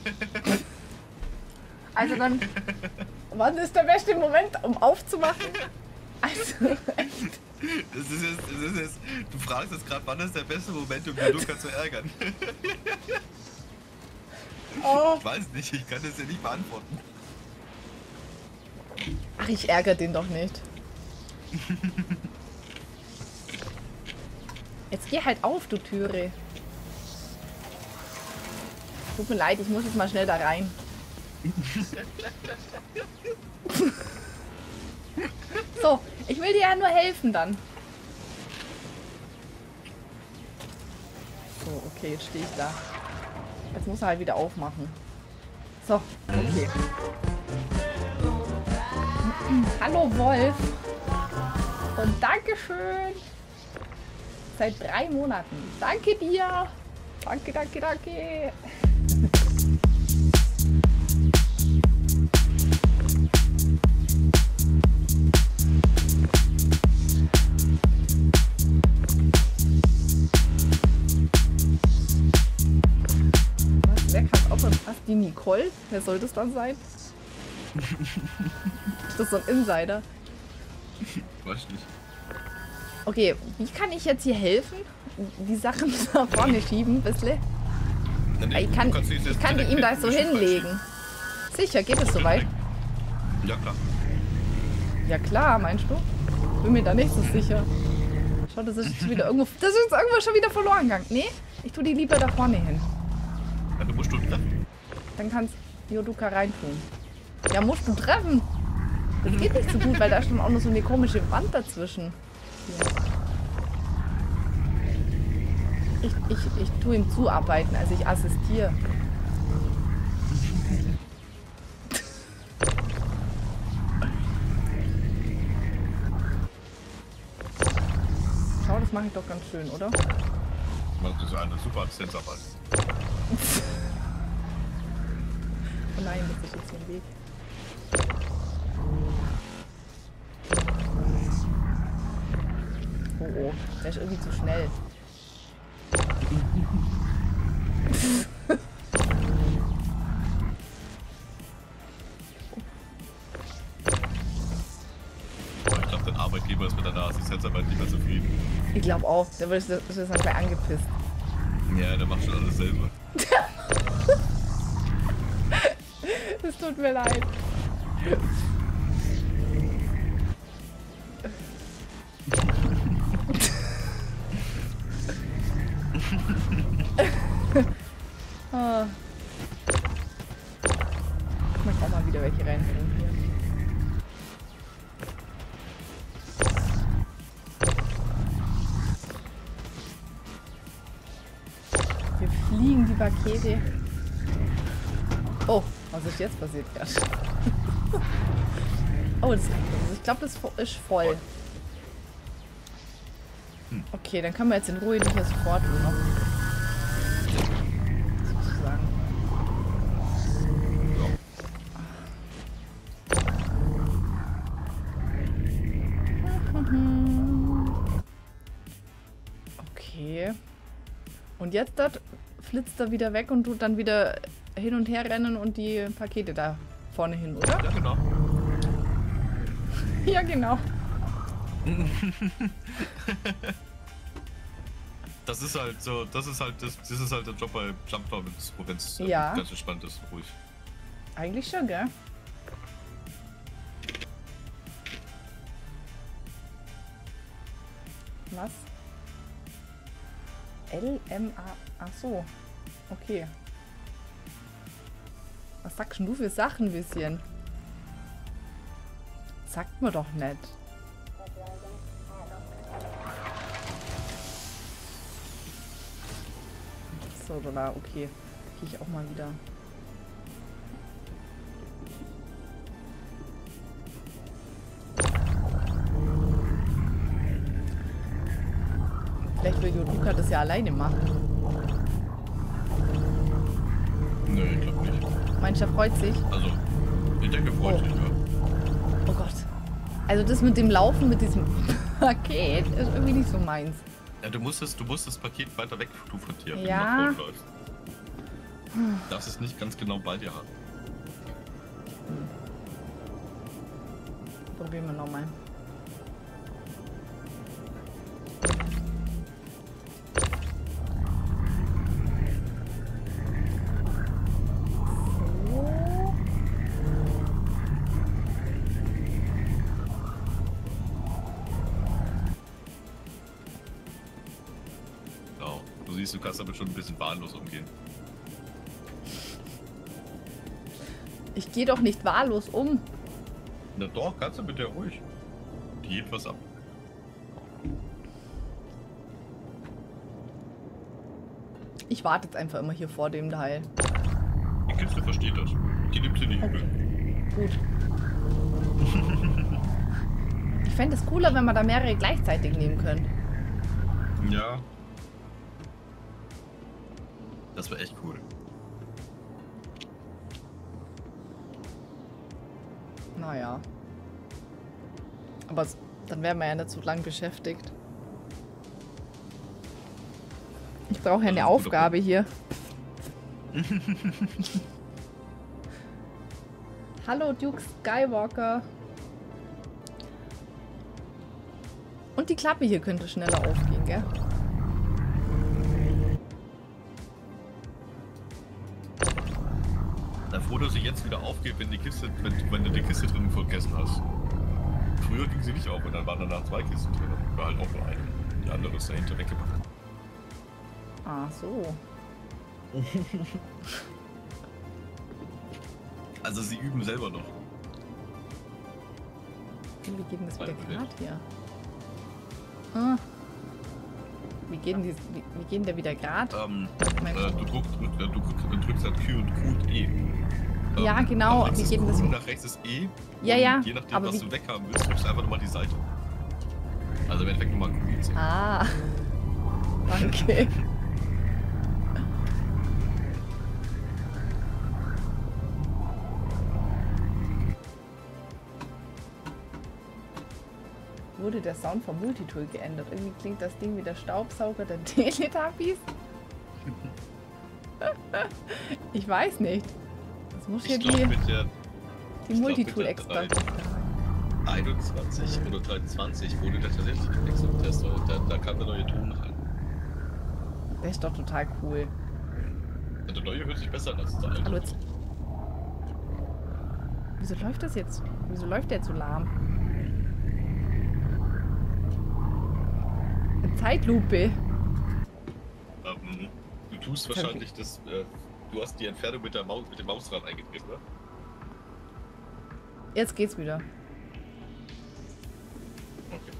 Also dann, wann ist der beste Moment, um aufzumachen? Also, echt. Das ist jetzt, du fragst jetzt gerade, wann ist der beste Moment, um den Luca zu ärgern? Oh. Ich weiß nicht, ich kann das ja nicht beantworten. Ach, ich ärgere den doch nicht. Jetzt geh halt auf, du Türe. Tut mir leid, ich muss jetzt mal schnell da rein. So, ich will dir ja nur helfen dann. So, okay, jetzt stehe ich da. Jetzt muss er halt wieder aufmachen. So, okay. Hallo Wolf. Und Dankeschön. Seit 3 Monaten. Danke dir. Danke, danke, danke. Wer kann auch was? Die Nicole? Wer soll das dann sein? Das ist so ein Insider. Weiß nicht. Okay, wie kann ich jetzt hier helfen? Die Sachen nach vorne schieben, ein bisschen. Ich kann die ihm da so hinlegen. Sicher, geht es soweit? Ja, klar. Ja klar, meinst du? Bin mir da nicht so sicher. Schau, das ist jetzt wieder irgendwo. Das ist jetzt irgendwo schon wieder verloren gegangen. Nee, ich tue die lieber da vorne hin. Ja, du musst treffen. Dann kannst Joduka reintun. Ja, musst du treffen. Das geht nicht so gut, weil da ist dann auch noch so eine komische Wand dazwischen. Ich tue ihm zuarbeiten, also ich assistiere. Schau, das mache ich doch ganz schön, oder? Das ist eine super Assistenzarbeit. Oh nein, das ist jetzt so ein Weg. Oh oh, der ist irgendwie zu schnell. Ich glaube, dein Arbeitgeber ist mit deiner Assistenzarbeit nicht mehr zufrieden. Ich glaube auch, der wird das dann gleich angepisst. Ja, der macht schon alles selber. Es tut mir leid. Ah. Ich möchte auch mal wieder welche reinbringen hier. Hier fliegen die Pakete. Oh, was ist jetzt passiert? Ja. Oh, das ist ich glaube, das ist voll. Okay, dann können wir jetzt in Ruhe nicht erst fortgehen noch. Sozusagen. Und jetzt dort flitzt er wieder weg und tut dann wieder hin und her rennen und die Pakete da vorne hin, oder? Ja, genau. Ja, genau. Das ist halt so, das ist halt der Job bei Jumper, wenn es Ja. ganz entspannt ist, ruhig. Eigentlich schon, gell? Was? LMA. Ach so. Okay. Was sagst denn du für Sachen ein bisschen? Sagt mir doch nicht. So, oder okay. Gehe ich auch mal wieder. Vielleicht will Joduka das ja alleine machen. Nö, ich glaube nicht. Meinst du, er freut sich? Also, ich denke, freut sich, ja. Oh Gott. Also das mit dem Laufen, mit diesem Paket, ist irgendwie nicht so meins. Ja, du musst das Paket weiter weg tun von dir, wenn Ja. du nach vorne läufst. Du darfst es nicht ganz genau bei dir haben. Probieren wir nochmal. Genau. Du siehst, du kannst damit schon ein bisschen wahllos umgehen. Ich gehe doch nicht wahllos um. Na doch, kannst du mit der ruhig. Die hebt was ab. Ich warte jetzt einfach immer hier vor dem Teil. Die Kiste versteht das. Die nimmt sie nicht übel. Gut. Ich fände es cooler, wenn wir da mehrere gleichzeitig nehmen können. Ja. Das wäre echt cool. Naja. Aber dann wären wir ja nicht so lang beschäftigt. Ich brauche ja eine Aufgabe hier. Hallo Duke Skywalker. Und die Klappe hier könnte schneller aufgehen, gell? Na, froh, dass sie jetzt wieder aufgeht, wenn du die Kiste drin vergessen hast. Früher ging sie nicht auf und dann waren danach 2 Kisten drin. Oder halt auch nur eine. Die andere ist dahinter weggemacht. Ah, so. Also sie üben selber noch. Wie geht denn das wieder gerade hier? Ah. Wie geht denn der wieder gerade? Du drückst halt Q und Q und E. Ja, genau. Nach Wie links geht denn ist das? Q, nach rechts ist E. Ja, und ja, je nachdem, aber was wie- du weghaben willst, drückst du einfach nochmal die Seite. Also im Endeffekt nochmal Q und C. Ah. Okay. Wurde der Sound vom Multitool geändert? Irgendwie klingt das Ding wie der Staubsauger der Teletubbies. Ich weiß nicht. Das muss hier Ich glaube mit der die Multitool-Expert. 21 oder 23 wurde der tatsächlich gewechselt. Da kam der neue Ton rein. Der ist doch total cool. Der neue hört sich besser an als der alte. Hallo jetzt. Wieso läuft das jetzt? Wieso läuft der jetzt so lahm? Eine Zeitlupe. Du tust wahrscheinlich das. Du hast die Entfernung mit dem Mausrad eingegriffen, ne? Jetzt geht's wieder. Okay.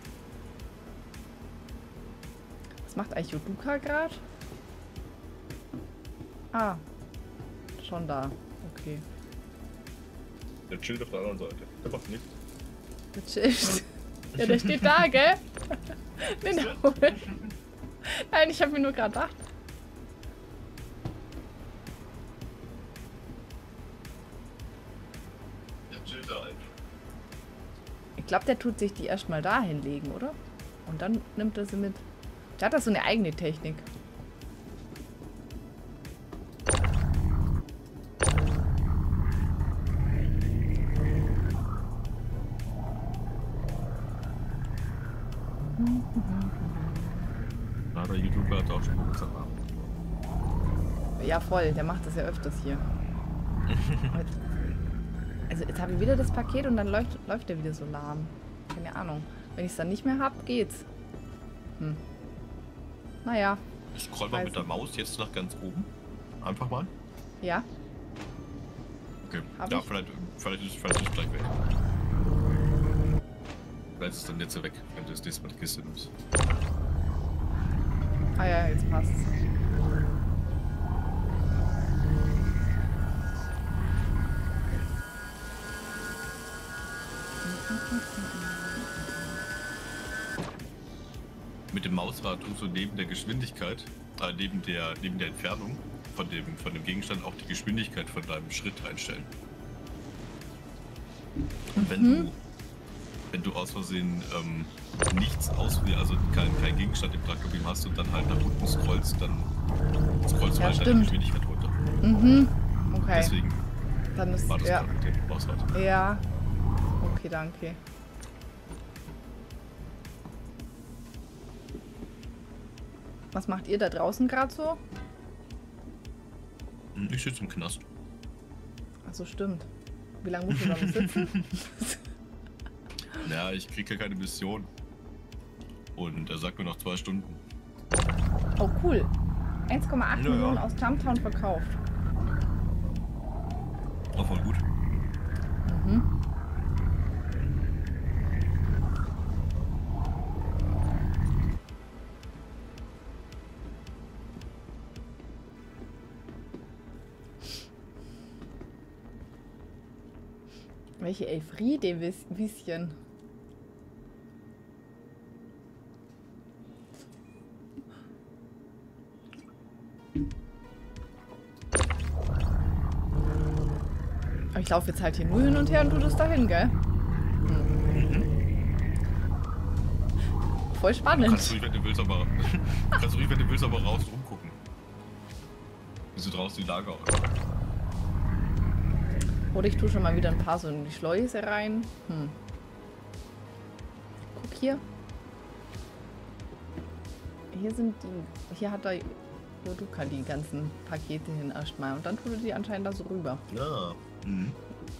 Was macht eigentlich Joduka gerade? Ah. Schon da. Okay. Der chillt auf der anderen Seite. Der macht nichts. Der chillt. Ja, der steht da, gell? Genau. Nein, ich habe mir nur gerade gedacht. Der chillt da einfach. Ich glaube, der tut sich die erstmal da hinlegen, oder? Und dann nimmt er sie mit. Der hat da so eine eigene Technik. Na, der YouTuber hat auch schon gesagt. Ja, voll. Der macht das ja öfters hier. Also jetzt habe ich wieder das Paket und dann läuft der wieder so lahm. Keine Ahnung. Wenn ich es dann nicht mehr habe, geht's. Naja. Ich scroll mal mit der Maus jetzt nach ganz oben. Einfach mal. Ja. Okay. Hab Ja, ich? vielleicht ist es gleich weg. Vielleicht ist es dann jetzt weg, wenn du das nächste Mal die Kiste nimmst. Ah ja, jetzt passt's. Mit dem Mausrad tust du neben der Geschwindigkeit, neben der Entfernung von dem Gegenstand auch die Geschwindigkeit von deinem Schritt einstellen. Und wenn du aus Versehen nichts auswählst, also kein Gegenstand im Traktorbeam hast und dann halt nach unten scrollst, dann scrollst du Ja, halt deine stimmt. Geschwindigkeit runter. Okay. Deswegen Dann ist war das ja. gerade mit dem Mausrad. Ja. Okay, danke. Was macht ihr da draußen gerade so? Ich sitze im Knast. Achso, stimmt. Wie lange musst du da noch sitzen? Ja, ich kriege ja keine Mission. Und er sagt mir noch 2 Stunden. Oh, cool. 1,8 Ja, Millionen ja. aus Jumptown verkauft. Auch voll gut. Welche Elfriede-Wieschen? Aber ich laufe jetzt halt hier nur hin und her und du das dahin, gell? Voll spannend. Kannst du ruhig, wenn du willst, aber raus rumgucken. Wie so draußen die Lager aus. Oder ich tue schon mal wieder ein paar so in die Schleuse rein. Guck hier. Hier hat der Joduka die ganzen Pakete hin erstmal. Und dann tut er die anscheinend da so rüber. Ja. Mhm.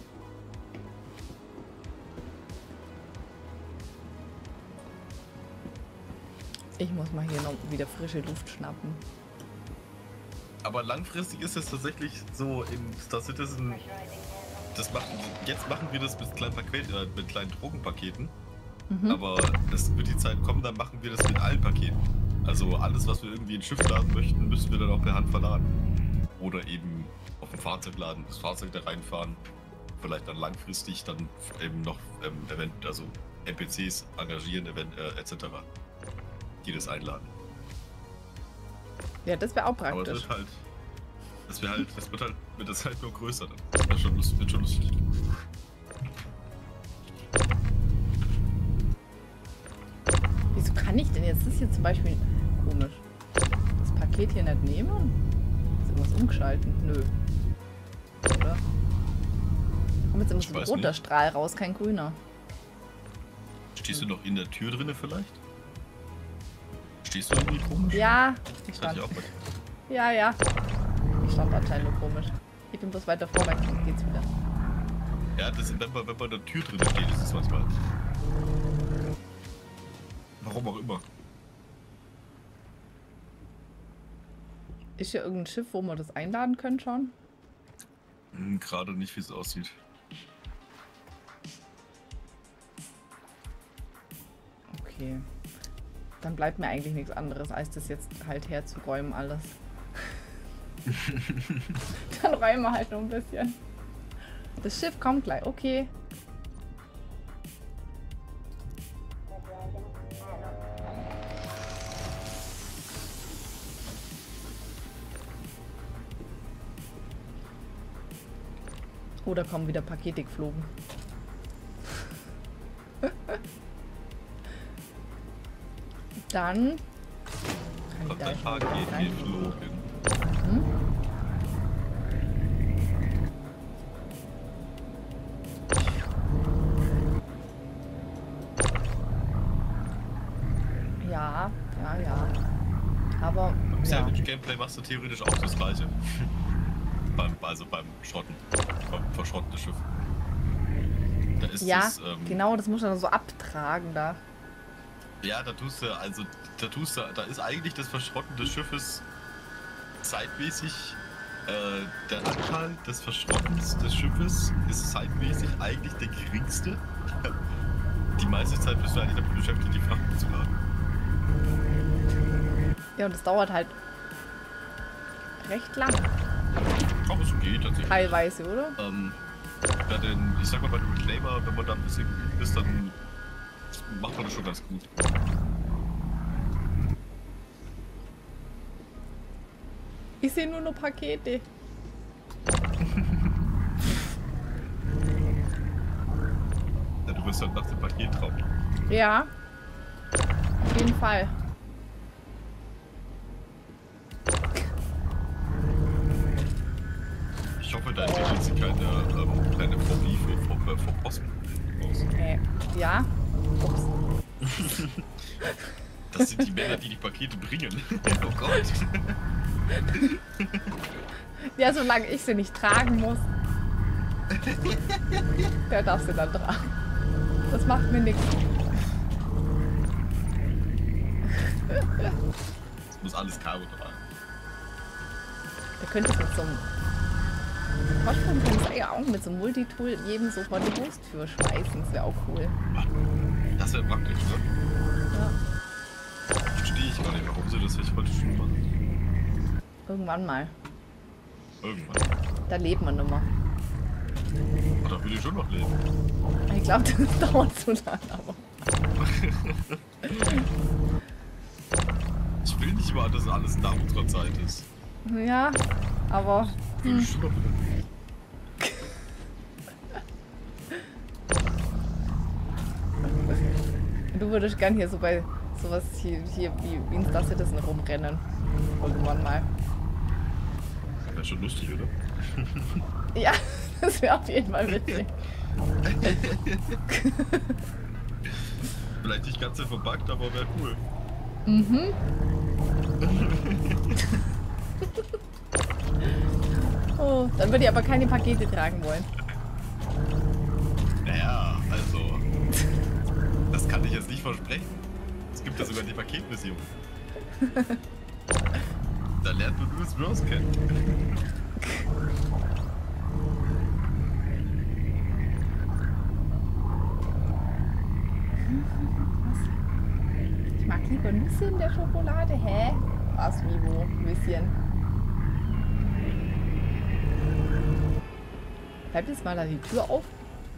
Ich muss mal hier noch wieder frische Luft schnappen. Aber langfristig ist es tatsächlich so in Star Citizen. Jetzt machen wir das mit kleinen Drogenpaketen. Aber es wird die Zeit kommen, dann machen wir das mit allen Paketen. Also alles, was wir irgendwie in Schiff laden möchten, müssen wir dann auch per Hand verladen. Oder eben auf dem Fahrzeug laden, das Fahrzeug da reinfahren. Vielleicht dann langfristig dann eben noch also NPCs engagieren, etc. Die das einladen. Ja, das wäre auch Aber praktisch. das wird halt nur größer dann. Das wird schon lustig. Wieso kann ich denn jetzt das hier zum Beispiel... Komisch. Das Paket hier nicht nehmen? Ist irgendwas umgeschalten? Nö. Oder? Kommt jetzt immer so ein weiß roter nicht. Strahl raus, kein grüner. Stehst du noch in der Tür drinne vielleicht? Stehst du irgendwie komisch? Ja, ich Das hatte stand. ich auch bei dir. Ja. Ich stand anscheinend nur komisch. Ich bin bloß weiter vorwärts und geht's wieder. Ja, wenn man in der Tür drin steht, ist es manchmal. Warum auch immer. Ist hier irgendein Schiff, wo wir das einladen können schon? Gerade nicht, wie es aussieht. Okay. Dann bleibt mir eigentlich nichts anderes, als das jetzt halt herzuräumen alles. Dann räumen wir halt noch ein bisschen. Das Schiff kommt gleich, okay. Oh, da kommen wieder Pakete geflogen. Dann kann ich Hat da ein schon Paket rein. geflogen. Ja, Salvage-Gameplay machst du theoretisch auch das gleiche. beim Schrotten. Beim Verschrotten des Schiffs. Da ist Ja, das, genau, das muss man so abtragen da. Ja, da ist eigentlich das Verschrotten des Schiffes zeitmäßig, der Anteil des Verschrottens des Schiffes ist zeitmäßig eigentlich der geringste. Die meiste Zeit bist du eigentlich damit beschäftigt, die Frachten zu laden. Ja, und das dauert halt recht lang. Aber es geht tatsächlich. Teilweise, oder? Ja, denn, ich sag mal, bei dem Reclaimer, wenn man da ein bisschen geübt ist, dann macht man das schon ganz gut. Ich sehe nur noch Pakete. Ja, du wirst halt nach dem Paket trauen. Ja. Auf jeden Fall. Ich hoffe, da entwickelt sich keine Phobie vor Posten aus. Ja. Ups. Das sind die Männer, die Pakete bringen. Oh Gott. Ja, solange ich sie nicht tragen muss. Der darf sie dann tragen. Das macht mir nichts. Das muss alles Caro tragen. Da könnte ich mit so einem Porsche ja auch mit so einem Multitool jedem so vor die Brusttür schmeißen. Das wäre auch cool. Das wäre praktisch, ne? Ja. Verstehe ich gar nicht, warum sie das nicht heute schon machen. Irgendwann mal. Irgendwann. Da lebt man nimmer. Oh, da will ich schon noch leben. Ich glaube, das dauert zu lang, aber. Ich will nicht immer, dass alles nach unserer Zeit ist. Ja, aber. Will ich schon noch leben. Du würdest gern hier so bei sowas hier wie in Star Citizen rumrennen. Irgendwann mal. Wäre schon lustig, oder? Ja, das wäre auf jeden Fall witzig. Vielleicht nicht ganz so verbuggt, aber wäre cool. Mhm. Oh, dann würde ich aber keine Pakete tragen wollen. Naja, also. Das kann ich jetzt nicht versprechen. Es gibt ja sogar die Paketmission. Da lernt man nur das Rose kennen. Ich mag lieber Nüsse in der Schokolade. Hä? Was, wie, wo? Ein bisschen. Bleibt jetzt mal da die Tür auf.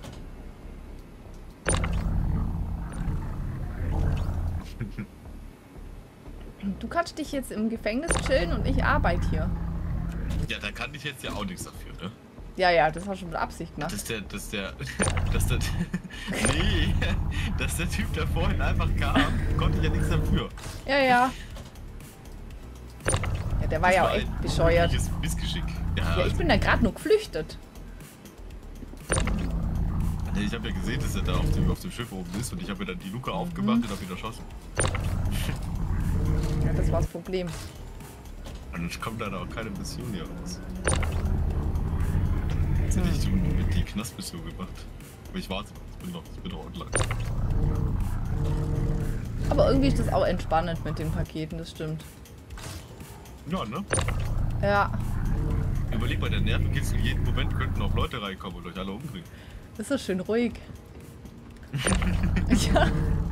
Du kannst dich jetzt im Gefängnis chillen und ich arbeite hier. Ja, da kann ich jetzt ja auch nichts dafür, ne? Ja, das hast du schon mit Absicht gemacht. Nee, dass der Typ, der vorhin einfach kam, konnte ich ja nichts dafür. Ja. Ja, der war ja auch echt bescheuert. Missgeschick. Ja, ich bin da gerade nur geflüchtet. Ich habe ja gesehen, dass er da auf dem Schiff oben ist und ich habe mir dann die Luke aufgemacht und habe ihn erschossen. Ja, das war das Problem. Und es kommt leider auch keine Mission hier raus. Jetzt hätte ich mit die Knastmission gemacht. Aber ich warte noch, ich bin noch online. Aber irgendwie ist das auch entspannend mit den Paketen, das stimmt. Ja, ne? Ja, Überleg mal, der Nervenkitzel, in jedem Moment könnten auch Leute reinkommen und euch alle umbringen. das ist so schön ruhig. Ja.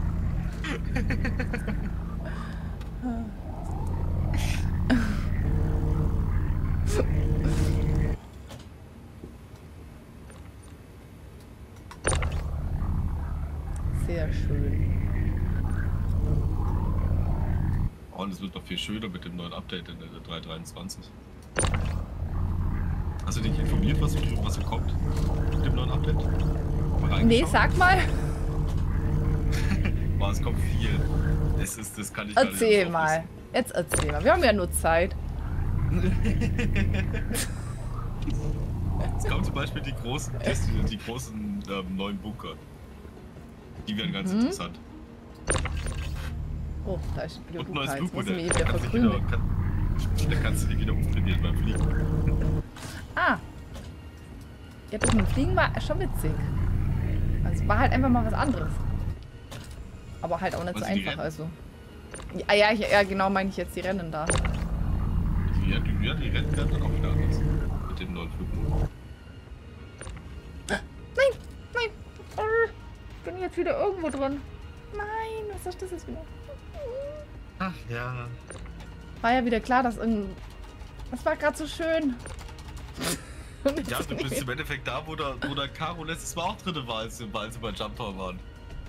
Sehr schön. Oh, und es wird noch viel schöner mit dem neuen Update in der 3.23. Hast du dich informiert, was so kommt mit dem neuen Update? Mal Nee, reingeschaut? sag mal. Boah, es kommt viel. Das kann ich gar nicht Erzähl alles mal. Jetzt erzähl mal. Wir haben ja nur Zeit. Es kommen zum Beispiel die großen neuen Bunker. Die werden ganz interessant. Oh, da ist wieder Und ein neues Luca. Jetzt muss ich Flugmodell. mich wieder verkrümeln. Da kannst du dich wieder umtrainieren beim Fliegen. Ah. Ja, das mit dem Fliegen war schon witzig. Also war halt einfach mal was anderes. Aber halt auch nicht so einfach, also. Ja, genau meine ich jetzt die Rennen da. Ja, die Rennen werden auch wieder anders. Mit dem neuen Flugmodus. Nein! Ich bin jetzt wieder irgendwo drin. Nein, was ist das jetzt wieder? Ach ja. War ja wieder klar, dass irgend... Das war gerade so schön. Ja, du bist im Endeffekt da, wo der Caro letztes Mal auch drin war, als sie bei Jumper waren.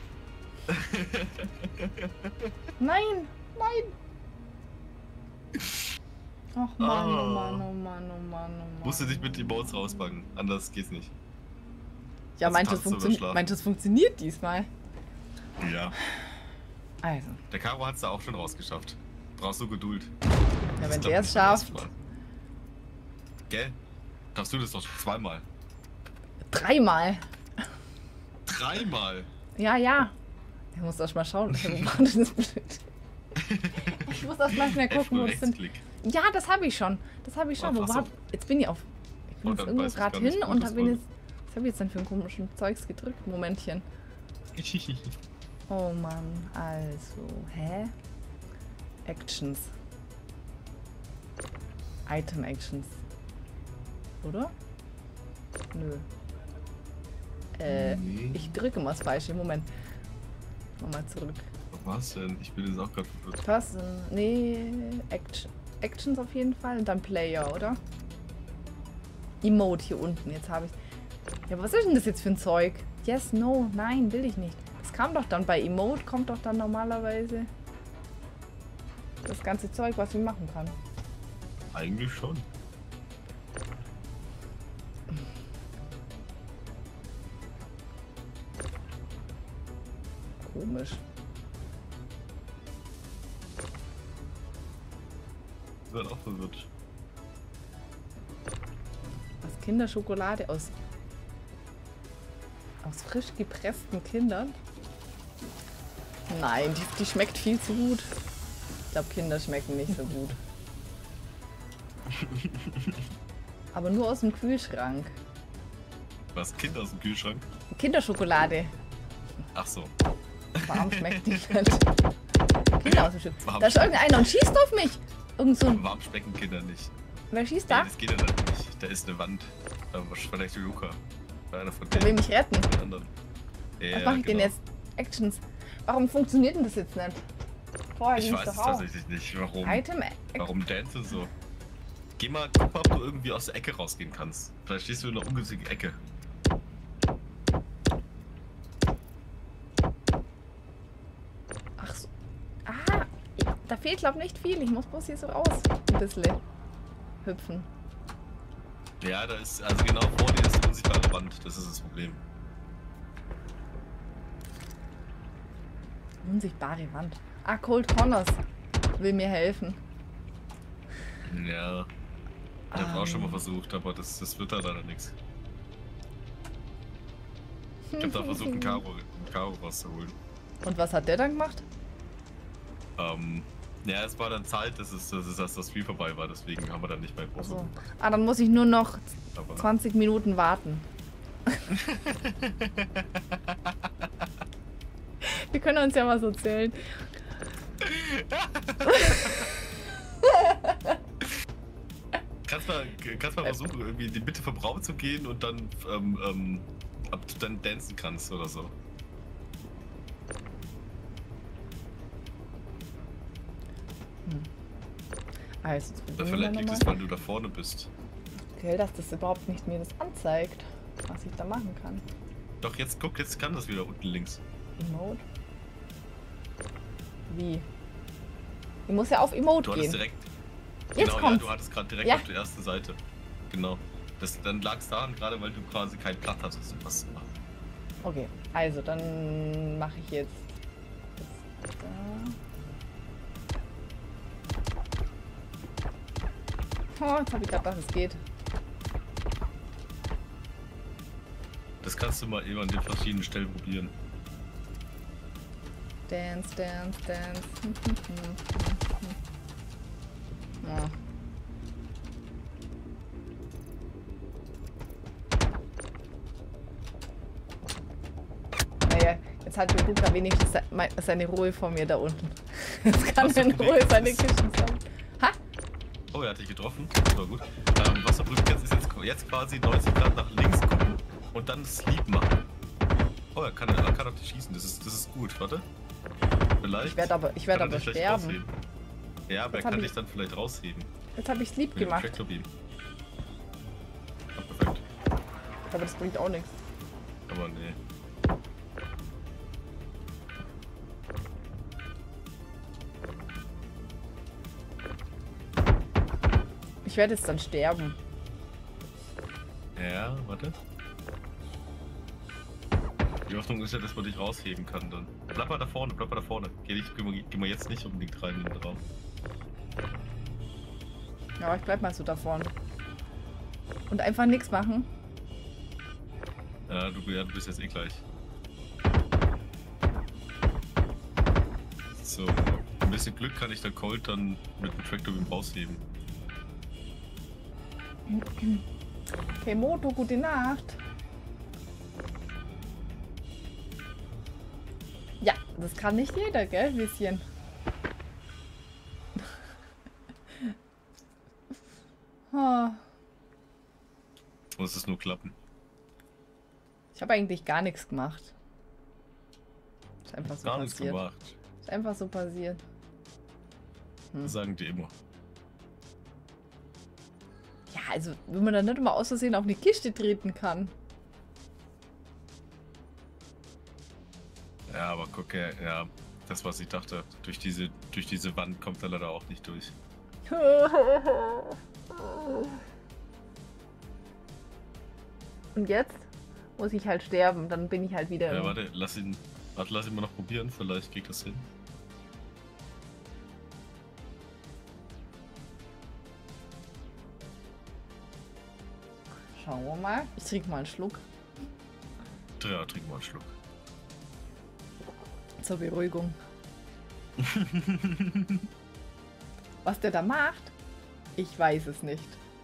Nein! Ach Mann, oh Mann, oh Mann, oh Mann, oh Mann. Musst du dich mit Emotes rauspacken, anders geht's nicht. Ja, meint das funktioniert diesmal. Ja. Also. Der Caro hat's da auch schon rausgeschafft. Brauchst du Geduld. Ja, wenn der es schafft. Gell? Darfst du das doch zweimal? 3-mal. 3-mal? Ja. Ich muss erst mal schauen. Das ist blöd. Ich muss erst mal schnell gucken, wo es sind. Ja, das habe ich schon. Jetzt bin ich auf. Ich bin jetzt irgendwo gerade hin und was habe ich jetzt denn für einen komischen Zeugs gedrückt? Momentchen. Oh Mann, also. Hä? Actions. Item Actions. Oder? Nö. Nee. Ich drücke mal das Falsche. Moment. Nochmal zurück. Was denn? Ich bin jetzt auch gerade verwirrt. Person. Nee. Actions auf jeden Fall. Und dann Player, oder? Emote hier unten. Jetzt habe ich. Ja, was ist denn das jetzt für ein Zeug? Yes, no, nein, will ich nicht. Das kam doch dann bei Emote, kommt doch dann normalerweise das ganze Zeug, was ich machen kann. Eigentlich schon. Komisch. Ich bin auch verwirrt. Was Kinderschokolade aus frisch gepressten Kindern? Nein, die schmeckt viel zu gut. Ich glaube, Kinder schmecken nicht so gut. Aber nur aus dem Kühlschrank. Was? Kind aus dem Kühlschrank? Kinderschokolade. Ach so. Warm schmeckt die nicht. Kinder aus dem Kühlschrank. Da ist irgendeiner und schießt auf mich. Irgend so ein... Warm schmecken Kinder nicht. Wer schießt da? Nee, das geht ja nicht. Da ist eine Wand. Da war vielleicht Luca. Einer von Der will mich retten. Ja, was mache ich denn jetzt? Actions. Warum funktioniert denn das jetzt nicht? Vorher Ich ging weiß es es doch auch. tatsächlich nicht. Warum? Warum dance so? Guck mal, ob du irgendwie aus der Ecke rausgehen kannst. Vielleicht stehst du in einer ungünstigen Ecke. Ach so. Ah, da fehlt glaube ich nicht viel. Ich muss bloß hier so raus. Ein bisschen hüpfen. Ja, da ist, also genau vor dir ist eine unsichtbare Wand. Das ist das Problem. Unsichtbare Wand. Ah, Cold Connors will mir helfen. Ja. Ich habe auch schon mal versucht, aber das wird da leider nichts. Ich habe da versucht, einen Karo rauszuholen. Und was hat der dann gemacht? Ja, es war dann Zeit, dass das Spiel vorbei war, deswegen haben wir dann nicht mehr groß. Also. Ah, dann muss ich nur noch Aber 20 Minuten warten. Wir können uns ja mal so zählen. Kannst mal versuchen, irgendwie in die Mitte vom Raum zu gehen und dann, ob du dann dancen kannst oder so. Also, Oder vielleicht liegt es, weil du da vorne bist. Okay, dass das überhaupt nicht mir das anzeigt, was ich da machen kann. Doch, jetzt guck, jetzt kann das wieder unten links. Emote? Wie? Ich muss ja auf Emote Du gehen. hattest direkt. Jetzt Genau, kommt's. ja, du hattest gerade direkt Ja. auf der ersten Seite. Genau. Dann lag es daran, gerade weil du quasi kein Blatt hattest, um was zu machen. Okay, also dann mache ich jetzt das da. Oh, jetzt habe ich gedacht, es geht. Das kannst du mal eben an den verschiedenen Stellen probieren. Dance, dance, dance. Ja. Jetzt hat Luca wenigstens seine Ruhe vor mir da unten. Jetzt kann er in Ruhe seine Kisten sammeln. Ha? Oh, er hat dich getroffen. Das war gut. Was er drückt jetzt, ist jetzt quasi 90 Grad nach links gucken und dann Sleep machen. Oh, er kann auf dich schießen. Das ist gut. Warte. Vielleicht. Ich werde aber sterben. Ja, aber er kann dich dann vielleicht rausheben. Jetzt habe ich Sleep gemacht. Ja, perfekt. Aber das bringt auch nichts. Aber nee. Ich werde jetzt dann sterben. Ja, warte. Die Hoffnung ist ja, dass man dich rausheben kann dann. Bleib mal da vorne, Geh mal jetzt nicht unbedingt rein in den Raum. Ja, ich bleib mal so da vorne. Und einfach nichts machen. Ja, du bist jetzt eh gleich. So, ein bisschen Glück kann ich der Colt dann mit dem Tractor Beam rausheben. Okay, Moto, gute Nacht. Ja, das kann nicht jeder, gell, bisschen. Muss es nur klappen. Ich habe eigentlich gar nichts gemacht. Ist einfach so Gar nichts passiert. gemacht. Ist einfach so passiert. Das sagen die immer. Ja, also, wenn man dann nicht immer aus Versehen auf eine Kiste treten kann. Ja, aber guck her, ja, das was ich dachte, durch diese Wand kommt er leider auch nicht durch. Und jetzt muss ich halt sterben, dann bin ich halt wieder. Ja, warte, lass ihn mal noch probieren, vielleicht kriegt das hin. Schauen wir mal. Ich trinke mal einen Schluck. Ja, trink mal einen Schluck. Zur Beruhigung. Was der da macht? Ich weiß es nicht.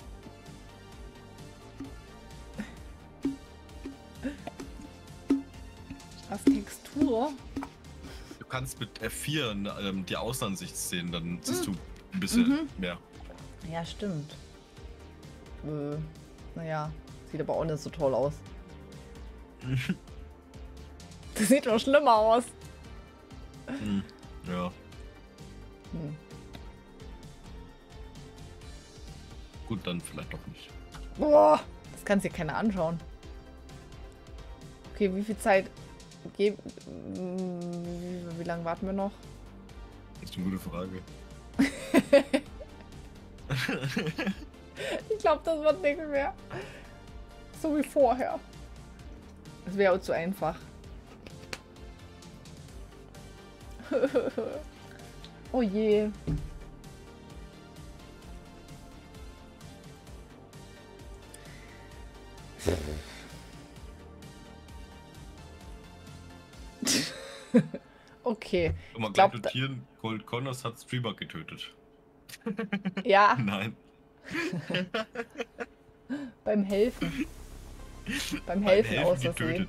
Was Textur? Du kannst mit F4 die Außenansicht sehen, dann siehst du ein bisschen mehr. Ja, stimmt. Naja, sieht aber auch nicht so toll aus. Das sieht noch schlimmer aus. Ja. Gut, dann vielleicht doch nicht. Boah, das kann sich keiner anschauen. Okay, wie viel Zeit... wie lange warten wir noch? Das ist eine gute Frage. Ich glaube, das wird nichts mehr. So wie vorher. Das wäre auch zu einfach. Oh je. Okay. Und man kann notieren, Colt Connors hat Streamer getötet. Ja. Nein. Beim Helfen. Beim Helfen aus Versehen.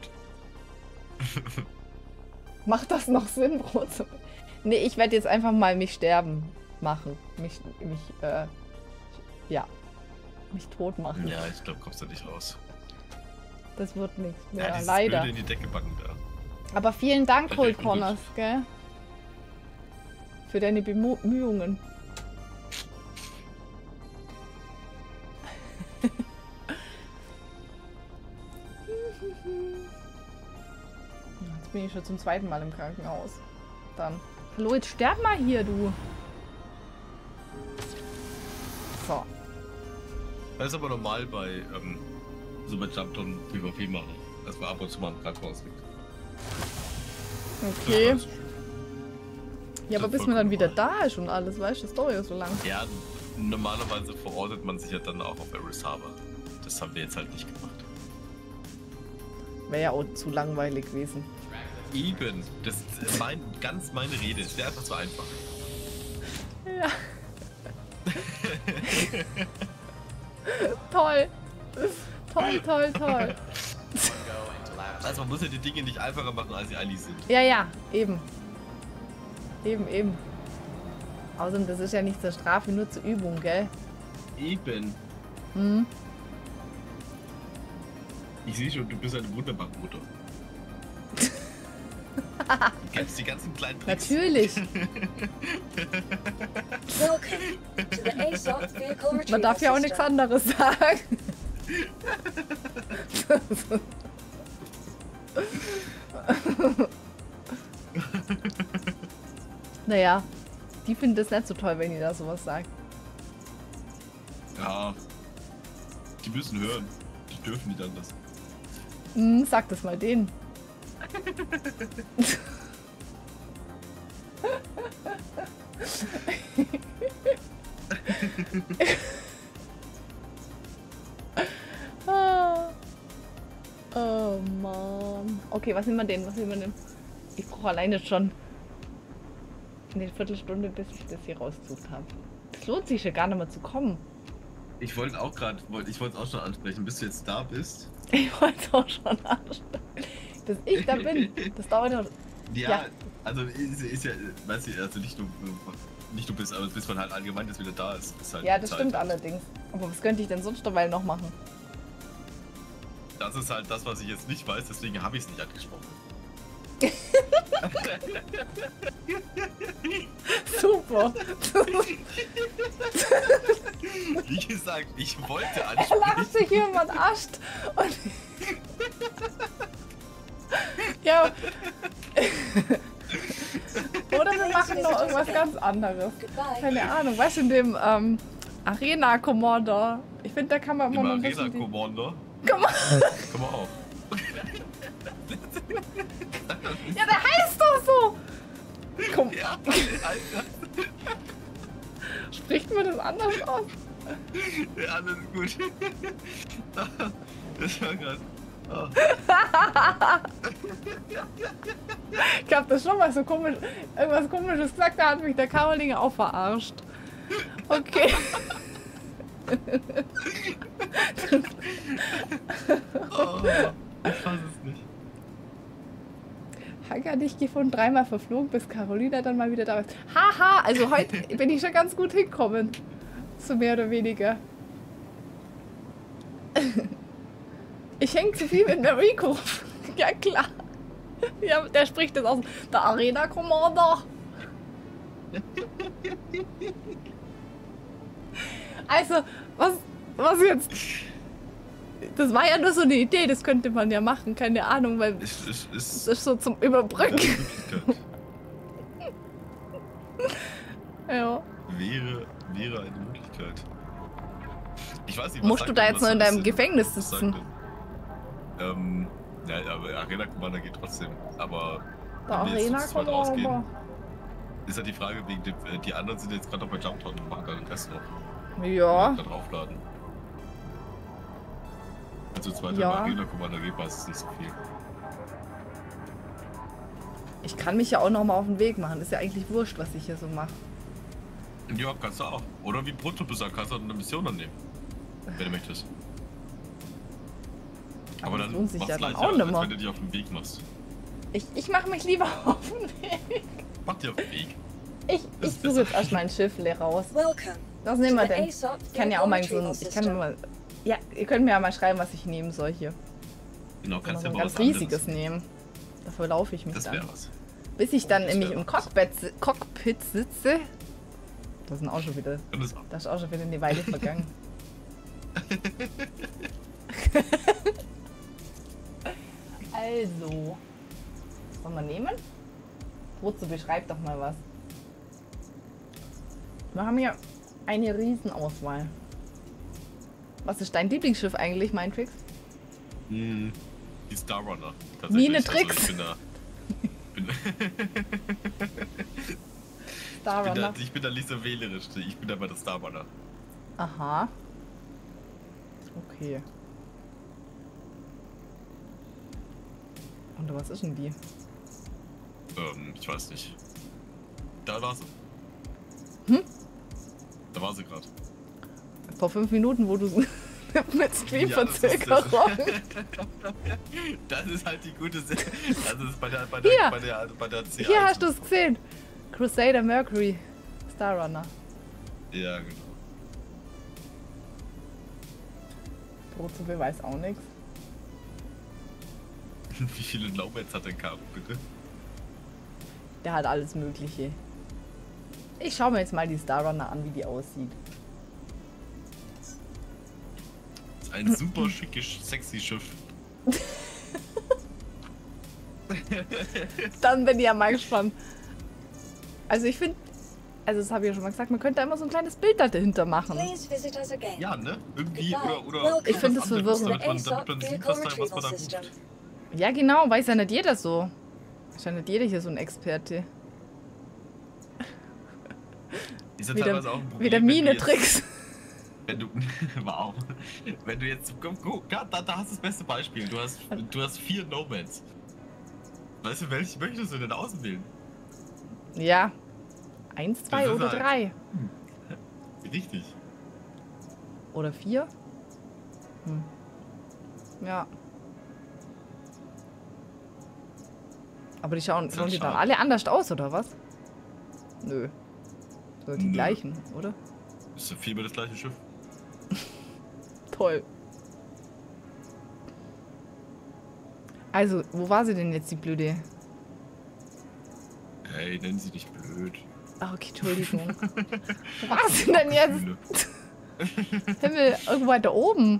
Macht das noch Sinn, Brot? Nee, ich werde jetzt einfach mal mich sterben machen. Mich tot machen. Ja, ich glaube, kommst du nicht raus. Das wird nichts mehr, Ja, leider. Öl in die Decke backen da. Aber vielen Dank, Das Colt ist echt gut. Connors, gell? Für deine Bemühungen. Jetzt bin ich schon zum zweiten Mal im Krankenhaus. Dann. Hallo, jetzt sterb mal hier, du. So. Das ist aber normal bei so bei Jumpdown PvP machen, dass man ab und zu mal im Krankenhaus liegt. Okay. Das ist Ja, aber das bis ist man dann vollkommen wieder normal. da ist und alles, weißt du, das dauert ja so lang. Ja, normalerweise verortet man sich ja dann auch auf Eris Harbor. Das haben wir jetzt halt nicht gemacht. Wäre ja auch zu langweilig gewesen. Eben, das ist ganz meine Rede. Es wäre einfach zu einfach. Ja. Toll. Toll, toll, toll. Was Also man muss ja die Dinge nicht einfacher machen, als sie eigentlich sind. Ja, ja, eben. Eben. Außerdem, das ist ja nicht zur Strafe, nur zur Übung, gell? Eben. Hm. Ich sehe schon, du bist eine wunderbare Mutter. Du kennst die ganzen kleinen Tricks. Natürlich. Welcome to the ASOP Vehicle Retrieval Man darf ja auch nichts System. anderes sagen. Naja, die finden das nicht so toll, wenn ihr da sowas sagt. Ja. Die müssen hören. Die dürfen nicht anders. Sag das mal denen. Oh Mann. Okay, was nehmen wir denn? Ich brauche alleine schon eine Viertelstunde, bis ich das hier rausgesucht habe. Es lohnt sich ja gar nicht mehr zu kommen. Ich wollte auch schon ansprechen, bis du jetzt da bist. Ich wollte es auch schon ansprechen. Bis ich da bin, das dauert noch. Ja, also ist ja, weißt du, also nicht du bist, aber bis man halt allgemein das wieder da ist. Halt Ja, das Zeit. stimmt allerdings. Aber was könnte ich denn sonst dabei noch machen? Das ist halt das, was ich jetzt nicht weiß, deswegen habe ich es nicht angesprochen. Super. Wie gesagt, ich wollte Er lacht ansprechen. sich jemand ascht. Und ja. Oder wir machen noch irgendwas ganz anderes. Goodbye. Keine Ahnung. Weißt du, in dem Arena Commander. Ich finde, da kann man immer Im noch ein Arena bisschen. Commander. Komm mal. Komm mal auf. Ja, der heißt doch so. Komm, Ja, Alter. spricht man das anders aus? Ja, alles gut. Das war gerade. Oh. Ich hab das schon mal so komisch, irgendwas Komisches gesagt, da hat mich der Karolinger auch verarscht. Okay. Oh, ich fass es nicht. Hank hat dich gefunden, dreimal verflogen, bis Carolina dann mal wieder da ist. Haha, also heute bin ich schon ganz gut hingekommen. So mehr oder weniger. Ich hänge zu viel mit Mariko. Ja klar. Ja, der spricht das aus. Der Arena Commander. Also, was jetzt? Das war ja nur so eine Idee, das könnte man ja machen, keine Ahnung, weil das ist so zum Überbrücken. Ja. Wäre eine Möglichkeit. Ich weiß nicht, Musst sagt du da denn, jetzt was noch in das deinem denn- Gefängnis was sagt sitzen? denn? Ja, aber Arena Commander geht trotzdem. Aber Der wenn wir jetzt Arena zu zweit rausgehen, Commander. ist ja die Frage, wegen dem, die anderen sind jetzt gerade noch bei Jumptown und machen dann den Test noch. Ja. Da draufladen. Also zweiter Ja. Arena Commander geht meistens nicht so viel. Ich kann mich ja auch noch mal auf den Weg machen. Ist ja eigentlich wurscht, was ich hier so mache. Ja, kannst du auch. Oder wie Brutto gesagt, kannst du auch eine Mission annehmen. Wenn du möchtest. Aber das dann lohnt sich mach's ja dann leichter, auch als nicht mehr. wenn du dich auf den Weg machst. Ich mache mich lieber auf den Weg. Mach dich auf den Weg. Ich suche jetzt erst mein Schiff raus. Welcome Was nehmen wir to the denn? ASOP Ich kann ja auch Vehicle mal so Retrieval ein. Ich kann System. mal. Ja, ihr könnt mir ja mal schreiben, was ich nehmen soll hier. Genau, Ich kann kannst so ja ein mal ganz was anderes. riesiges nehmen. Dafür laufe ich mich Das dann. wäre was. Bis ich dann Das nämlich wär im was. Cockpit sitze. Das sind auch schon wieder. Und das Da ist auch schon wieder eine Weile vergangen. Also. Sollen wir nehmen? Wozu beschreib doch mal was. Wir haben hier eine Riesenauswahl. Was ist dein Lieblingsschiff eigentlich, Mindtrix? Die Star Runner. Mine tatsächlich. Tricks. Also Star Runner. ich bin da nicht so wählerisch. Ich bin da bei der Star Runner. Aha. Okay. Und was ist denn die? Ich weiß nicht. Da war sie. Hm? Da war sie gerade. Vor 5 Minuten, wo du Mit Streamverzögerung. Das ist halt die gute Sache. Das ist bei der Hier. bei der C1. Hier hast du es gesehen. Crusader Mercury. Star Runner. Ja, genau. Brotsuppe weiß auch nichts. Wie viele Laubets hat denn Caro, bitte? Der hat alles Mögliche. Ich schaue mir jetzt mal die Star Runner an, wie die aussieht. Das ist ein super schickes, sexy Schiff. Dann bin ich ja mal gespannt. Also ich finde, also das habe ich ja schon mal gesagt, man könnte immer so ein kleines Bild dahinter machen. Please visit us again. Ja, ne? Irgendwie, oder Welcome. Ich finde das was anderes, verwirrend. damit man sieht, was man da ruft. Ja genau, weiß ja nicht jeder so. Ist ja nicht jeder hier so ein Experte. Ist ja Wieder, teilweise auch ein Problem, wieder wenn du Mine-Tricks. Wenn du, wow. Wenn du jetzt, guck, da hast du das beste Beispiel. Du hast 4 Nomads. Weißt du, welche möchtest du denn auswählen? Ja. 1, 2 Das ist oder halt- 3. Richtig. Oder 4? Ja. Aber die schauen ist halt die dann schade. alle anders aus, oder was? Nö. So die Nö. gleichen, oder? Ist ja vielmehr das gleiche Schiff. Toll. Also, wo war sie denn jetzt, die Blöde? Hey, nennen sie dich blöd. Ach, okay, Entschuldigung. Wo war sie denn jetzt? Mühle. Himmel, irgendwo weiter oben.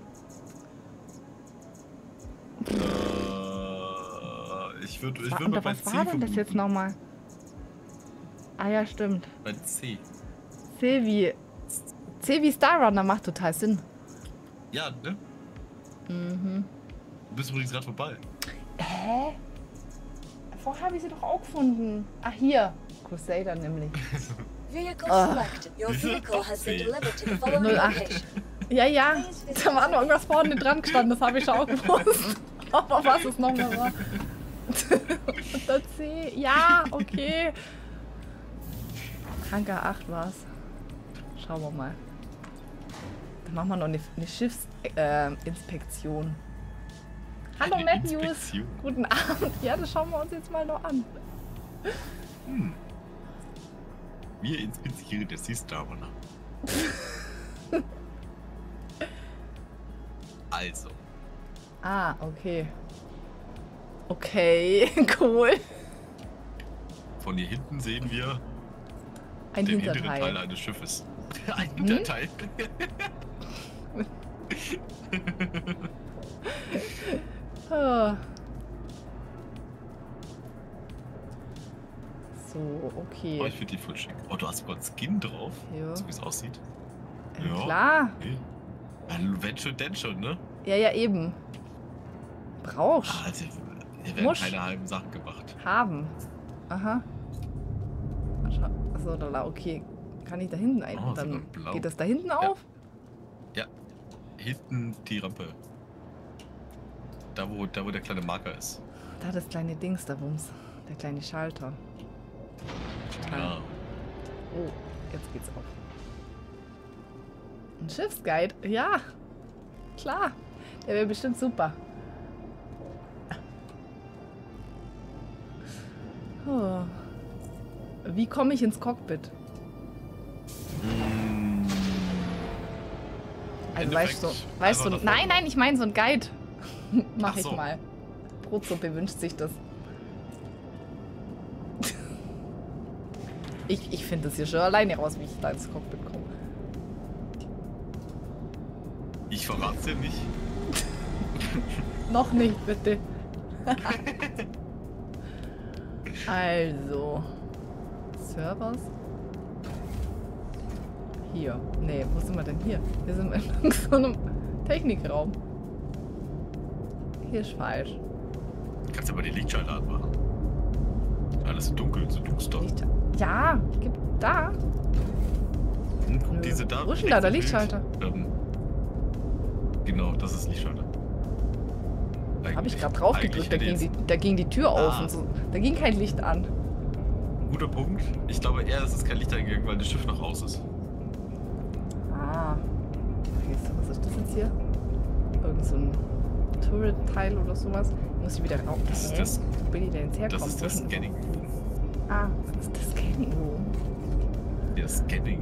Ich würde Unter bei was C war denn das jetzt vermuten. nochmal? Ah ja, stimmt. Bei C. C wie Star Runner macht total Sinn. Ja, ne? Mhm. Du bist übrigens gerade vorbei. Hä? Vorher habe ich sie doch auch gefunden. Ach, hier. Crusader nämlich. Vehicle Ah. selected. Your Diese vehicle has been Top-C. delivered to the following 08. location. Ja, da war noch irgendwas vorne dran gestanden, das habe ich schon auch gewusst. Aber was es nochmal war. Der C, ja, okay. Hangar 8 war's. Schauen wir mal. Dann machen wir noch eine Schiffsinspektion. Hallo Eine Matthews. Inspektion. Guten Abend. Ja, das schauen wir uns jetzt mal noch an. Wir inspizieren das Star Runner. Also, Ah, okay. Okay, cool. von hier hinten sehen wir Ein den hinteren Hinterteil. Teil eines Schiffes. Ein Hinterteil. Ah. So, okay. Oh, ich finde die voll schick. Oh, du hast sogar einen Skin drauf. Ja. So wie es aussieht. Ja, klar. Okay. Ja, wenn schon, denn schon, ne? Ja, eben. Brauchst. Also, hier werden Muss. keine halben Sachen gemacht. Haben. Aha. Achso, da, okay. Kann ich da hinten ein? Oh, Dann sogar blau. geht das da hinten auf? Ja. Hinten die Rampe. Da wo der kleine Marker ist. Da das kleine Dings, da Wumms. Der kleine Schalter. Ja. Oh, jetzt geht's auf. Ein Schiffsguide? Ja. Klar. Der wäre bestimmt super. Oh. Wie komme ich ins Cockpit? Also weißt du, nein, ich meine so ein Guide. Mach Ach so. ich mal. Brotsuppe wünscht sich das. Ich finde das hier schon alleine raus, wie ich da ins Cockpit komme. Ich verrat's dir nicht. Noch nicht, bitte. Also. Servers. Hier. Nee, wo sind wir denn hier? Wir sind in so einem Technikraum. Hier ist falsch. Kannst aber die Lichtschalter anmachen. Alles so dunkel, so duster. Licht. Ja, gibt da. Guck, Nö. diese da. Wo ist denn da der rechts im Lichtschalter? Bild. Genau, das ist Lichtschalter. Habe ich gerade drauf gedrückt, da ging die Tür auf Ah. und so. Da ging kein Licht an. Guter Punkt. Ich glaube eher, es ist kein Licht eingegangen, weil das Schiff noch aus ist. Ah. Okay, so, was ist das jetzt hier? irgend so ein Turret-Teil oder sowas. Muss ich wieder rauf. Das ist das, Wo bin ich denn jetzt herkommen? das ist das Scanning Room. Ah, das ist das Scanning Room. Der Scanning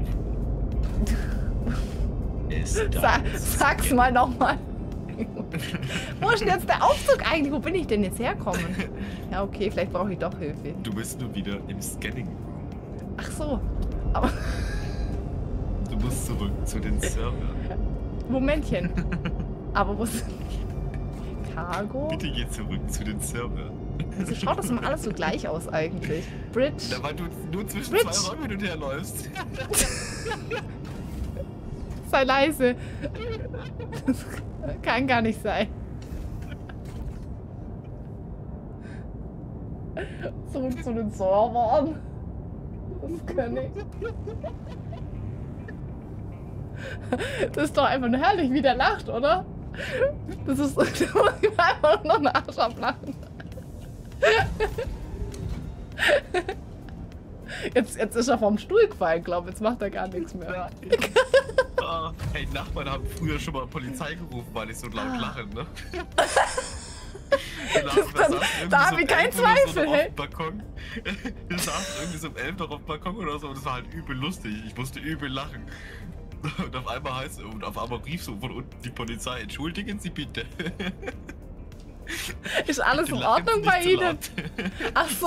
Room. Ist Sag's mal nochmal. Wo ist denn jetzt der Aufzug eigentlich? Wo bin ich denn jetzt herkommen? Ja, okay, vielleicht brauche ich doch Hilfe. Du bist nur wieder im Scanning Room. Ach so. Aber Du musst zurück zu den Servern. Momentchen. Aber wo ist Cargo? Bitte geh zurück zu den Servern. Wieso schaut das immer alles so gleich aus eigentlich? Bridge. Da weil du nur zwischen Bridge. zwei Räumen hin und her läufst. Sei leise. Das kann gar nicht sein. Zurück zu den Servern. Das kann ich. Das ist doch einfach nur herrlich, wie der lacht, oder? Das ist. Da muss ich mir einfach noch einen Arsch ablachen. Jetzt ist er vom Stuhl gefallen, glaube ich. Jetzt macht er gar nichts mehr. Ah, hey, Nachbarn haben früher schon mal Polizei gerufen, weil ich so laut lache, ne? Da habe ich keinen Zweifel, hey. Wir saßen irgendwie so um 11 noch auf dem Balkon oder so und das war halt übel lustig. Ich musste übel lachen. Und auf einmal rief so von unten die Polizei, entschuldigen Sie bitte. Ist alles in Ordnung bei Ihnen? Ach so,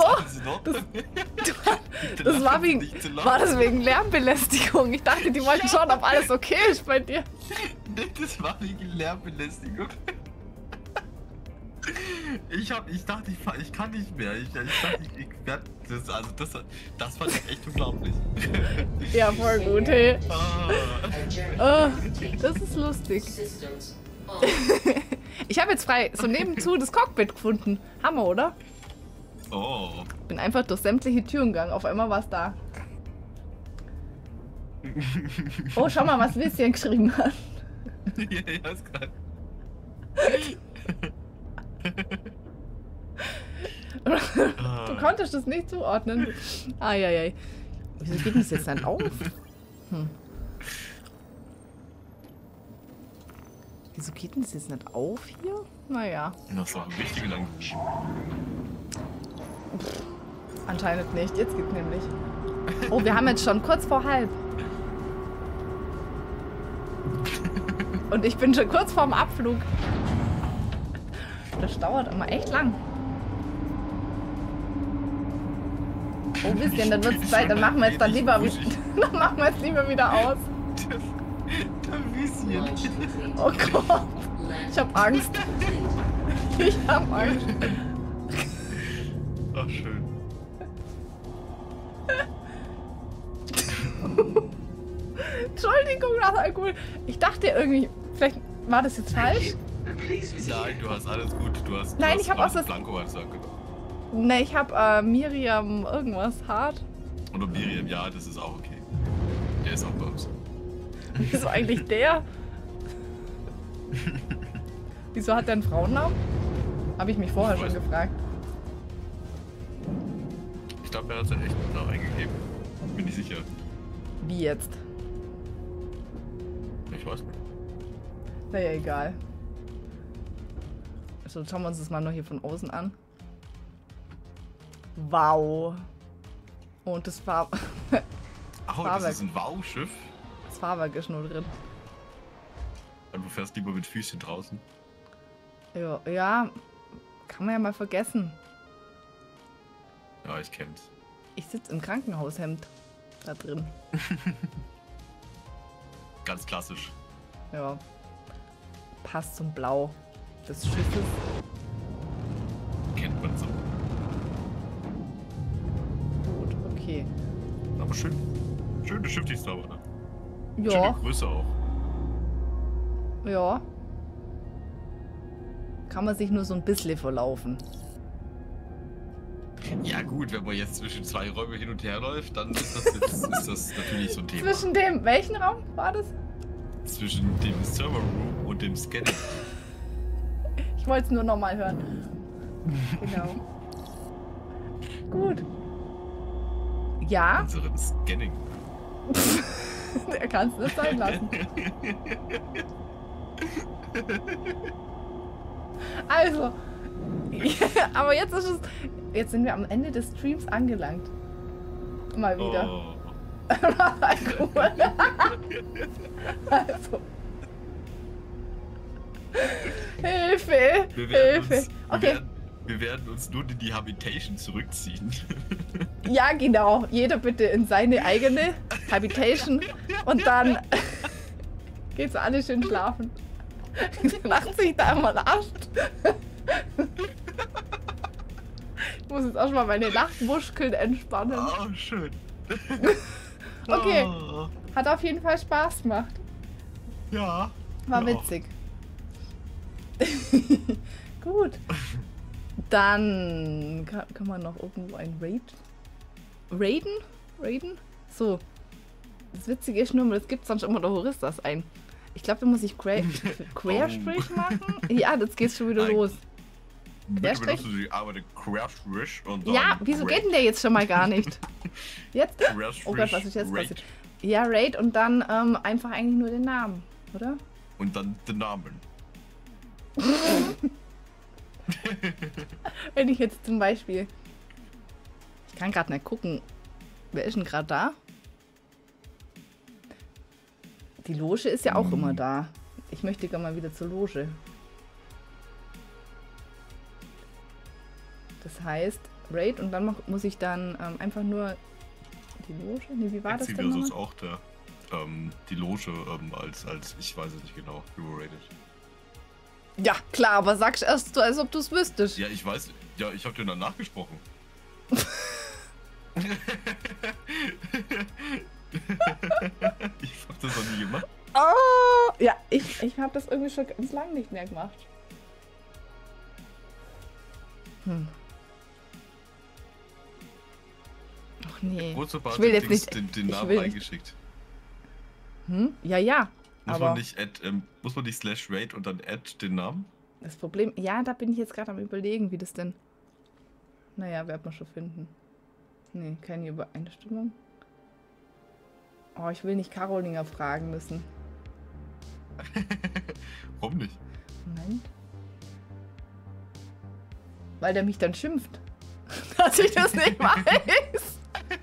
das war das wegen Lärmbelästigung. Ich dachte, die wollten schauen, ob alles okay ist bei dir. Nee, das war wegen Lärmbelästigung. Ich dachte, ich kann nicht mehr. Ich dachte, ich werde das fand ich echt unglaublich. Ja, voll gut, hey. Das ist lustig. Ich habe jetzt frei so nebenzu das Cockpit gefunden. Hammer, oder? Oh. Bin einfach durch sämtliche Türen gegangen. Auf einmal war es da. Oh, schau mal, was Wilschen geschrieben hat. Ja, ist geil. Du konntest das nicht zuordnen. Eieiei. Wieso geht das jetzt dann auf? Wieso geht denn das jetzt nicht auf hier? Naja. Das war richtig lang. Anscheinend nicht. Jetzt geht's nämlich. Oh, wir haben jetzt schon kurz vor halb. Und ich bin schon kurz vorm Abflug. Das dauert immer echt lang. Oh, bisschen, dann wird's Zeit. Dann machen wir jetzt lieber wieder aus. Der Wiesschen. Oh Gott. Ich hab Angst. Ich hab Angst. Ach, schön. Entschuldigung, nach Alkohol. Ich dachte irgendwie, vielleicht war das jetzt falsch. Nein, du hast alles gut. Nein, ich hab auch das. Blanco gesagt. Ne, ich hab Miriam irgendwas hart. Und Miriam, ja, das ist auch okay. Der ist auch bei uns. Wieso eigentlich der? Wieso hat der einen Frauennamen? Habe ich mich vorher schon gefragt. Ich glaube, er hat seinen echten Namen eingegeben. Bin ich sicher. Wie jetzt? Ich weiß nicht. Naja, egal. Also schauen wir uns das mal noch hier von außen an. Wow. Und das war... Ach, das ist ein Wow-Schiff? Das Fahrwerk ist nur drin. Und du fährst lieber mit Füßchen draußen. Ja, kann man ja mal vergessen. Ja, ich kenn's. Ich sitze im Krankenhaushemd da drin. Ganz klassisch. Ja. Passt zum Blau des Schiffes. Kennt man so. Gut, okay. Aber schön. Schöne Schiffdienstdauer, ne? Ja. Schöne Größe auch. Ja. Kann man sich nur so ein bisschen verlaufen. Ja gut, wenn man jetzt zwischen zwei Räumen hin und her läuft, dann ist das natürlich so ein Thema. Zwischen dem, welchen Raum war das? Zwischen dem Server-Room und dem Scanning. Ich wollte es nur nochmal hören. Genau. Gut. Ja. Unseren Scanning. Der kann es nicht sein lassen. Also, aber jetzt ist es. Jetzt sind wir am Ende des Streams angelangt. Mal wieder. Oh. Cool. Also. Hilfe! Hilfe! Okay. Wir werden uns nun in die Habitation zurückziehen. Ja, genau. Jeder bitte in seine eigene Habitation und dann geht's alle schön schlafen. Lacht sich da immer lascht. Ich muss jetzt auch schon mal meine Lachmuskeln entspannen. Oh, schön. Okay. Oh. Hat auf jeden Fall Spaß gemacht. Ja. War Ja. witzig. Gut. Dann kann man noch irgendwo ein Raiden? So. Das Witzige ist nur, das gibt sonst immer der Horistas ein. Ich glaube, da muss ich Querstrich machen. Ja, jetzt geht's schon wieder Nein. los. Bitte Querstrich? benutzt du die aber den Querstrich und dann Ja, wieso geht denn der jetzt schon mal gar nicht? Jetzt? Oh Gott, was ist jetzt Raid. passiert? Ja, Raid und dann einfach eigentlich nur den Namen, oder? Und dann den Namen. Wenn ich jetzt zum Beispiel... Ich kann gerade nicht gucken. Wer ist denn gerade da? Die Loge ist ja auch immer da. Ich möchte gerne mal wieder zur Loge. Das heißt, Raid und dann muss ich dann einfach nur die Loge? Nee, wie war das denn Exilius ist nochmal? auch der, die Loge als, ich weiß es nicht genau, überrated. Ja, klar, aber sagst erst so, als ob du es wüsstest. Ja, ich weiß, ja, ich habe dir dann nachgesprochen. Ich hab das noch nie gemacht. Oh, ja, ich habe das irgendwie schon ganz lange nicht mehr gemacht. Ach nee. Kurze Ich will jetzt nicht. den ich Namen will nicht. eingeschickt. Ja. Muss Aber man nicht /raid und dann add den Namen? das Problem, ja, da bin ich jetzt gerade am Überlegen, wie das denn. Naja, wird man schon finden. Nee, keine Übereinstimmung. Oh, ich will nicht Karolinger fragen müssen. Warum nicht? Moment. Weil der mich dann schimpft. Dass ich das nicht weiß.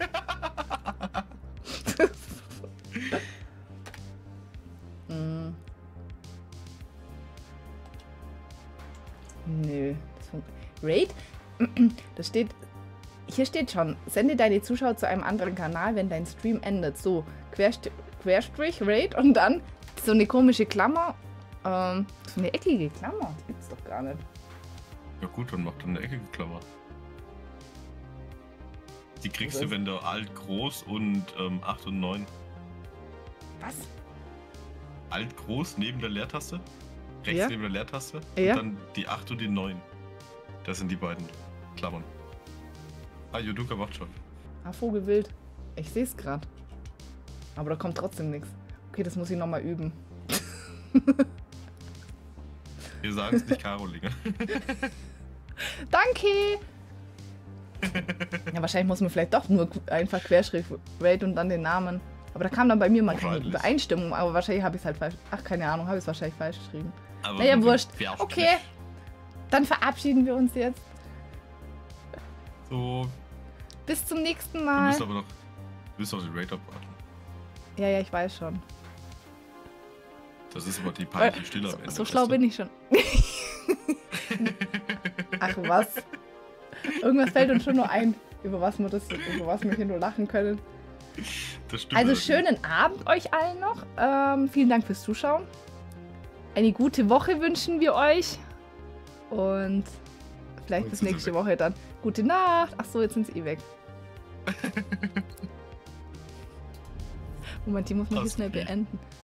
Nö. Raid? Das steht. Hier steht schon, sende deine Zuschauer zu einem anderen Kanal, wenn dein Stream endet. So, Querstrich, Raid und dann so eine komische Klammer. So eine eckige Klammer. Das gibt's doch gar nicht. Ja gut, dann mach dann eine eckige Klammer. Die kriegst du, wenn du Alt groß und 8 und 9. Was? Alt groß neben der Leertaste. Rechts Ja. neben der Leertaste. Ja. Und dann die 8 und die 9. Das sind die beiden Klammern. Ah, Juduka macht schon. Ah, Vogelwild. Ich sehe es gerade. Aber da kommt trotzdem nichts. Okay, das muss ich nochmal üben. Wir sagen es nicht Karolinger. Danke! Ja, wahrscheinlich muss man vielleicht doch nur einfach Querschrift Raid und dann den Namen. Aber da kam dann bei mir mal keine Wahrscheinlich. Übereinstimmung. Aber wahrscheinlich habe ich es halt falsch. Ach, keine Ahnung, habe ich es wahrscheinlich falsch geschrieben. Aber Naja, mit dem wurscht. Querstrich. Okay, dann verabschieden wir uns jetzt. So, Bis zum nächsten wir Mal. müssen aber noch den Raid abwarten. Ja, ich weiß schon. Das ist aber die peinliche Stille am Ende. So schlau bin ich schon. Ach was. Irgendwas fällt uns schon nur ein, über was wir hier nur lachen können. Das stimmt. Also allerdings. schönen Abend euch allen noch. Vielen Dank fürs Zuschauen. Eine gute Woche wünschen wir euch. Und vielleicht Und bis sind sie nächste weg. Woche dann. Gute Nacht. Ach so, jetzt sind sie weg. Moment, die muss man hier Passt schnell nicht. beenden.